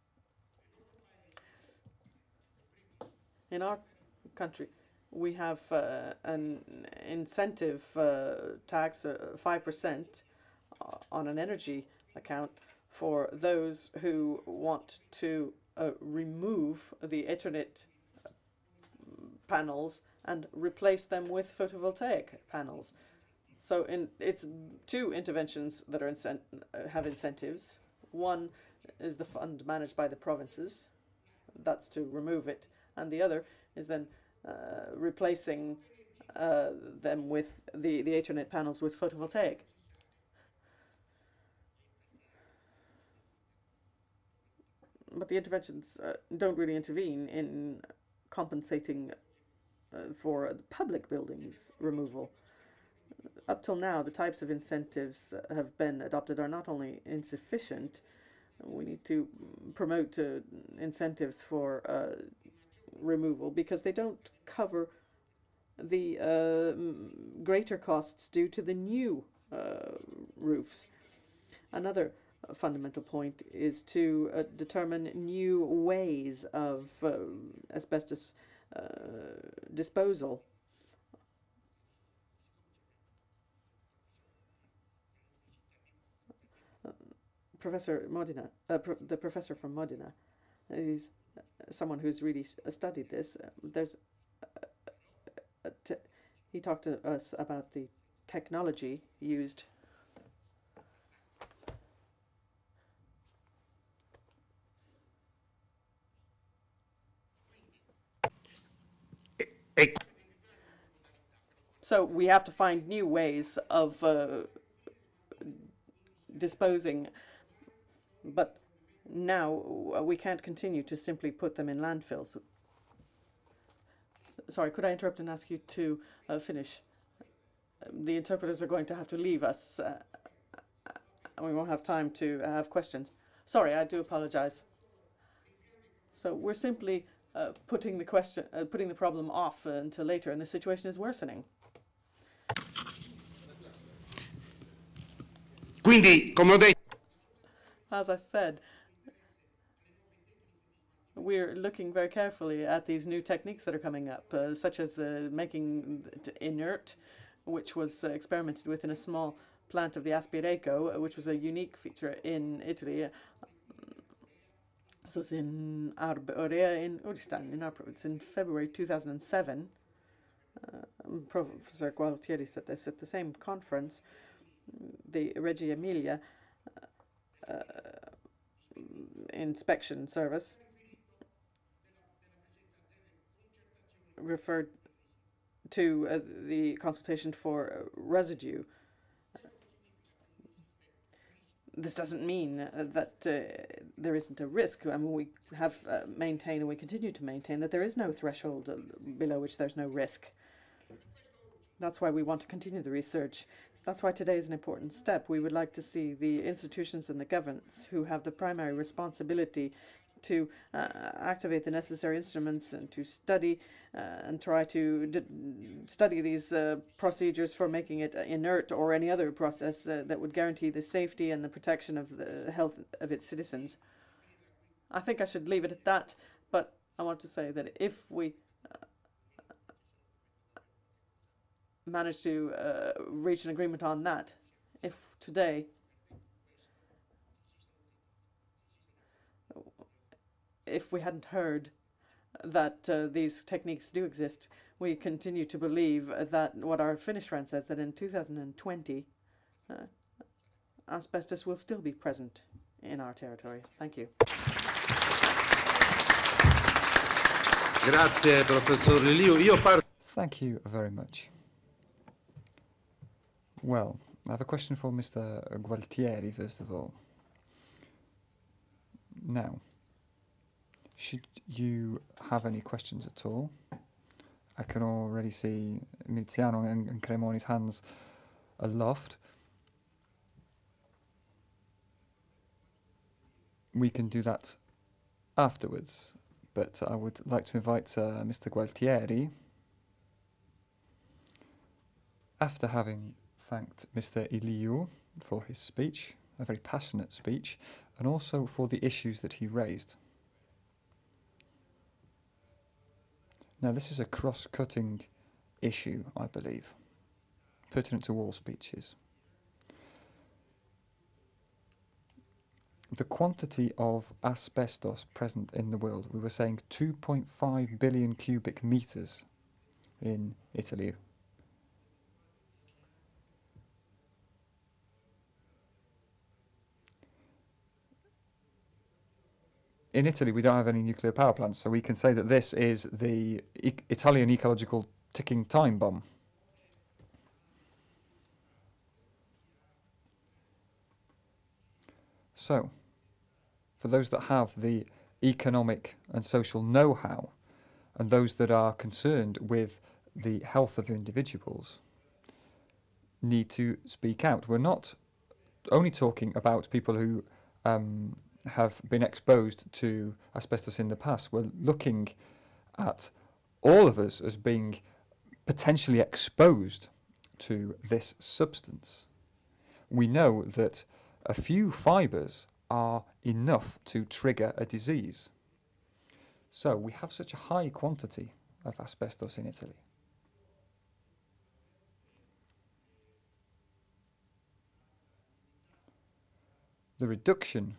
[SPEAKER 1] In our country, we have uh, an incentive uh, tax, uh, five percent on an energy account for those who want to uh, remove the Ethernet panels and replace them with photovoltaic panels. So in, it's two interventions that are incent have incentives. One is the fund managed by the provinces. That's to remove it. And the other is then uh, replacing uh, them with the, the Ethernet panels with photovoltaic. But the interventions uh, don't really intervene in compensating uh, for public buildings removal. Up till now, the types of incentives have been adopted are not only insufficient, we need to promote uh, incentives for uh, removal because they don't cover the uh, greater costs due to the new uh, roofs. Another uh, fundamental point is to uh, determine new ways of uh, asbestos uh, disposal. Uh, Professor Modena, uh, pro the professor from Modena, he's someone who's really studied this. Uh, there's, uh, uh, t he talked to us about the technology used. So we have to find new ways of uh, disposing, but now we can't continue to simply put them in landfills. S sorry, could I interrupt and ask you to uh, finish? The interpreters are going to have to leave us, uh, and we won't have time to have questions. Sorry, I do apologize. So we're simply uh, putting the question, uh, putting the problem off uh, until later, and the situation is worsening.
[SPEAKER 10] Quindi, come ho detto,
[SPEAKER 1] as I said, we're looking very carefully at these new techniques that are coming up, uh, such as uh, making it inert, which was uh, experimented with in a small plant of the Aspireco, uh, which was a unique feature in Italy. Um, this was in Arborea in Uristan, in our province, in February two thousand seven. Uh, Professor Gualtieri said this at the same conference. The Reggio Emilia uh, uh, inspection service referred to uh, the consultation for uh, residue. This doesn't mean uh, that uh, there isn't a risk. I mean, we have uh, maintained and we continue to maintain that there is no threshold uh, below which there's no risk. That's why we want to continue the research. So that's why today is an important step. We would like to see the institutions and the governments who have the primary responsibility to uh, activate the necessary instruments and to study uh, and try to d study these uh, procedures for making it inert or any other process uh, that would guarantee the safety and the protection of the health of its citizens. I think I should leave it at that, but I want to say that if we uh, manage to uh, reach an agreement on that, if today if we hadn't heard that uh, these techniques do exist, we continue to believe that what our Finnish friend says, that in two thousand twenty, uh, asbestos will still be present in our territory. Thank you.
[SPEAKER 4] Grazie, Professor Liu. Io parto.
[SPEAKER 3] Thank you very much. Well, I have a question for Mister Gualtieri, first of all. Now, should you have any questions at all? I can already see Miliziano and, and Cremoni's hands aloft. We can do that afterwards, but I would like to invite uh, Mister Gualtieri, after having thanked Mister Iliu for his speech, a very passionate speech, and also for the issues that he raised. Now, this is a cross-cutting issue, I believe, pertinent to all speeches. The quantity of asbestos present in the world, we were saying two point five billion cubic meters in Italy. In Italy, we don't have any nuclear power plants, so we can say that this is the e Italian ecological ticking time bomb. So, for those that have the economic and social know-how, and those that are concerned with the health of individuals, need to speak out. We're not only talking about people who um, have been exposed to asbestos in the past. We're looking at all of us as being potentially exposed to this substance. We know that a few fibres are enough to trigger a disease. So we have such a high quantity of asbestos in Italy. The reduction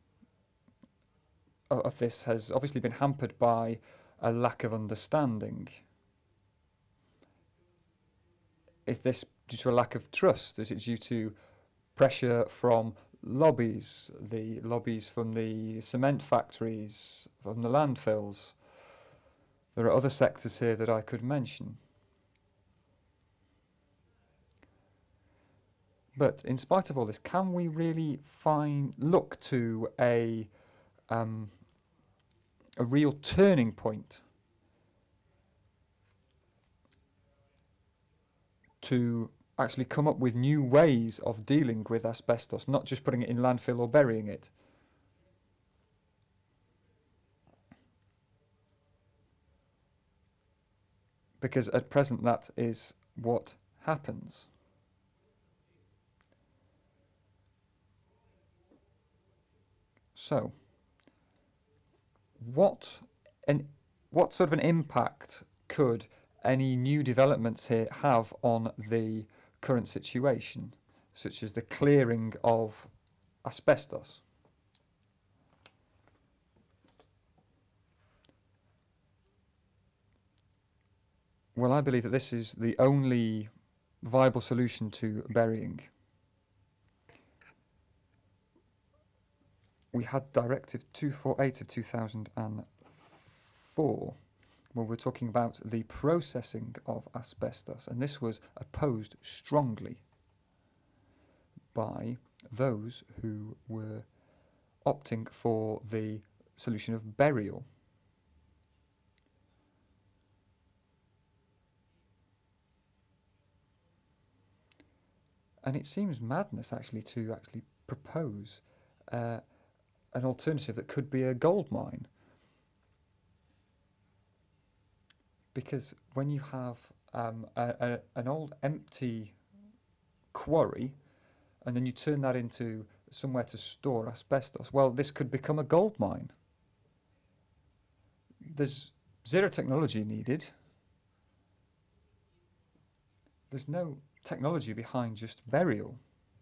[SPEAKER 3] of this has obviously been hampered by a lack of understanding. Is this due to a lack of trust? Is it due to pressure from lobbies, the lobbies from the cement factories, from the landfills? There are other sectors here that I could mention. But in spite of all this, can we really find, look to a um, a real turning point to actually come up with new ways of dealing with asbestos, not just putting it in landfill or burying it? Because at present that is what happens. So, what an what sort of an impact could any new developments here have on the current situation, such as the clearing of asbestos? Well, I believe that this is the only viable solution to burying. We had Directive two forty-eight of two thousand four, where we're talking about the processing of asbestos, and this was opposed strongly by those who were opting for the solution of burial. And it seems madness actually to actually propose uh, an alternative that could be a gold mine. Because when you have um, a, a, an old empty quarry and then you turn that into somewhere to store asbestos, well, this could become a gold mine. There's zero technology needed. There's no technology behind just burial.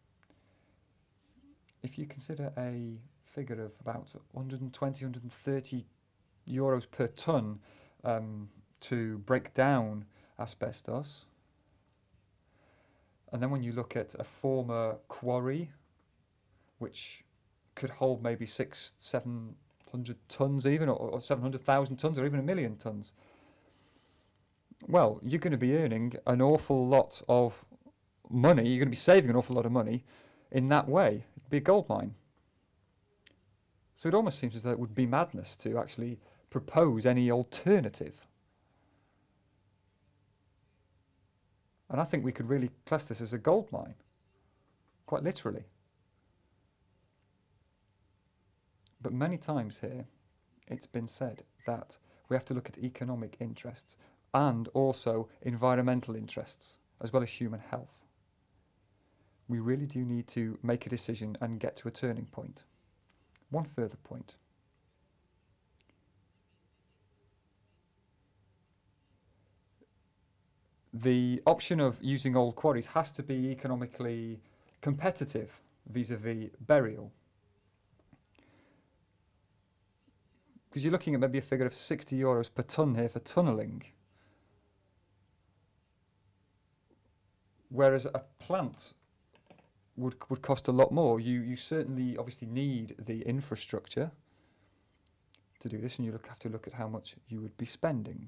[SPEAKER 3] If you consider a figure of about one hundred twenty, one hundred thirty euros per tonne um, to break down asbestos, and then when you look at a former quarry which could hold maybe six, seven hundred tonnes even, or, or seven hundred thousand tonnes, or even a million tonnes, well, you're going to be earning an awful lot of money, you're going to be saving an awful lot of money in that way. It'd be a gold mine. So it almost seems as though it would be madness to actually propose any alternative. And I think we could really class this as a gold mine, quite literally. But many times here, it's been said that we have to look at economic interests and also environmental interests, as well as human health. We really do need to make a decision and get to a turning point. One further point. The option of using old quarries has to be economically competitive vis-a-vis burial. Because you're looking at maybe a figure of sixty euros per tonne here for tunnelling. Whereas a plant would would cost a lot more. You you certainly obviously need the infrastructure to do this, and you look have to look at how much you would be spending,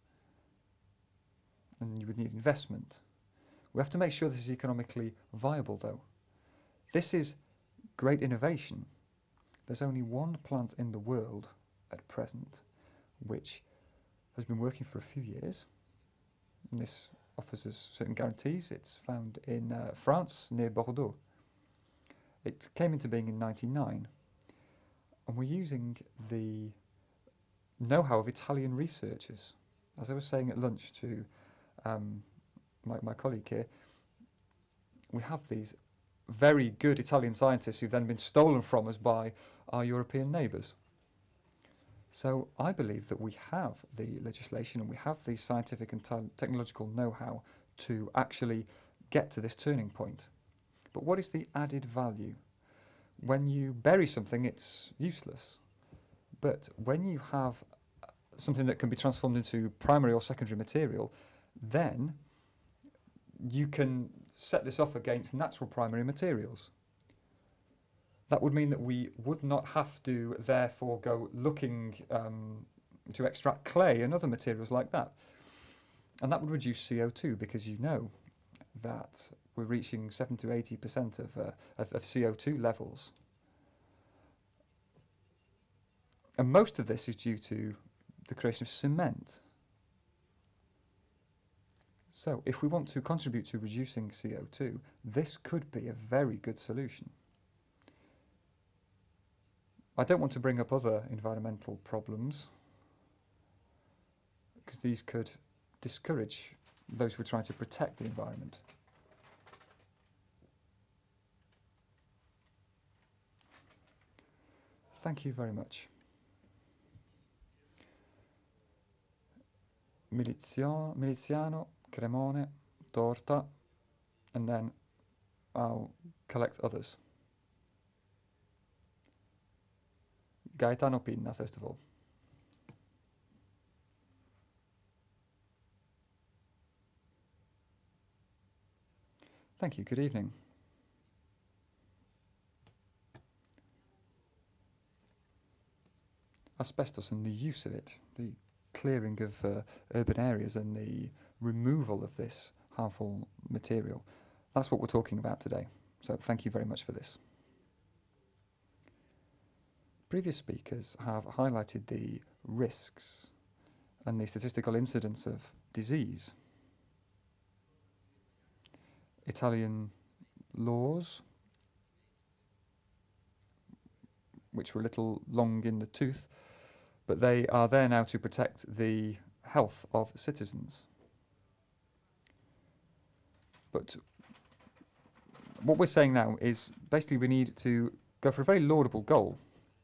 [SPEAKER 3] and you would need investment. We have to make sure this is economically viable, though. This is great innovation. There's only one plant in the world at present which has been working for a few years, and this offers us certain guarantees. It's found in uh, France, near Bordeaux. It came into being in ninety-nine, and we're using the know-how of Italian researchers. As I was saying at lunch to um, my, my colleague here, we have these very good Italian scientists who've then been stolen from us by our European neighbours. So I believe that we have the legislation and we have the scientific and technological know-how to actually get to this turning point. But what is the added value? When you bury something, it's useless. But when you have something that can be transformed into primary or secondary material, then you can set this off against natural primary materials. That would mean that we would not have to therefore go looking um, to extract clay and other materials like that. And that would reduce C O two, because you know that we're reaching seven to eighty percent of, uh, of, of C O two levels. And most of this is due to the creation of cement. So if we want to contribute to reducing C O two, this could be a very good solution. I don't want to bring up other environmental problems, because these could discourage those who are trying to protect the environment. Thank you very much. Milizia, Miliziano, Cremone, Torta, and then I'll collect others. Gaetano Pinna, first of all. Thank you, good evening. Asbestos and the use of it, the clearing of uh, urban areas and the removal of this harmful material. That's what we're talking about today. So thank you very much for this. Previous speakers have highlighted the risks and the statistical incidence of disease. Italian laws, which were a little long in the tooth, but they are there now to protect the health of citizens. But what we're saying now is basically we need to go for a very laudable goal,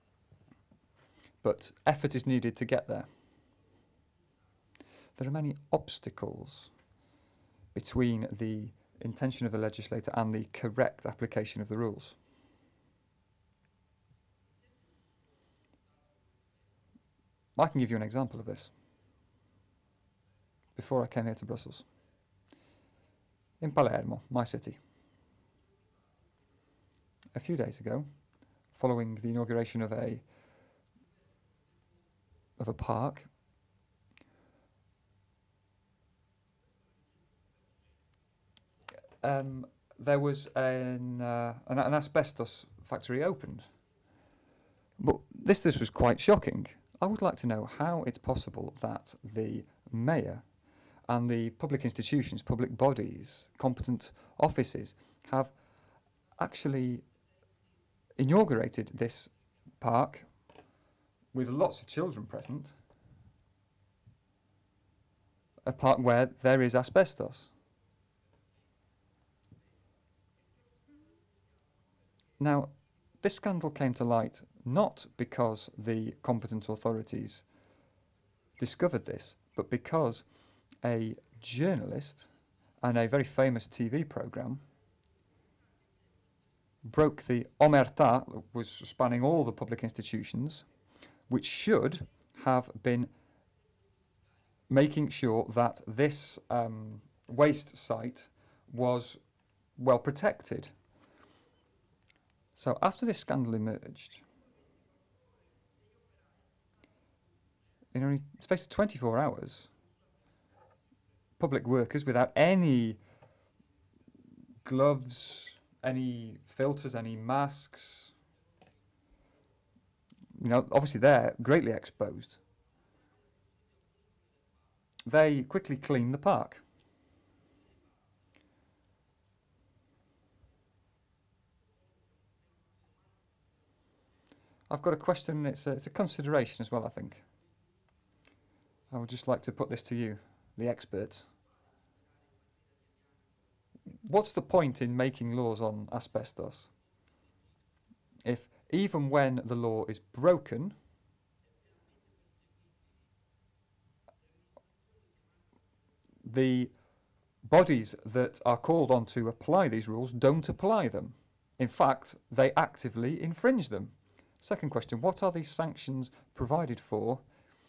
[SPEAKER 3] but effort is needed to get there. There are many obstacles between the intention of the legislator and the correct application of the rules. I can give you an example of this. Before I came here to Brussels, in Palermo, my city, a few days ago, following the inauguration of a of a park, um, there was an, uh, an an asbestos factory opened. But this this was quite shocking. I would like to know how it's possible that the mayor and the public institutions, public bodies, competent offices have actually inaugurated this park with lots of children present, a park where there is asbestos. Now, this scandal came to light not because the competent authorities discovered this, but because a journalist and a very famous T V programme broke the omerta that was spanning all the public institutions, which should have been making sure that this um, waste site was well protected. So after this scandal emerged, in only the space of twenty-four hours, public workers without any gloves, any filters, any masks, you know, obviously they're greatly exposed. They quickly cleaned the park. I've got a question, it's a, it's a consideration as well, I think. I would just like to put this to you, the experts. What's the point in making laws on asbestos if even when the law is broken, the bodies that are called on to apply these rules don't apply them? In fact, they actively infringe them. Second question, what are these sanctions provided for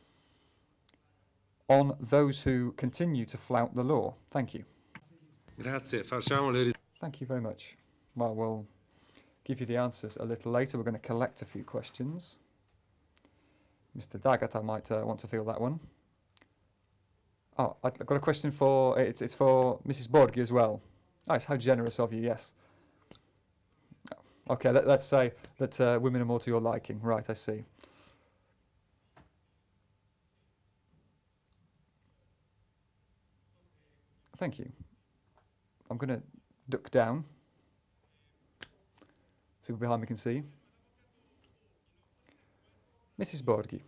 [SPEAKER 3] on those who continue to flout the law? Thank you.
[SPEAKER 4] Grazie, facciamo le
[SPEAKER 3] Thank you very much. Well, we'll give you the answers a little later. We're going to collect a few questions. Mister Daggett, might uh, want to field that one. Oh, I've got a question for, it's, it's for Missus Borghi as well. Nice, how generous of you, yes. Okay, let, let's say that uh, women are more to your liking. Right, I see. Thank you. I'm going to duck down. People behind me can see. Missus Borghi,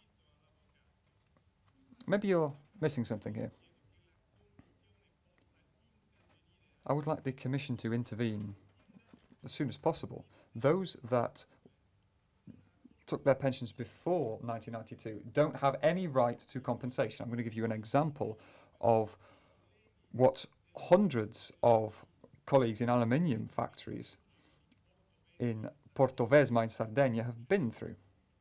[SPEAKER 3] maybe you're missing something here. I would like the Commission to intervene as soon as possible. Those that took their pensions before nineteen ninety-two don't have any right to compensation. I'm going to give you an example of what hundreds of colleagues in aluminium factories in Portovesma in Sardinia have been through.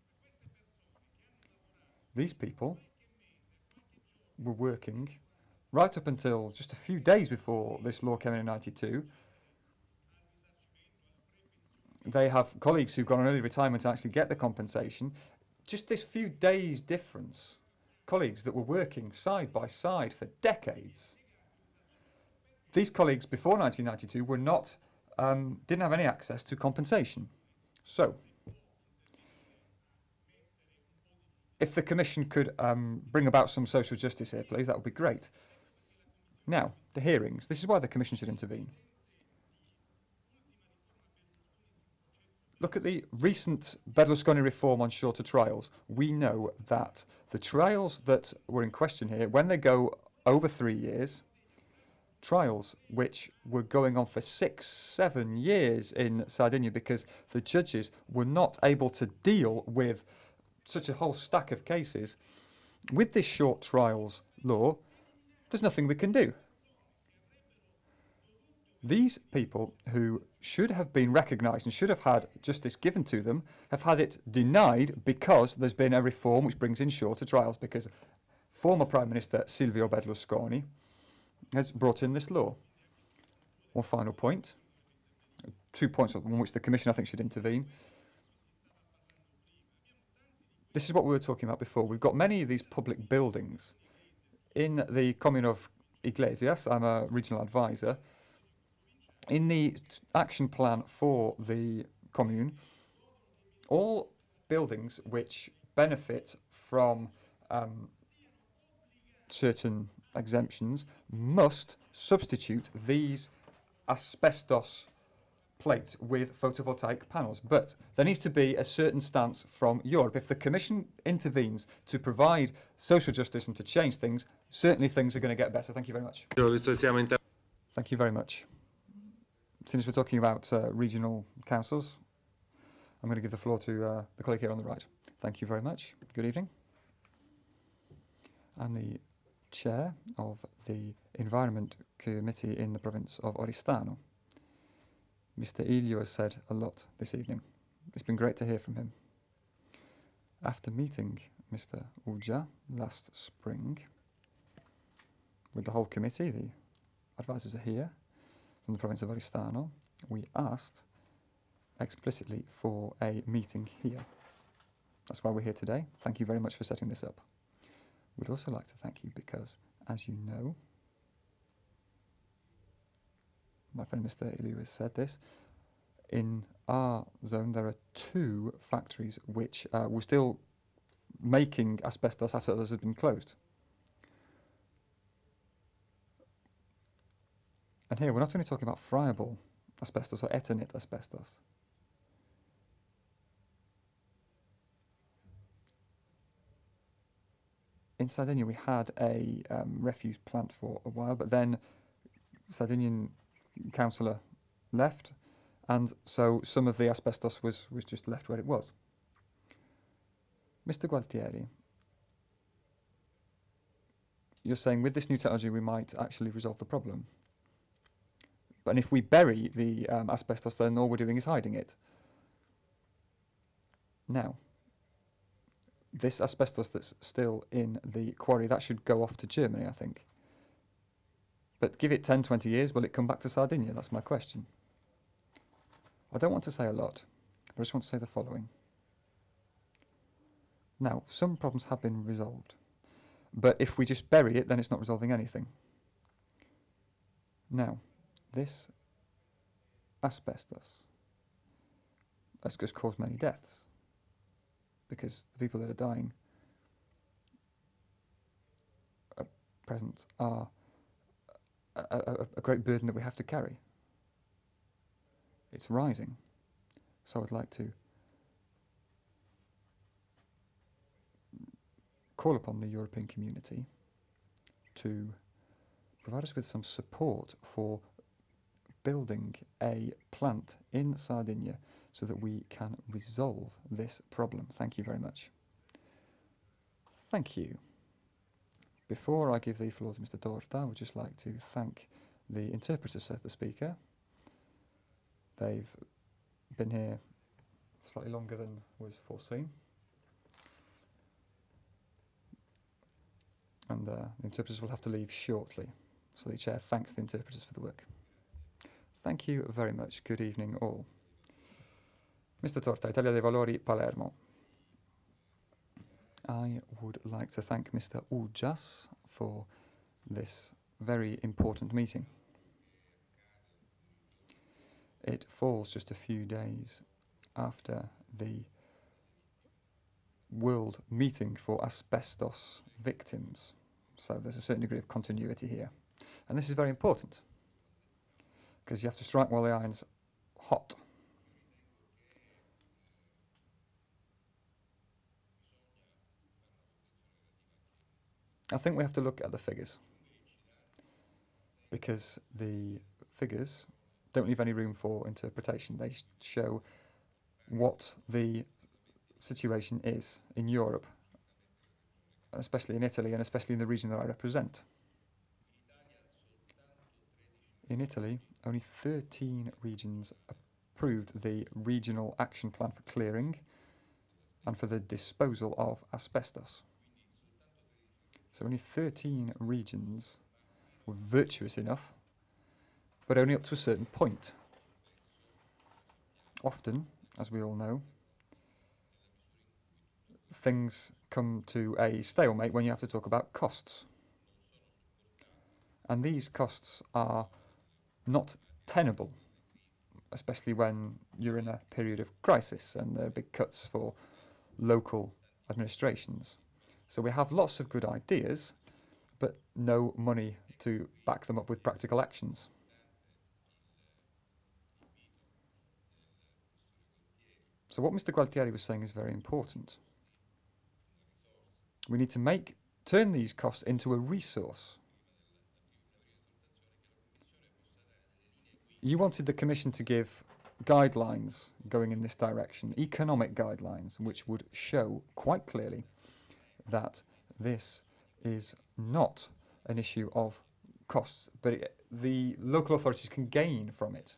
[SPEAKER 3] These people were working right up until just a few days before this law came in in ninety-two. They have colleagues who've gone on early retirement to actually get the compensation. Just this few days difference. Colleagues that were working side by side for decades. These colleagues before nineteen ninety-two were not, um, didn't have any access to compensation. So, if the Commission could um, bring about some social justice here, please, that would be great. Now, the hearings. This is why the Commission should intervene. Look at the recent Berlusconi reform on shorter trials. We know that the trials that were in question here, when they go over three years, trials which were going on for six, seven years in Sardinia because the judges were not able to deal with such a whole stack of cases. With this short trials law, there's nothing we can do. These people who should have been recognised and should have had justice given to them have had it denied because there's been a reform which brings in shorter trials, because former Prime Minister Silvio Berlusconi has brought in this law. One final point, two points on which the Commission I think should intervene. This is what we were talking about before. We've got many of these public buildings. In the commune of Iglesias, I'm a regional advisor. In the action plan for the commune, all buildings which benefit from um, certain exemptions must substitute these asbestos plates with photovoltaic panels. But there needs to be a certain stance from Europe. If the Commission intervenes to provide social justice and to change things, certainly things are going to get better. Thank you very much. Thank you very much. Since we're talking about uh, regional councils, I'm going to give the floor to uh, the colleague here on the right. Thank you very much. Good evening. I'm the chair of the Environment Committee in the province of Oristano. Mister Ilio has said a lot this evening. It's been great to hear from him. After meeting Mister Uja last spring with the whole committee, the advisors are here, from the province of Oristano, we asked explicitly for a meeting here. That's why we're here today. Thank you very much for setting this up. We'd also like to thank you because, as you know, my friend Mister Iliou has said this, in our zone there are two factories which uh, were still making asbestos after others had been closed. And here we're not only talking about friable asbestos or Eternit asbestos. In Sardinia we had a um, refuse plant for a while, but then Sardinian councillor left, and so some of the asbestos was, was just left where it was. Mister Gualtieri, you're saying with this new technology we might actually resolve the problem. But if we bury the um, asbestos, then all we're doing is hiding it. Now, this asbestos that's still in the quarry, that should go off to Germany, I think. But give it ten, twenty years, will it come back to Sardinia? That's my question. I don't want to say a lot, but I just want to say the following. Now, some problems have been resolved. But if we just bury it, then it's not resolving anything. Now, this asbestos has just caused many deaths because the people that are dying at present are a, a, a great burden that we have to carry. It's rising. So I'd like to call upon the European community to provide us with some support for building a plant in Sardinia so that we can resolve this problem. Thank you very much. Thank you. Before I give the floor to Mister Torta, I would just like to thank the interpreters, says the speaker. They've been here slightly longer than was foreseen. And uh, the interpreters will have to leave shortly. So the chair thanks the interpreters for the work. Thank you very much. Good evening all. Mister Torta, Italia dei Valori, Palermo. I would like to thank Mister Ujas for this very important meeting. It falls just a few days after the World Meeting for Asbestos Victims. So there's a certain degree of continuity here. And this is very important, because you have to strike while the iron's hot. I think we have to look at the figures, because the figures don't leave any room for interpretation. They sh show what the situation is in Europe, and especially in Italy, and especially in the region that I represent. In Italy, only thirteen regions approved the Regional Action Plan for Clearing and for the disposal of asbestos. So only thirteen regions were virtuous enough, but only up to a certain point. Often, as we all know, things come to a stalemate when you have to talk about costs. And these costs are not tenable, especially when you're in a period of crisis and there are big cuts for local administrations. So we have lots of good ideas, but no money to back them up with practical actions. So what Mister Gualtieri was saying is very important. We need to make, turn these costs into a resource. You wanted the Commission to give guidelines going in this direction, economic guidelines, which would show quite clearly that this is not an issue of costs, but it, the local authorities can gain from it.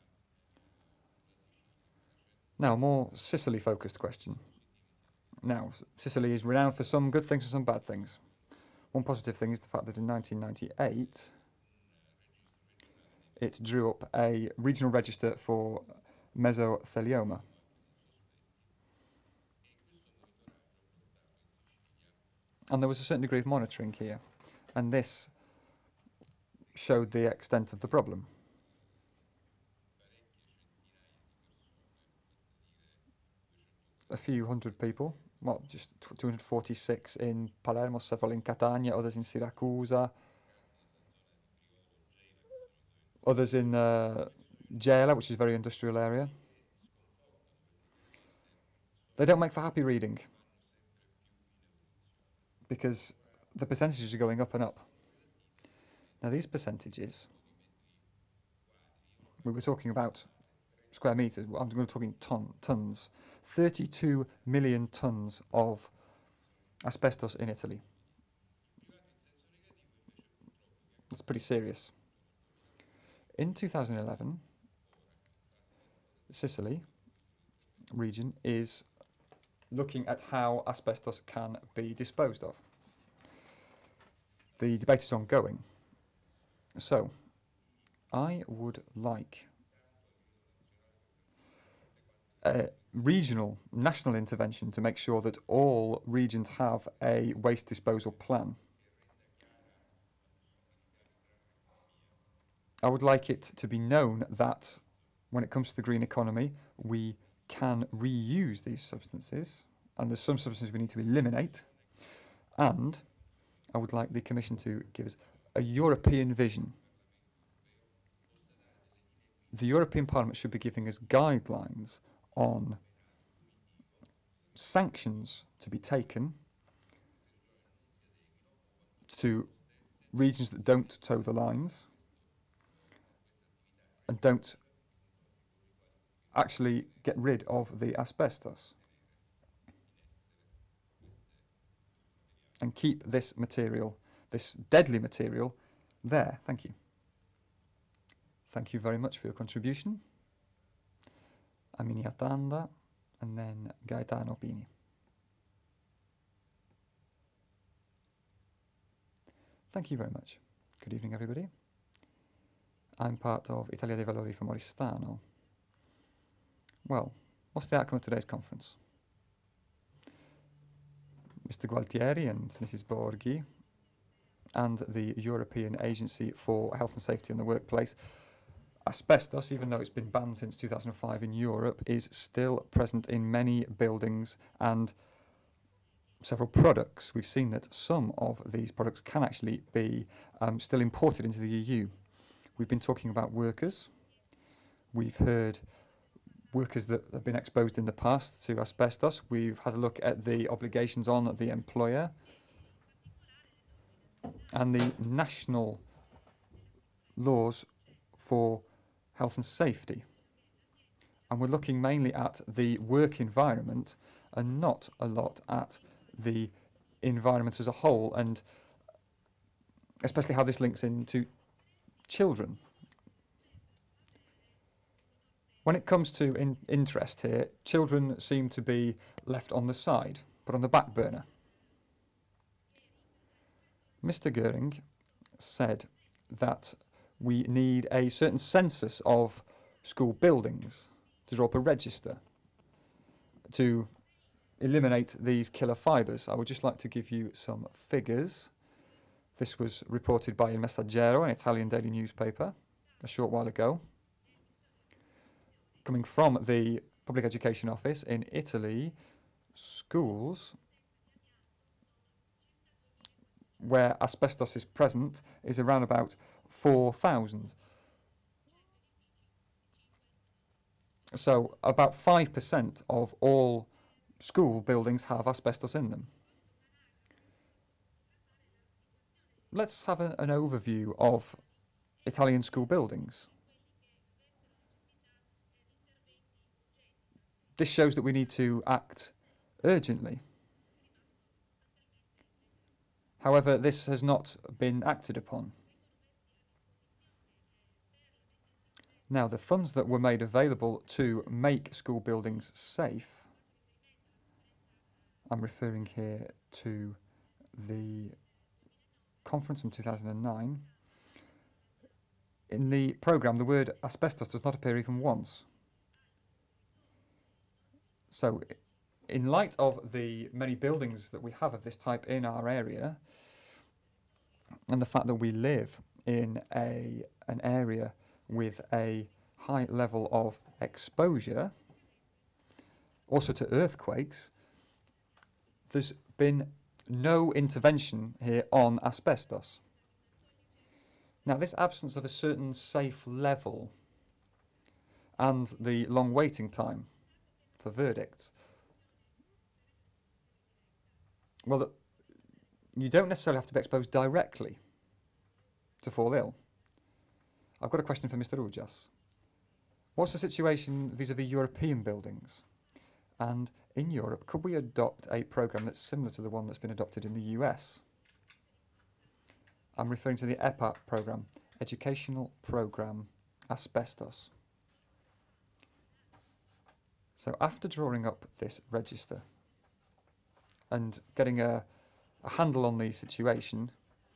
[SPEAKER 3] Now, more Sicily-focused question. Now, Sicily is renowned for some good things and some bad things. One positive thing is the fact that in nineteen ninety-eight, it drew up a regional register for mesothelioma. And there was a certain degree of monitoring here, and this showed the extent of the problem. A few hundred people, well, just two hundred forty-six in Palermo, several in Catania, others in Siracusa, others in uh, Gela, which is a very industrial area. They don't make for happy reading, because the percentages are going up and up. Now these percentages, we were talking about square metres, I'm going to talking ton, tons, thirty-two million tonnes of asbestos in Italy. That's pretty serious. In two thousand eleven, Sicily region is looking at how asbestos can be disposed of. The debate is ongoing. So, I would like a regional, national intervention to make sure that all regions have a waste disposal plan. I would like it to be known that when it comes to the green economy, we can reuse these substances, and there's some substances we need to eliminate, and I would like the Commission to give us a European vision. The European Parliament should be giving us guidelines on sanctions to be taken to regions that don't toe the lines and don't actually get rid of the asbestos, and keep this material, this deadly material, there. Thank you. Thank you very much for your contribution. Aminia Tanda, and then Gaetano Pini. Thank you very much. Good evening, everybody. I'm part of Italia dei Valori from Oristano. Well, what's the outcome of today's conference? Mister Gualtieri and Missus Borghi and the European Agency for Health and Safety in the Workplace. Asbestos, even though it's been banned since two thousand five in Europe, is still present in many buildings, and several products, we've seen that some of these products can actually be um, still imported into the E U. We've been talking about workers. We've heard workers that have been exposed in the past to asbestos. We've had a look at the obligations on the employer and the national laws for health and safety. And we're looking mainly at the work environment and not a lot at the environment as a whole, and especially how this links into children. When it comes to in interest here, children seem to be left on the side, put on the back burner. Mister Goering said that we need a certain census of school buildings to draw up a register to eliminate these killer fibres. I would just like to give you some figures. This was reported by Il Messaggero, an Italian daily newspaper, a short while ago. Coming from the Public Education Office in Italy, schools where asbestos is present is around about four thousand. So about five percent of all school buildings have asbestos in them. Let's have a, an overview of Italian school buildings. This shows that we need to act urgently. However, this has not been acted upon. Now, the funds that were made available to make school buildings safe, I'm referring here to the conference from two thousand nine. In the programme, the word asbestos does not appear even once. So, in light of the many buildings that we have of this type in our area, and the fact that we live in a an area with a high level of exposure, also to earthquakes, there's been no intervention here on asbestos. Now, this absence of a certain safe level and the long waiting time for verdicts, well, the, you don't necessarily have to be exposed directly to fall ill. I've got a question for Mister Ujas. What's the situation vis-à-vis European buildings? And in Europe, could we adopt a programme that's similar to the one that's been adopted in the U S? I'm referring to the E P A programme, Educational Programme Asbestos. So after drawing up this register and getting a, a handle on the situation,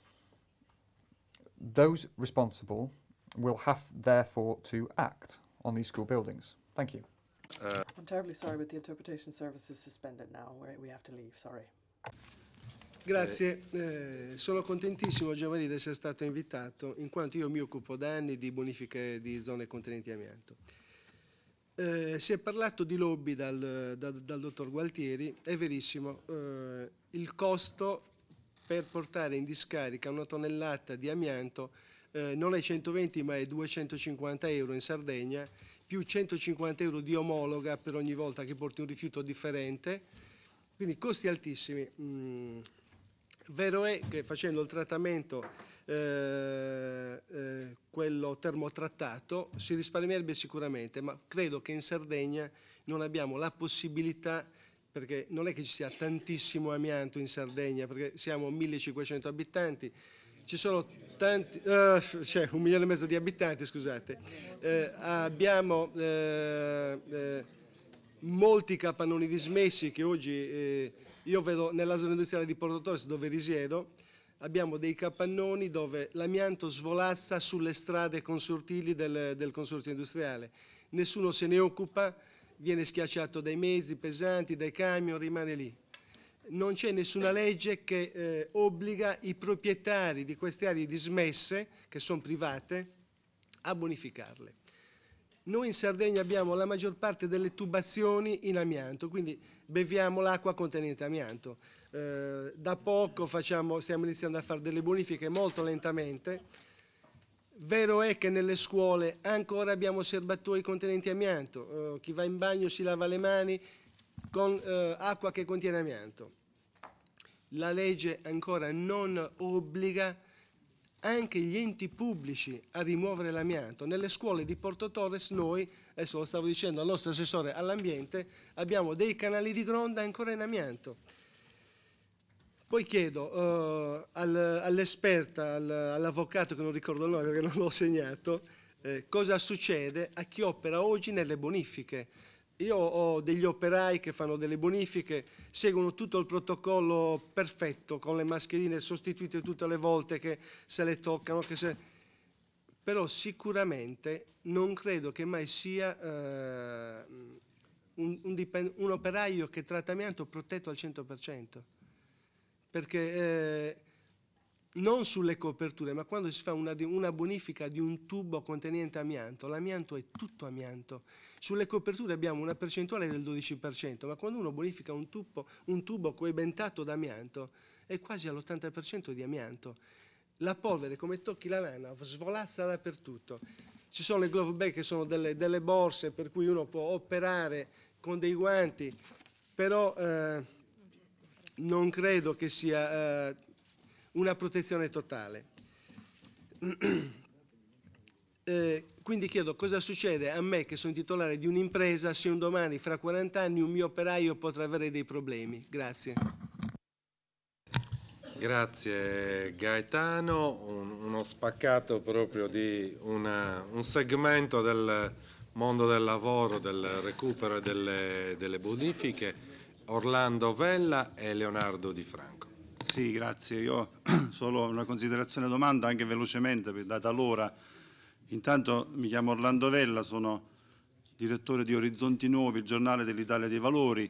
[SPEAKER 3] those responsible will have therefore to act on these school buildings. Thank you.
[SPEAKER 1] Uh, I'm terribly sorry, but the interpretation service is suspended now. We're, we have to leave, sorry.
[SPEAKER 11] Grazie, eh, sono contentissimo Giovanni di essere stato invitato, in quanto io mi occupo da anni di bonifiche di zone contenenti amianto. Eh, si è parlato di lobby dal, dal, dal dottor Gualtieri, è verissimo, eh, il costo per portare in discarica una tonnellata di amianto eh, non è centoventi ma è duecentocinquanta euro in Sardegna, più centocinquanta euro di omologa per ogni volta che porti un rifiuto differente, quindi costi altissimi. Mm. Vero è che facendo il trattamento, eh, eh, quello termotrattato, si risparmierebbe sicuramente, ma credo che in Sardegna non abbiamo la possibilità, perché non è che ci sia tantissimo amianto in Sardegna, perché siamo millecinquecento abitanti, ci sono tanti, uh, cioè un milione e mezzo di abitanti, scusate, eh, abbiamo eh, eh, molti capannoni dismessi che oggi... Eh, Io vedo nella zona industriale di Porto Torres, dove risiedo, abbiamo dei capannoni dove l'amianto svolazza sulle strade consortili del, del consorzio industriale. Nessuno se ne occupa, viene schiacciato dai mezzi pesanti, dai camion, rimane lì. Non c'è nessuna legge che eh, obbliga i proprietari di queste aree dismesse, che sono private, a bonificarle. Noi in Sardegna abbiamo la maggior parte delle tubazioni in amianto, quindi beviamo l'acqua contenente amianto. Eh, da poco facciamo, stiamo iniziando a fare delle bonifiche molto lentamente. Vero è che nelle scuole ancora abbiamo serbatoi contenenti amianto. Eh, chi va in bagno si lava le mani con eh, acqua che contiene amianto. La legge ancora non obbliga anche gli enti pubblici a rimuovere l'amianto. Nelle scuole di Porto Torres noi, adesso lo stavo dicendo al nostro assessore all'ambiente, abbiamo dei canali di gronda ancora in amianto. Poi chiedo uh, al, all'esperta, al, all'avvocato, che non ricordo il nome perché non l'ho segnato, eh, cosa succede a chi opera oggi nelle bonifiche. Io ho degli operai che fanno delle bonifiche, seguono tutto il protocollo perfetto, con le mascherine sostituite tutte le volte che se le toccano, che se... però sicuramente non credo che mai sia eh, un, un, dipend... un operaio che tratta amianto protetto al cento per cento, perché eh, non sulle coperture, ma quando si fa una, una bonifica di un tubo contenente amianto, l'amianto è tutto amianto. Sulle coperture abbiamo una percentuale del dodici per cento, ma quando uno bonifica un tubo, un tubo coibentato d'amianto è quasi all'ottanta per cento di amianto. La polvere, come tocchi la lana, svolazza dappertutto. Ci sono le glove bag che sono delle, delle borse per cui uno può operare con dei guanti, però eh, non credo che sia... Eh, una protezione totale. Eh, quindi chiedo cosa succede a me che sono titolare di un'impresa se un domani, fra quaranta anni, un mio operaio potrà avere dei problemi. Grazie.
[SPEAKER 4] Grazie Gaetano, un, uno spaccato proprio di una, un segmento del mondo del lavoro, del recupero e delle, delle bonifiche. Orlando Vella e Leonardo Di Franco.
[SPEAKER 12] Sì, grazie. Io solo una considerazione domanda, anche velocemente, data l'ora. Intanto mi chiamo Orlando Vella, sono direttore di Orizzonti Nuovi, il giornale dell'Italia dei Valori.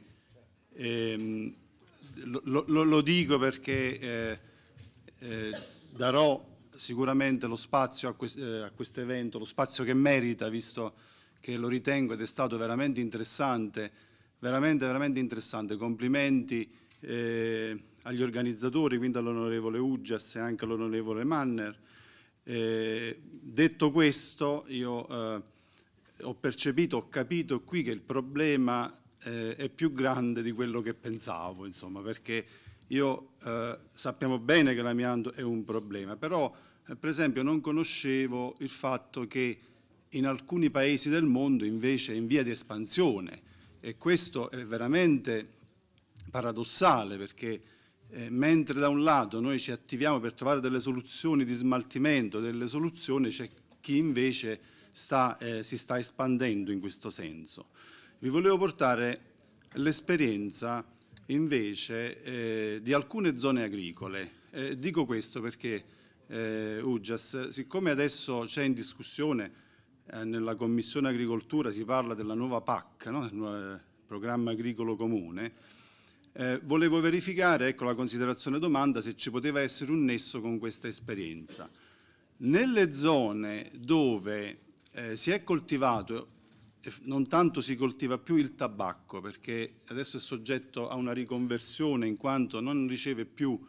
[SPEAKER 12] E, lo, lo, lo dico perché eh, eh, darò sicuramente lo spazio a, quest, eh, a questo evento, lo spazio che merita, visto che lo ritengo ed è stato veramente interessante, veramente, veramente interessante. Complimenti eh, agli organizzatori, quindi all'onorevole Uggias e anche all'onorevole Manner. Eh, detto questo, io eh, ho percepito, ho capito qui che il problema eh, è più grande di quello che pensavo, insomma, perché io eh, sappiamo bene che l'amianto è un problema, però eh, per esempio non conoscevo il fatto che in alcuni paesi del mondo invece è in via di espansione, e questo è veramente paradossale, perché Eh, mentre da un lato noi ci attiviamo per trovare delle soluzioni di smaltimento, delle soluzioni, c'è chi invece sta, eh, si sta espandendo in questo senso. Vi volevo portare l'esperienza invece eh, di alcune zone agricole. Eh, dico questo perché, eh, Uggias, siccome adesso c'è in discussione eh, nella Commissione Agricoltura, si parla della nuova P A C, no? Il programma agricolo comune. Eh, volevo verificare, ecco la considerazione domanda, se ci poteva essere un nesso con questa esperienza. Nelle zone dove eh, si è coltivato, eh, non tanto si coltiva più il tabacco, perché adesso è soggetto a una riconversione in quanto non riceve più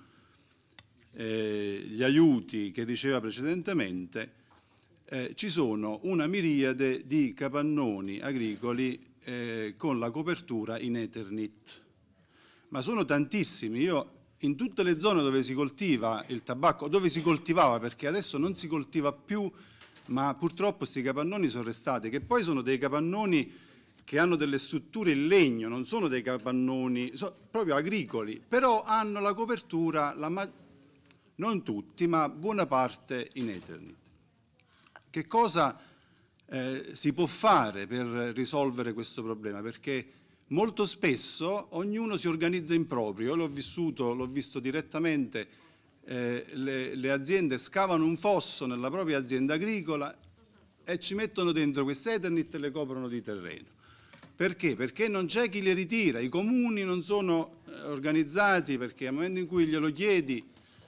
[SPEAKER 12] eh, gli aiuti che riceveva precedentemente, eh, ci sono una miriade di capannoni agricoli eh, con la copertura in Eternit. Ma sono tantissimi. Io in tutte le zone dove si coltiva il tabacco, dove si coltivava, perché adesso non si coltiva più, ma purtroppo questi capannoni sono restati, che poi sono dei capannoni che hanno delle strutture in legno, non sono dei capannoni so, proprio agricoli, però hanno la copertura, la ma- non tutti, ma buona parte in Eternit. Che cosa eh, si può fare per risolvere questo problema? Perché molto spesso ognuno si organizza in proprio. Io l'ho vissuto, l'ho visto direttamente, eh, le, le aziende scavano un fosso nella propria azienda agricola e ci mettono dentro queste Eternit e le coprono di terreno. Perché? Perché non c'è chi le ritira, i comuni non sono eh, organizzati, perché al momento in cui glielo chiedi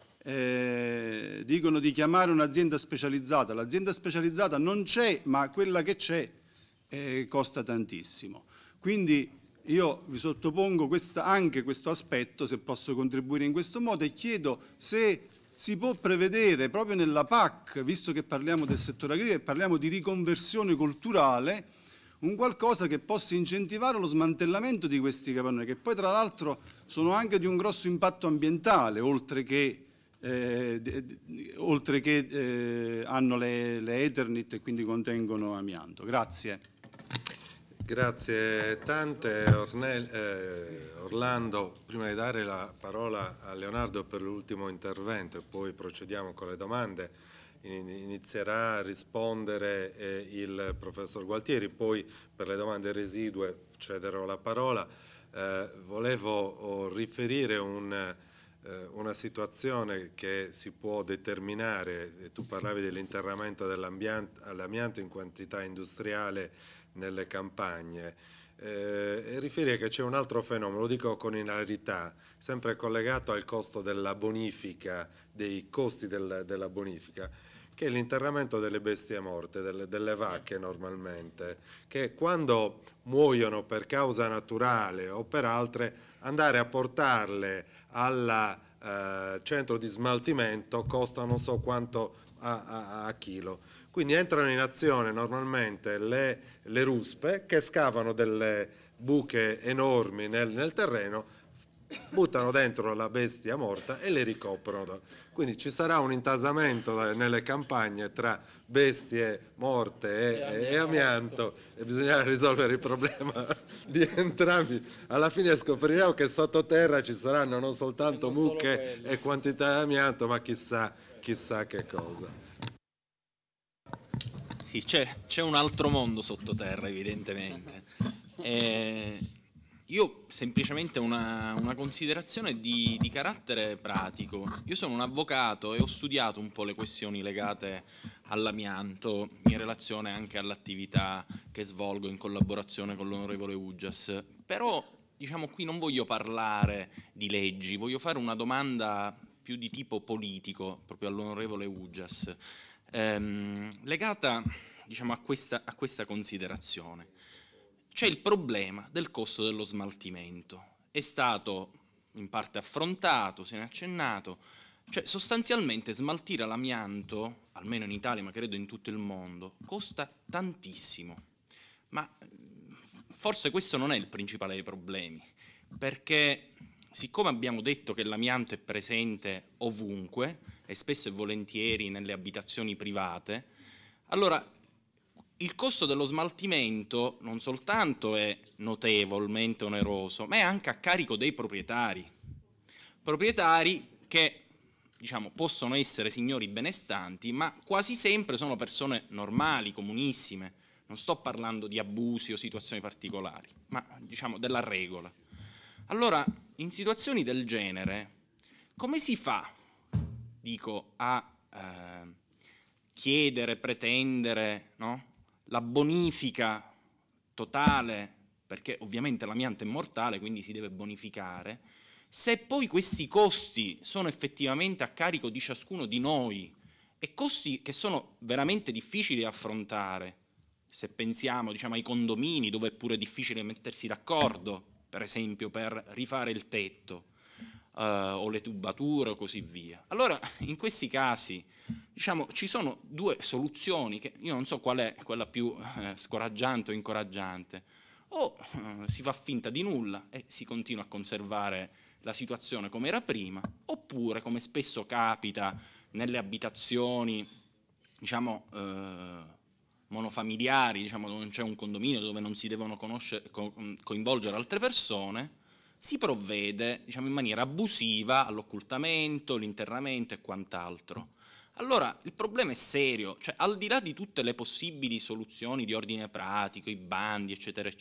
[SPEAKER 12] eh, dicono di chiamare un'azienda specializzata. L'azienda specializzata non c'è, ma quella che c'è eh, costa tantissimo. Quindi io vi sottopongo questa, anche questo aspetto, se posso contribuire in questo modo, e chiedo se si può prevedere proprio nella P A C, visto che parliamo del settore agricolo e parliamo di riconversione culturale, un qualcosa che possa incentivare lo smantellamento di questi capannoni, che poi tra l'altro sono anche di un grosso impatto ambientale, oltre che, eh, de, de, oltre che eh, hanno le, le Eternit e quindi contengono amianto. Grazie.
[SPEAKER 4] Grazie tante Ornel, eh, Orlando. Prima di dare la parola a Leonardo per l'ultimo intervento e poi procediamo con le domande, inizierà a rispondere eh, il professor Gualtieri, poi per le domande residue cederò la parola. Eh, volevo oh, riferire un, eh, una situazione che si può determinare. Tu parlavi dell'interramento dell'amianto in quantità industriale nelle campagne, eh, e riferire che c'è un altro fenomeno, lo dico con ilarità, sempre collegato al costo della bonifica, dei costi del, della bonifica, che è l'interramento delle bestie morte, delle, delle vacche normalmente, che quando muoiono per causa naturale o per altre, andare a portarle al eh, centro di smaltimento costa non so quanto a, a, a chilo. Quindi entrano in azione normalmente le, le ruspe che scavano delle buche enormi nel, nel terreno, buttano dentro la bestia morta e le ricoprono. Quindi ci sarà un intasamento nelle campagne tra bestie morte e, e, e amianto, e bisognerà risolvere il problema di entrambi. Alla fine scopriremo che sottoterra ci saranno non soltanto non mucche e quantità di amianto, ma chissà, chissà che cosa.
[SPEAKER 13] Sì, c'è un altro mondo sottoterra evidentemente. Eh, io semplicemente una, una considerazione di, di carattere pratico. Io sono un avvocato e ho studiato un po' le questioni legate all'amianto in relazione anche all'attività che svolgo in collaborazione con l'onorevole Uggias. Però diciamo qui non voglio parlare di leggi, voglio fare una domanda più di tipo politico proprio all'onorevole Uggias. Ehm, legata diciamo, a, questa, a questa considerazione. C'è il problema del costo dello smaltimento, è stato in parte affrontato, se ne è accennato, cioè sostanzialmente smaltire l'amianto, almeno in Italia ma credo in tutto il mondo, costa tantissimo, ma forse questo non è il principale dei problemi, perché siccome abbiamo detto che l'amianto è presente ovunque, e spesso e volentieri nelle abitazioni private, allora il costo dello smaltimento non soltanto è notevolmente oneroso, ma è anche a carico dei proprietari. Proprietari che diciamo, possono essere signori benestanti, ma quasi sempre sono persone normali, comunissime. Non sto parlando di abusi o situazioni particolari, ma diciamo della regola. Allora, in situazioni del genere, come si fa? Dico, a eh, chiedere, pretendere, no? La bonifica totale, perché ovviamente l'amianto è mortale, quindi si deve bonificare, se poi questi costi sono effettivamente a carico di ciascuno di noi, e costi che sono veramente difficili da affrontare, se pensiamo diciamo, ai condomini, dove è pure difficile mettersi d'accordo, per esempio per rifare il tetto, Uh, o le tubature o così via. Allora, in questi casi, diciamo, ci sono due soluzioni che io non so qual è quella più eh, scoraggiante o incoraggiante. O uh, si fa finta di nulla e si continua a conservare la situazione come era prima, oppure, come spesso capita nelle abitazioni, diciamo, eh, monofamiliari, diciamo, dove non c'è un condominio, dove non si devono conoscere, co coinvolgere altre persone, si provvede diciamo, in maniera abusiva all'occultamento, l'interramento e quant'altro. Allora il problema è serio, cioè al di là di tutte le possibili soluzioni di ordine pratico, i bandi, eccetera,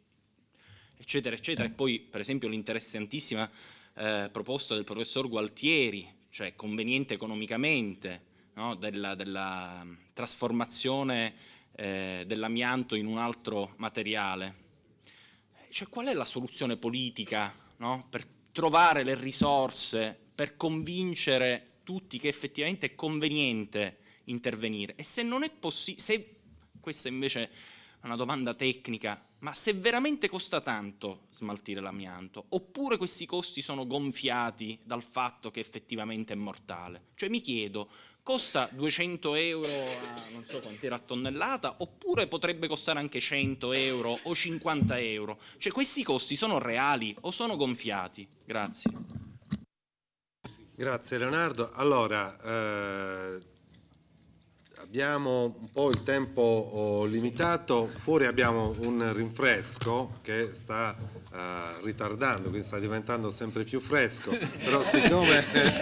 [SPEAKER 13] eccetera, eccetera, e poi per esempio l'interessantissima eh, proposta del professor Gualtieri, cioè conveniente economicamente, no, della, della trasformazione eh, dell'amianto in un altro materiale. Cioè, qual è la soluzione politica, no? Per trovare le risorse, per convincere tutti che effettivamente è conveniente intervenire? E se non è possibile, se questa invece una domanda tecnica, ma se veramente costa tanto smaltire l'amianto, oppure questi costi sono gonfiati dal fatto che effettivamente è mortale? Cioè mi chiedo, costa duecento euro a non so quant'era a tonnellata, oppure potrebbe costare anche cento euro o cinquanta euro? Cioè questi costi sono reali o sono gonfiati? Grazie.
[SPEAKER 4] Grazie Leonardo. Allora, eh, abbiamo un po' il tempo limitato, fuori abbiamo un rinfresco che sta uh, ritardando, quindi sta diventando sempre più fresco, però siccome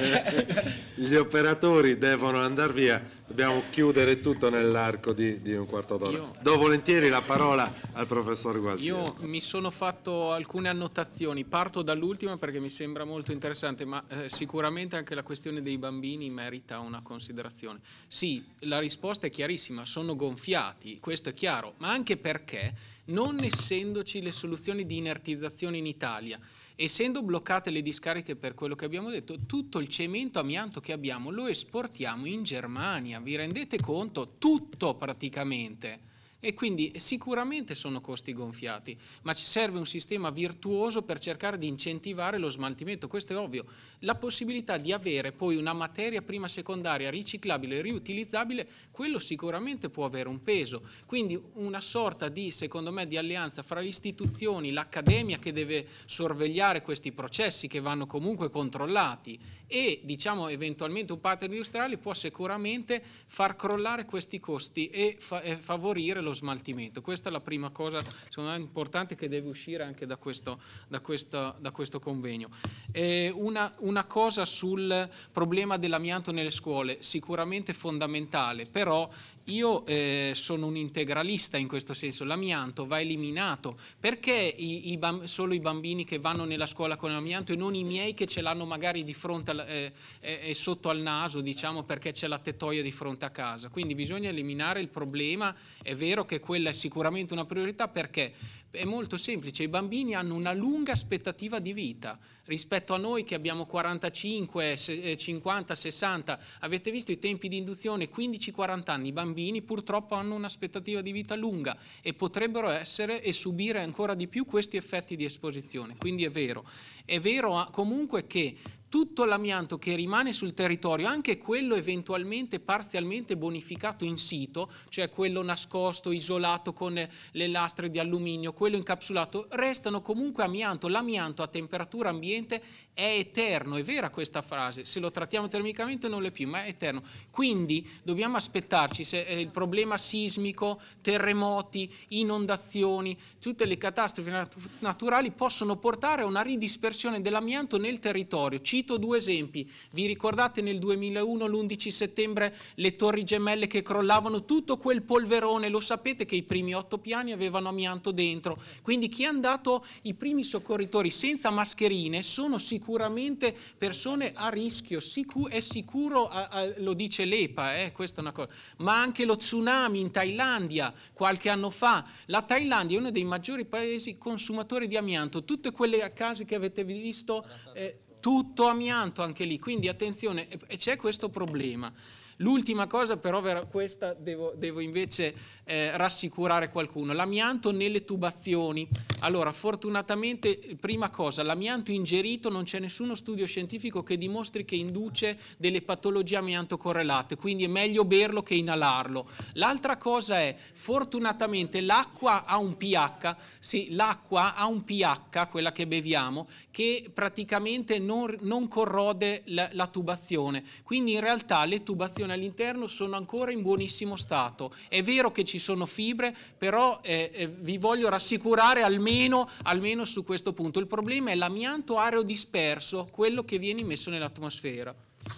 [SPEAKER 4] gli operatori devono andare via, dobbiamo chiudere tutto nell'arco di, di un quarto d'ora.
[SPEAKER 7] Io...
[SPEAKER 4] Do volentieri la parola al professor Gualtieri.
[SPEAKER 7] Io mi sono fatto alcune annotazioni, parto dall'ultima perché mi sembra molto interessante, ma eh, sicuramente anche la questione dei bambini merita una considerazione. Sì, la risposta è chiarissima, sono gonfiati, questo è chiaro, ma anche perché non essendoci le soluzioni di inertizzazione in Italia, essendo bloccate le discariche per quello che abbiamo detto, tutto il cemento amianto che abbiamo lo esportiamo in Germania, vi rendete conto? Tutto praticamente. E quindi sicuramente sono costi gonfiati, ma ci serve un sistema virtuoso per cercare di incentivare lo smaltimento, questo è ovvio. La possibilità di avere poi una materia prima secondaria riciclabile e riutilizzabile, quello sicuramente può avere un peso. Quindi una sorta di, secondo me, di alleanza fra le istituzioni, l'accademia che deve sorvegliare questi processi che vanno comunque controllati e diciamo eventualmente un partner industriale può sicuramente far crollare questi costi e, fa e favorire lo smaltimento. Questa è la prima cosa secondo me importante che deve uscire anche da questo, da questo, da questo convegno. Eh, una, una cosa sul problema dell'amianto nelle scuole, sicuramente fondamentale, però io eh, sono un integralista in questo senso, l'amianto va eliminato, perché i, i solo i bambini che vanno nella scuola con l'amianto e non i miei che ce l'hanno magari di fronte al, eh, eh, sotto al naso, diciamo, perché c'è la tettoia di fronte a casa, quindi bisogna eliminare il problema. È vero che quella è sicuramente una priorità perché è molto semplice, i bambini hanno una lunga aspettativa di vita rispetto a noi che abbiamo quarantacinque, cinquanta, sessanta, avete visto i tempi di induzione quindici quaranta anni, i bambini purtroppo hanno un'aspettativa di vita lunga e potrebbero essere e subire ancora di più questi effetti di esposizione, quindi è vero. È vero comunque che tutto l'amianto che rimane sul territorio, anche quello eventualmente parzialmente bonificato in sito, cioè quello nascosto, isolato con le lastre di alluminio, quello incapsulato, restano comunque amianto. L'amianto a temperatura ambiente è eterno, è vera questa frase, se lo trattiamo termicamente non è più, ma è eterno. Quindi dobbiamo aspettarci se il problema sismico, terremoti, inondazioni, tutte le catastrofi naturali possono portare a una ridispersione dell'amianto nel territorio. Cito due esempi, vi ricordate nel duemilauno l'undici settembre le torri gemelle che crollavano, tutto quel polverone, lo sapete che i primi otto piani avevano amianto dentro, quindi chi è andato, i primi soccorritori senza mascherine sono sicuramente persone a rischio, Sicu è sicuro, a, a, lo dice l'E P A, eh, questa è una cosa, ma anche lo tsunami in Thailandia qualche anno fa, la Thailandia è uno dei maggiori paesi consumatori di amianto, tutte quelle case che avete visto, eh, tutto amianto anche lì, quindi attenzione, c'è questo problema. L'ultima cosa però, questa devo, devo invece eh, rassicurare qualcuno, l'amianto nelle tubazioni. Allora, fortunatamente, prima cosa, l'amianto ingerito non c'è nessuno studio scientifico che dimostri che induce delle patologie amianto correlate, quindi è meglio berlo che inalarlo. L'altra cosa è, fortunatamente, l'acqua ha un pH, sì, l'acqua ha un pH, quella che beviamo, che praticamente non, non corrode la, la tubazione, quindi in realtà le tubazioni all'interno sono ancora in buonissimo stato. È vero che ci sono fibre, però eh, eh, vi voglio rassicurare almeno, almeno su questo punto. Il problema è l'amianto aerodisperso, quello che viene immesso nell'atmosfera.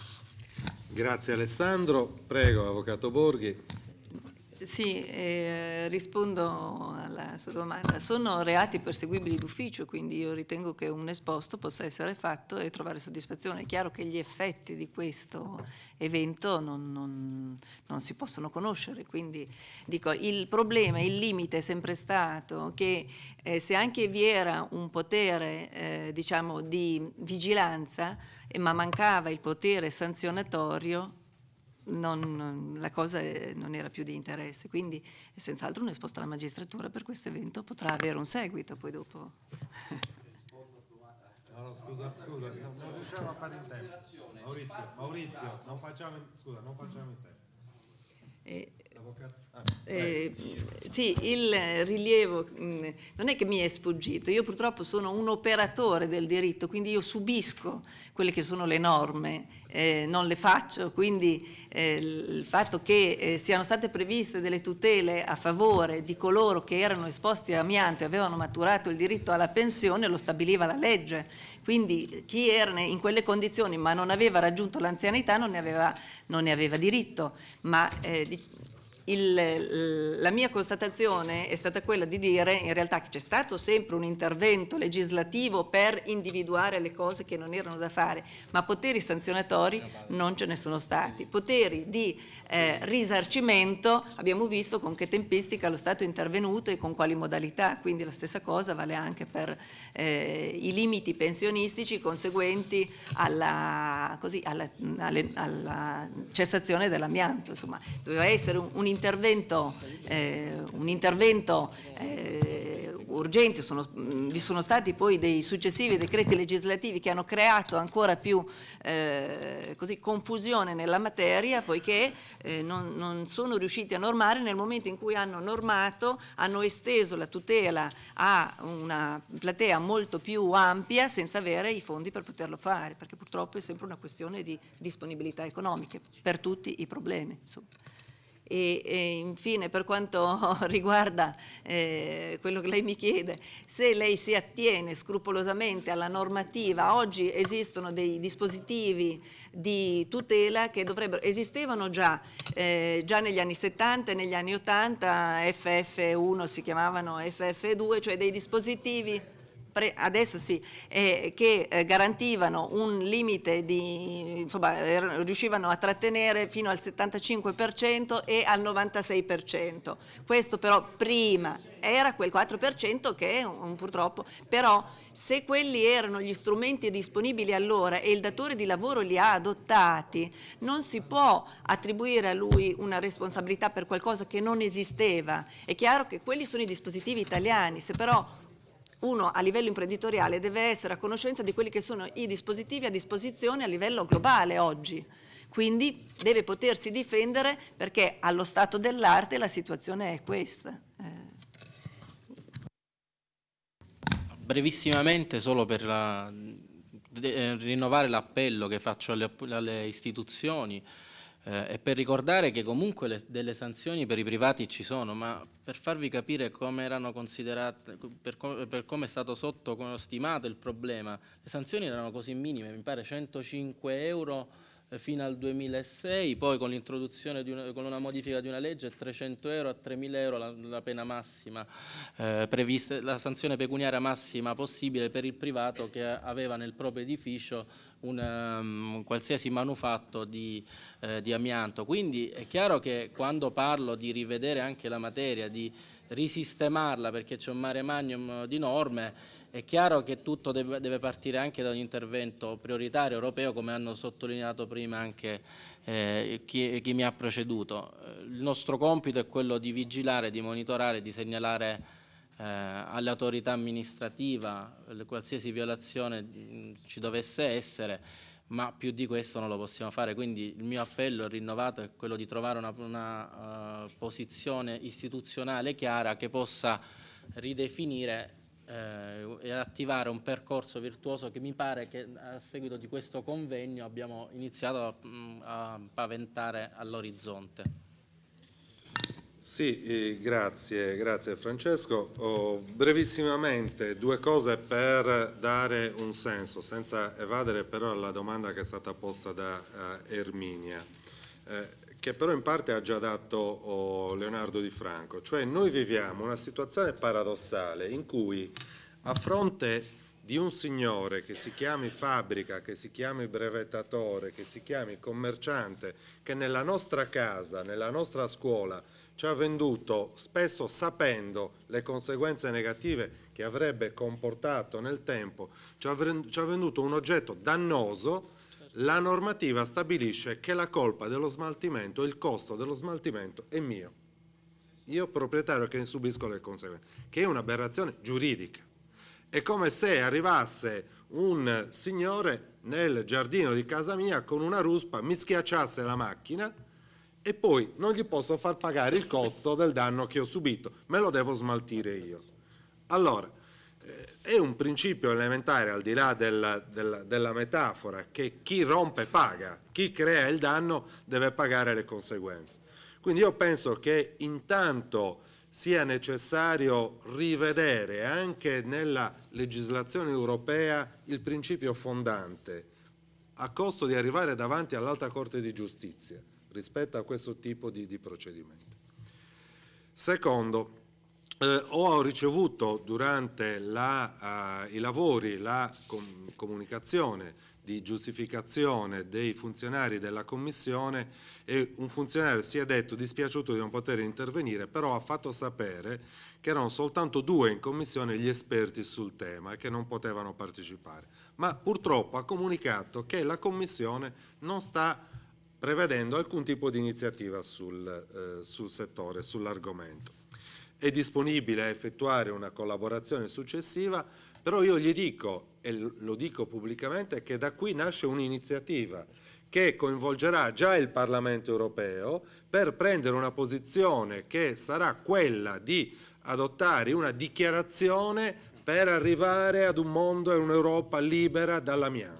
[SPEAKER 4] Grazie Alessandro. Prego, Avvocato Borghi.
[SPEAKER 14] Sì, eh, rispondo alla sua domanda. Sono reati perseguibili d'ufficio, quindi io ritengo che un esposto possa essere fatto e trovare soddisfazione. È chiaro che gli effetti di questo evento non, non, non si possono conoscere, quindi dico, il problema, il limite è sempre stato che eh, se anche vi era un potere eh, diciamo di vigilanza, eh, ma mancava il potere sanzionatorio, non, non, la cosa è, non era più di interesse, quindi è senz'altro un esposto alla magistratura per questo evento, potrà avere un seguito poi dopo.
[SPEAKER 4] No, no, scusa, scusa, non riusciamo a fare in tempo. Maurizio, Maurizio, non facciamo in, scusa, non facciamo in tempo.
[SPEAKER 14] Eh,
[SPEAKER 4] Ah,
[SPEAKER 14] eh, sì, il rilievo mh, non è che mi è sfuggito, io purtroppo sono un operatore del diritto, quindi io subisco quelle che sono le norme, eh, non le faccio, quindi eh, il fatto che eh, siano state previste delle tutele a favore di coloro che erano esposti a amianto e avevano maturato il diritto alla pensione lo stabiliva la legge, quindi chi era in quelle condizioni ma non aveva raggiunto l'anzianità non ne aveva, non ne aveva diritto, ma eh, Il, la mia constatazione è stata quella di dire in realtà che c'è stato sempre un intervento legislativo per individuare le cose che non erano da fare, ma poteri sanzionatori non ce ne sono stati. Poteri di eh, risarcimento abbiamo visto con che tempistica lo Stato è intervenuto e con quali modalità, quindi la stessa cosa vale anche per eh, i limiti pensionistici conseguenti alla, così, alla, alle, alla cessazione dell'amianto. Insomma, doveva essere un, un intervento, eh, un intervento eh, urgente, sono, mh, vi sono stati poi dei successivi decreti legislativi che hanno creato ancora più eh, così, confusione nella materia, poiché eh, non, non sono riusciti a normare. Nel momento in cui hanno normato, hanno esteso la tutela a una platea molto più ampia senza avere i fondi per poterlo fare, perché purtroppo è sempre una questione di disponibilità economiche per tutti i problemi, insomma. E, e infine, per quanto riguarda eh, quello che lei mi chiede, se lei si attiene scrupolosamente alla normativa, oggi esistono dei dispositivi di tutela che dovrebbero, esistevano già, eh, già negli anni settanta e negli anni ottanta, F F uno si chiamavano F F due, cioè dei dispositivi adesso sì, eh, che eh, garantivano un limite di, insomma, er, riuscivano a trattenere fino al settantacinque per cento e al novantasei per cento. Questo però prima era quel quattro per cento che un, purtroppo, però se quelli erano gli strumenti disponibili allora e il datore di lavoro li ha adottati, non si può attribuire a lui una responsabilità per qualcosa che non esisteva. È chiaro che quelli sono i dispositivi italiani, se però uno a livello imprenditoriale deve essere a conoscenza di quelli che sono i dispositivi a disposizione a livello globale oggi, quindi deve potersi difendere perché allo stato dell'arte la situazione è questa. Eh.
[SPEAKER 13] Brevissimamente, solo per la, de, rinnovare l'appello che faccio alle, alle istituzioni eh, e per ricordare che comunque le, delle sanzioni per i privati ci sono, ma per farvi capire come erano considerate, per, com per come è stato sottostimato il problema, le sanzioni erano così minime, mi pare centocinque euro eh, fino al duemilasei, poi con l'introduzione di una, con una modifica di una legge trecento euro a tremila euro la, la pena massima eh, prevista, la sanzione pecuniaria massima possibile per il privato che aveva nel proprio edificio un, um, un qualsiasi manufatto di, eh, di amianto. Quindi è chiaro che quando parlo di rivedere anche la materia, di risistemarla perché c'è un mare magnum di norme, è chiaro che tutto deve, deve partire anche da un intervento prioritario europeo, come hanno sottolineato prima anche eh, chi, chi mi ha preceduto. Il nostro compito è quello di vigilare, di monitorare, di segnalare Eh, all'autorità amministrativa qualsiasi violazione mh, ci dovesse essere, ma più di questo non lo possiamo fare. Quindi il mio appello rinnovato è quello di trovare una, una uh, posizione istituzionale chiara che possa ridefinire eh, e attivare un percorso virtuoso che mi pare che a seguito di questo convegno abbiamo iniziato a, a paventare all'orizzonte.
[SPEAKER 4] Sì, eh, grazie, grazie Francesco. Oh, brevissimamente due cose per dare un senso, senza evadere però alla domanda che è stata posta da uh, Erminia, eh, che però in parte ha già dato oh, Leonardo Di Franco, cioè noi viviamo una situazione paradossale in cui a fronte di un signore che si chiami fabbrica, che si chiami brevettatore, che si chiami commerciante, che nella nostra casa, nella nostra scuola ci ha venduto, spesso sapendo le conseguenze negative che avrebbe comportato nel tempo, ci ha venduto un oggetto dannoso, la normativa stabilisce che la colpa dello smaltimento, il costo dello smaltimento è mio. Io proprietario che ne subisco le conseguenze, che è un'aberrazione giuridica. È come se arrivasse un signore nel giardino di casa mia con una ruspa, mi schiacciasse la macchina e poi non gli posso far pagare il costo del danno che ho subito, me lo devo smaltire io. Allora, eh, è un principio elementare, al di là del, del, della metafora, che chi rompe paga, chi crea il danno deve pagare le conseguenze. Quindi io penso che intanto sia necessario rivedere anche nella legislazione europea il principio fondante, a costo di arrivare davanti all'Alta Corte di Giustizia rispetto a questo tipo di, di procedimenti. Secondo, eh, ho ricevuto durante la, uh, i lavori la com- comunicazione di giustificazione dei funzionari della Commissione e un funzionario si è detto dispiaciuto di non poter intervenire, però ha fatto sapere che erano soltanto due in Commissione gli esperti sul tema e che non potevano partecipare. Ma purtroppo ha comunicato che la Commissione non sta prevedendo alcun tipo di iniziativa sul, eh, sul settore, sull'argomento. È disponibile a effettuare una collaborazione successiva, però io gli dico, e lo dico pubblicamente, che da qui nasce un'iniziativa che coinvolgerà già il Parlamento europeo per prendere una posizione che sarà quella di adottare una dichiarazione per arrivare ad un mondo e un'Europa libera dall'amianto.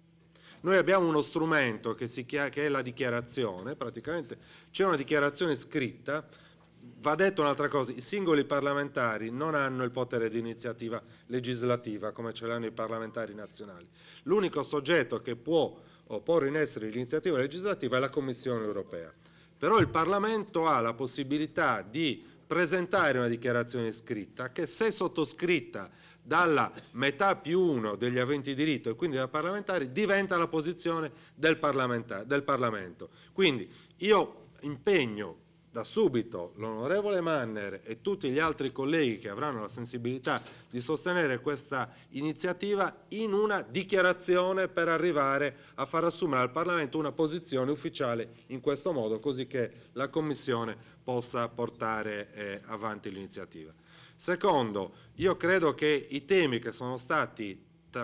[SPEAKER 4] Noi abbiamo uno strumento che, si chiama, che è la dichiarazione, praticamente c'è una dichiarazione scritta. Va detto un'altra cosa, i singoli parlamentari non hanno il potere di iniziativa legislativa come ce l'hanno i parlamentari nazionali. L'unico soggetto che può porre in essere l'iniziativa legislativa è la Commissione europea. Però il Parlamento ha la possibilità di presentare una dichiarazione scritta che, se sottoscritta dalla metà più uno degli aventi diritto e quindi dai parlamentari, diventa la posizione del, del Parlamento. Quindi io impegno da subito l'onorevole Manner e tutti gli altri colleghi che avranno la sensibilità di sostenere questa iniziativa in una dichiarazione per arrivare a far assumere al Parlamento una posizione ufficiale in questo modo, così che la Commissione possa portare eh, avanti l'iniziativa. Secondo, io credo che i temi che sono stati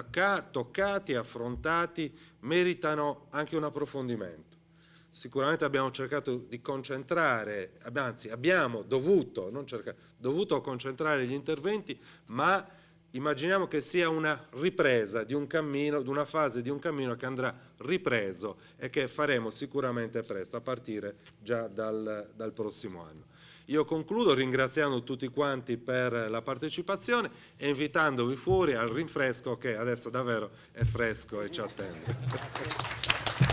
[SPEAKER 4] toccati, affrontati, meritano anche un approfondimento. Sicuramente abbiamo cercato di concentrare, anzi abbiamo dovuto, non cercato, dovuto concentrare gli interventi, ma immaginiamo che sia una ripresa di un cammino, di una fase di un cammino che andrà ripreso e che faremo sicuramente presto, a partire già dal, dal prossimo anno. Io concludo ringraziando tutti quanti per la partecipazione e invitandovi fuori al rinfresco che adesso davvero è fresco e ci attende.